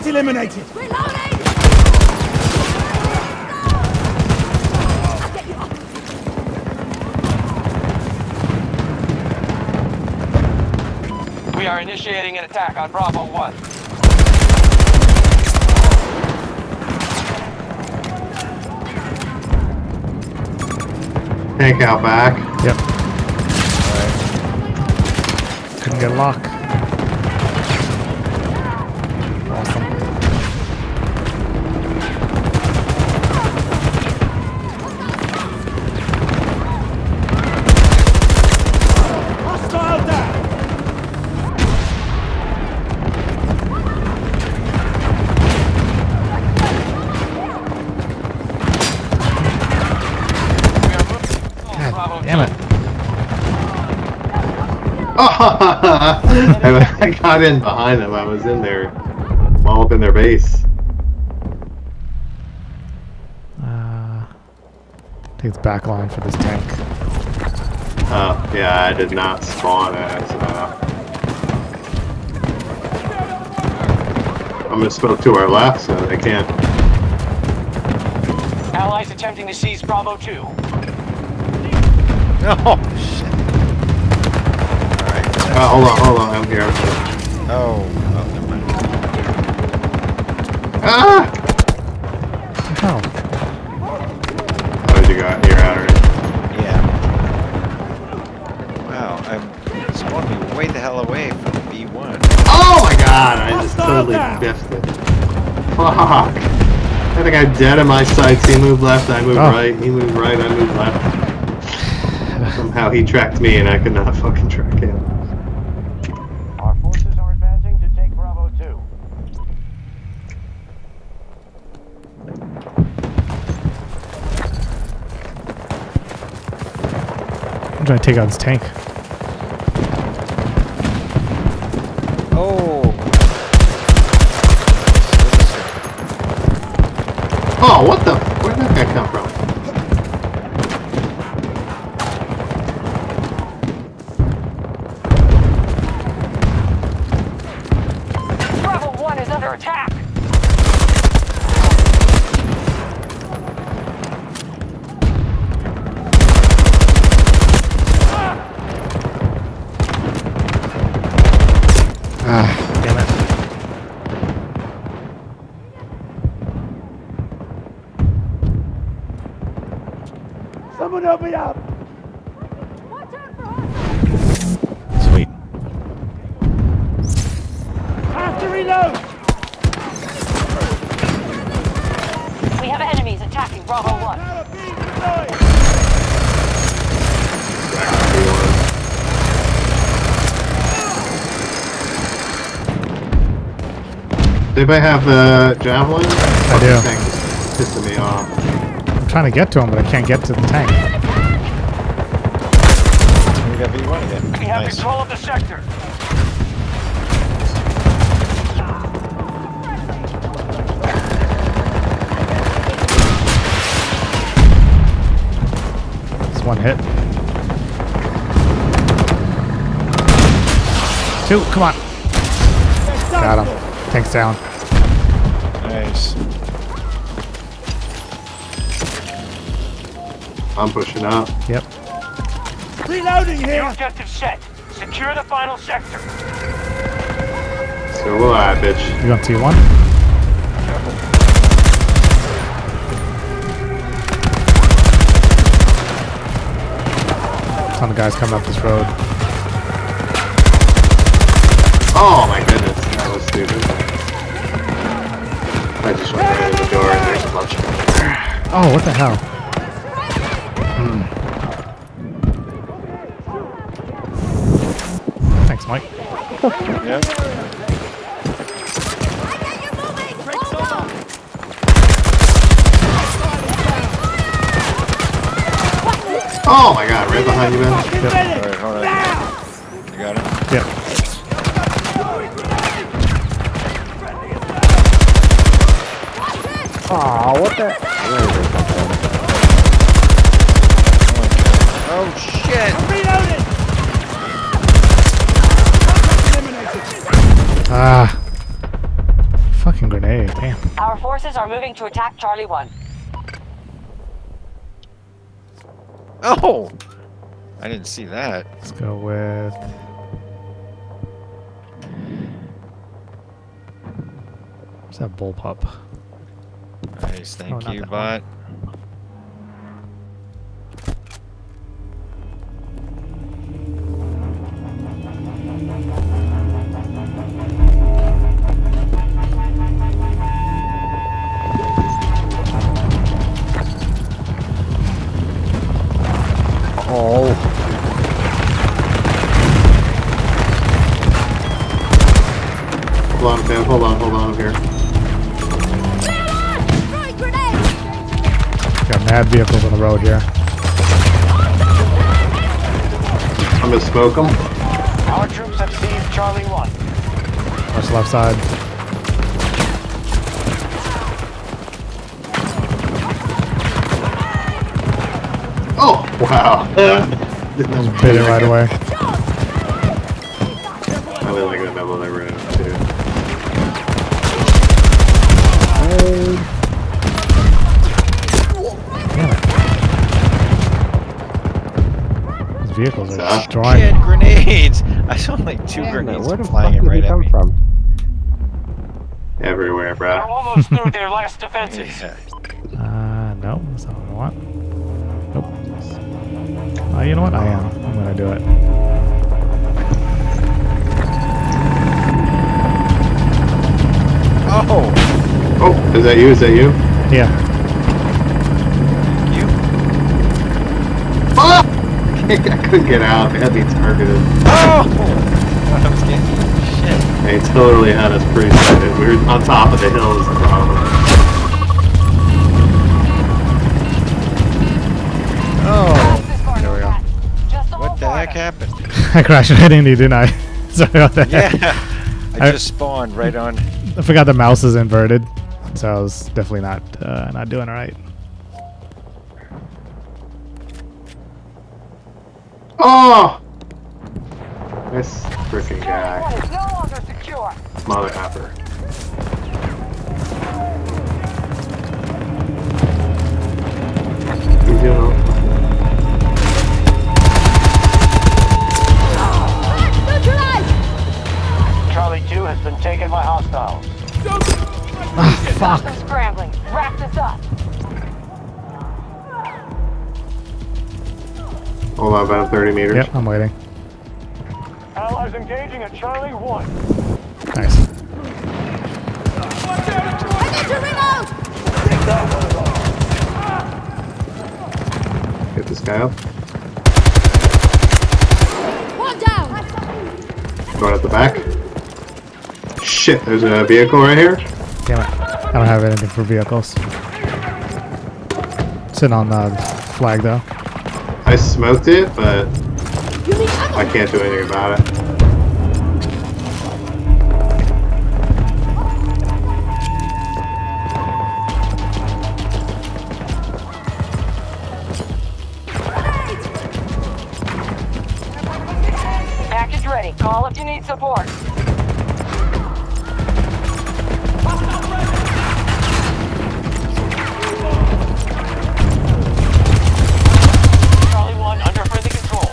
Speaker 9: Target eliminated.
Speaker 11: We are initiating an attack on Bravo 1.
Speaker 1: Tank out back.
Speaker 2: Yep. Couldn't get a lock. Awesome.
Speaker 9: Hostile down.
Speaker 2: God damn it.
Speaker 1: I got in behind them. I was in there, all up in their base.
Speaker 2: Take the back line for this tank.
Speaker 1: Yeah, I did not spawn as. I'm gonna spoke to our left, so they can't.
Speaker 11: Allies attempting to seize Bravo 2.
Speaker 2: Oh shit.
Speaker 1: Hold on, I'm here.
Speaker 3: Oh, never mind.
Speaker 1: Ah!
Speaker 2: Oh.
Speaker 1: Oh, you're out already.
Speaker 3: Yeah. Wow, I'm spawned me way the hell away from B1.
Speaker 1: Oh my god, I just totally biffed it. Fuck. I think I'm dead in my sights. He moved left, I moved right. He moved right, I moved left. Somehow he tracked me and I could not fucking track him.
Speaker 11: Our forces are advancing to take Bravo 2.
Speaker 2: I'm trying to take out this tank.
Speaker 1: Oh, what the? Where did that guy come from?
Speaker 11: Bravo 1 is under attack!
Speaker 2: Ah, damn it.
Speaker 9: Someone help me up!
Speaker 2: Sweet.
Speaker 9: I have to reload!
Speaker 12: We have enemies attacking Bravo 1.
Speaker 1: Anybody have javelin?
Speaker 2: I do.
Speaker 1: Thanks. Pissing me off.
Speaker 2: I'm trying to get to him, but I can't get to the tank.
Speaker 3: We got B1 again.
Speaker 11: We have control of the sector.
Speaker 2: It's one hit. Two, come on. Got him. Tank's down.
Speaker 3: Nice.
Speaker 1: I'm pushing up.
Speaker 2: Yep.
Speaker 9: Reloading
Speaker 11: New
Speaker 9: here!
Speaker 11: objective set. Secure the final sector.
Speaker 1: So will I, bitch.
Speaker 2: You going T1? Ton of guys coming up this road.
Speaker 1: Oh my goodness, that was stupid. I just went right in the door and there's a bunch of them there.
Speaker 2: Oh, what the hell? Thanks, Mike.
Speaker 3: Yeah.
Speaker 1: Oh my god, right behind you, man.
Speaker 3: Alright, hold on. You got it?
Speaker 2: Yep.
Speaker 4: Aw, what the?
Speaker 3: Oh shit!
Speaker 9: Reloading!
Speaker 2: Ah. Fucking grenade.
Speaker 12: forces are moving to attack Charlie 1.
Speaker 3: Oh! I didn't see that.
Speaker 2: Let's go with... Where's that bullpup?
Speaker 3: Nice, thank
Speaker 2: not
Speaker 3: you,
Speaker 2: that
Speaker 3: bot.
Speaker 4: Oh.
Speaker 1: Hold on, man. Hold on here.
Speaker 2: Got mad vehicles on the road here.
Speaker 1: I'm gonna smoke them.
Speaker 8: Our troops have seized Charlie 1.
Speaker 2: Watch the left side.
Speaker 1: Oh, wow.
Speaker 2: Just bit it right away.
Speaker 1: I really like the double they ran too.
Speaker 2: These vehicles are
Speaker 1: Stop.
Speaker 2: destroying
Speaker 3: Shit,
Speaker 2: me.
Speaker 3: grenades! I saw like 2 grenades
Speaker 4: Where the
Speaker 3: flying
Speaker 4: fuck did
Speaker 3: right
Speaker 4: he
Speaker 3: at
Speaker 4: come
Speaker 3: me.
Speaker 4: from?
Speaker 1: Everywhere,
Speaker 8: They're
Speaker 1: bro.
Speaker 8: almost through their last defenses.
Speaker 3: Yeah.
Speaker 2: No, that's not what I want. Nope. Oh, you know what? I am. I'm gonna do it.
Speaker 3: Oh!
Speaker 1: Oh, is that you? Is that you?
Speaker 2: Yeah.
Speaker 3: You?
Speaker 1: Fuck! I couldn't get out. They had me targeted.
Speaker 3: Oh! I was getting shit.
Speaker 1: They totally had us pre-sighted. We were on top of the hill is the problem.
Speaker 3: Oh! There we go. What the heck happened?
Speaker 2: I crashed right into you, didn't I? Sorry about that.
Speaker 3: Yeah! I just spawned right on.
Speaker 2: I forgot the mouse is inverted, so I was definitely not doing it right.
Speaker 1: Oh! This freaking guy.
Speaker 12: Is no longer secure.
Speaker 1: Mother effer. You know.
Speaker 8: Charlie 2 has been taken by hostiles.
Speaker 2: Fuck.
Speaker 12: Stop scrambling. Wrap this up.
Speaker 1: Hold on, about 30 meters.
Speaker 2: Yep, I'm waiting.
Speaker 8: Allies engaging at Charlie 1.
Speaker 2: Nice.
Speaker 1: Get this guy up.
Speaker 12: One down.
Speaker 1: Going at the back. Shit, there's a vehicle right here.
Speaker 2: Damn it. I don't have anything for vehicles. Sitting on the flag though.
Speaker 1: I smoked it, but I can't do anything about it.
Speaker 12: Package ready. Call if you need support.
Speaker 8: Charlie 1 under friendly control.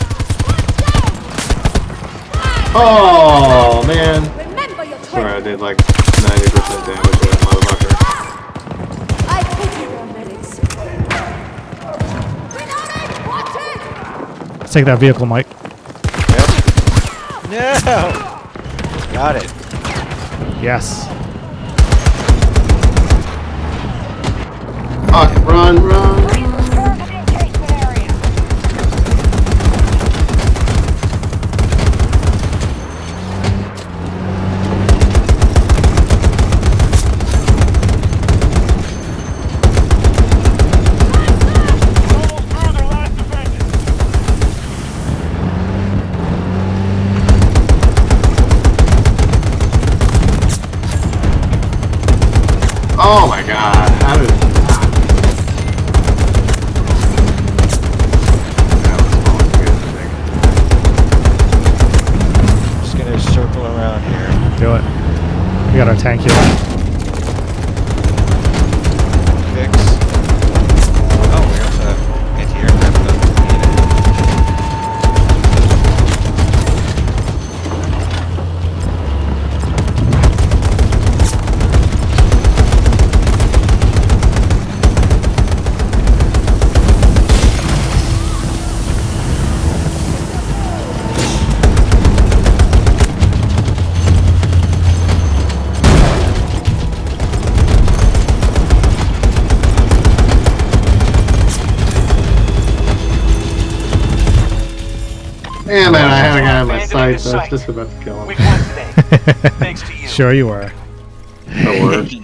Speaker 1: Oh man!
Speaker 12: Remember your
Speaker 1: Sorry, I did like 90% damage to that motherfucker.
Speaker 12: I put you on medics. Reloading! Watch it!
Speaker 2: Let's take that vehicle, Mike.
Speaker 3: No! Got it.
Speaker 2: Yes.
Speaker 1: Fuck, run, run!
Speaker 12: Return to the engagement area.
Speaker 8: Almost through their last defenses.
Speaker 1: Oh my god, how did... Damn it, I had a guy on my sights. I was just about to kill him.
Speaker 11: We've won today. Thanks to you.
Speaker 2: Sure you were.
Speaker 1: The worst.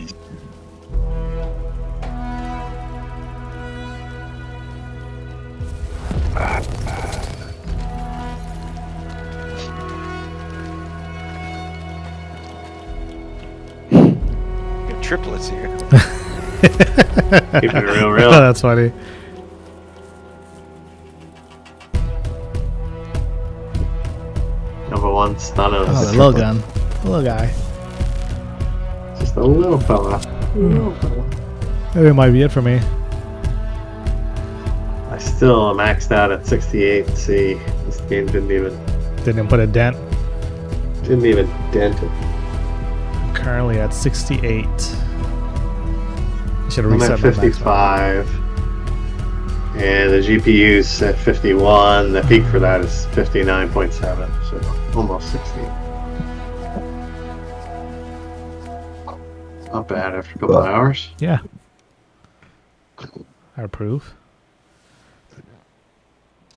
Speaker 3: Got triplets here.
Speaker 1: Keep it real.
Speaker 2: Oh, that's funny.
Speaker 1: Number one, stun of
Speaker 2: Oh, the little gun. The little guy.
Speaker 1: Just a little fella.
Speaker 2: Maybe it might be it for me.
Speaker 1: I still maxed out at 68. See, this game didn't even
Speaker 2: put a dent.
Speaker 1: Didn't even dent it.
Speaker 2: I'm currently at 68. Should have
Speaker 1: I'm
Speaker 2: reset
Speaker 1: at
Speaker 2: my max
Speaker 1: 55. And the GPU's at 51. The peak for that is 59.7. So almost 60. Not bad after a couple of hours.
Speaker 2: Yeah. I approve.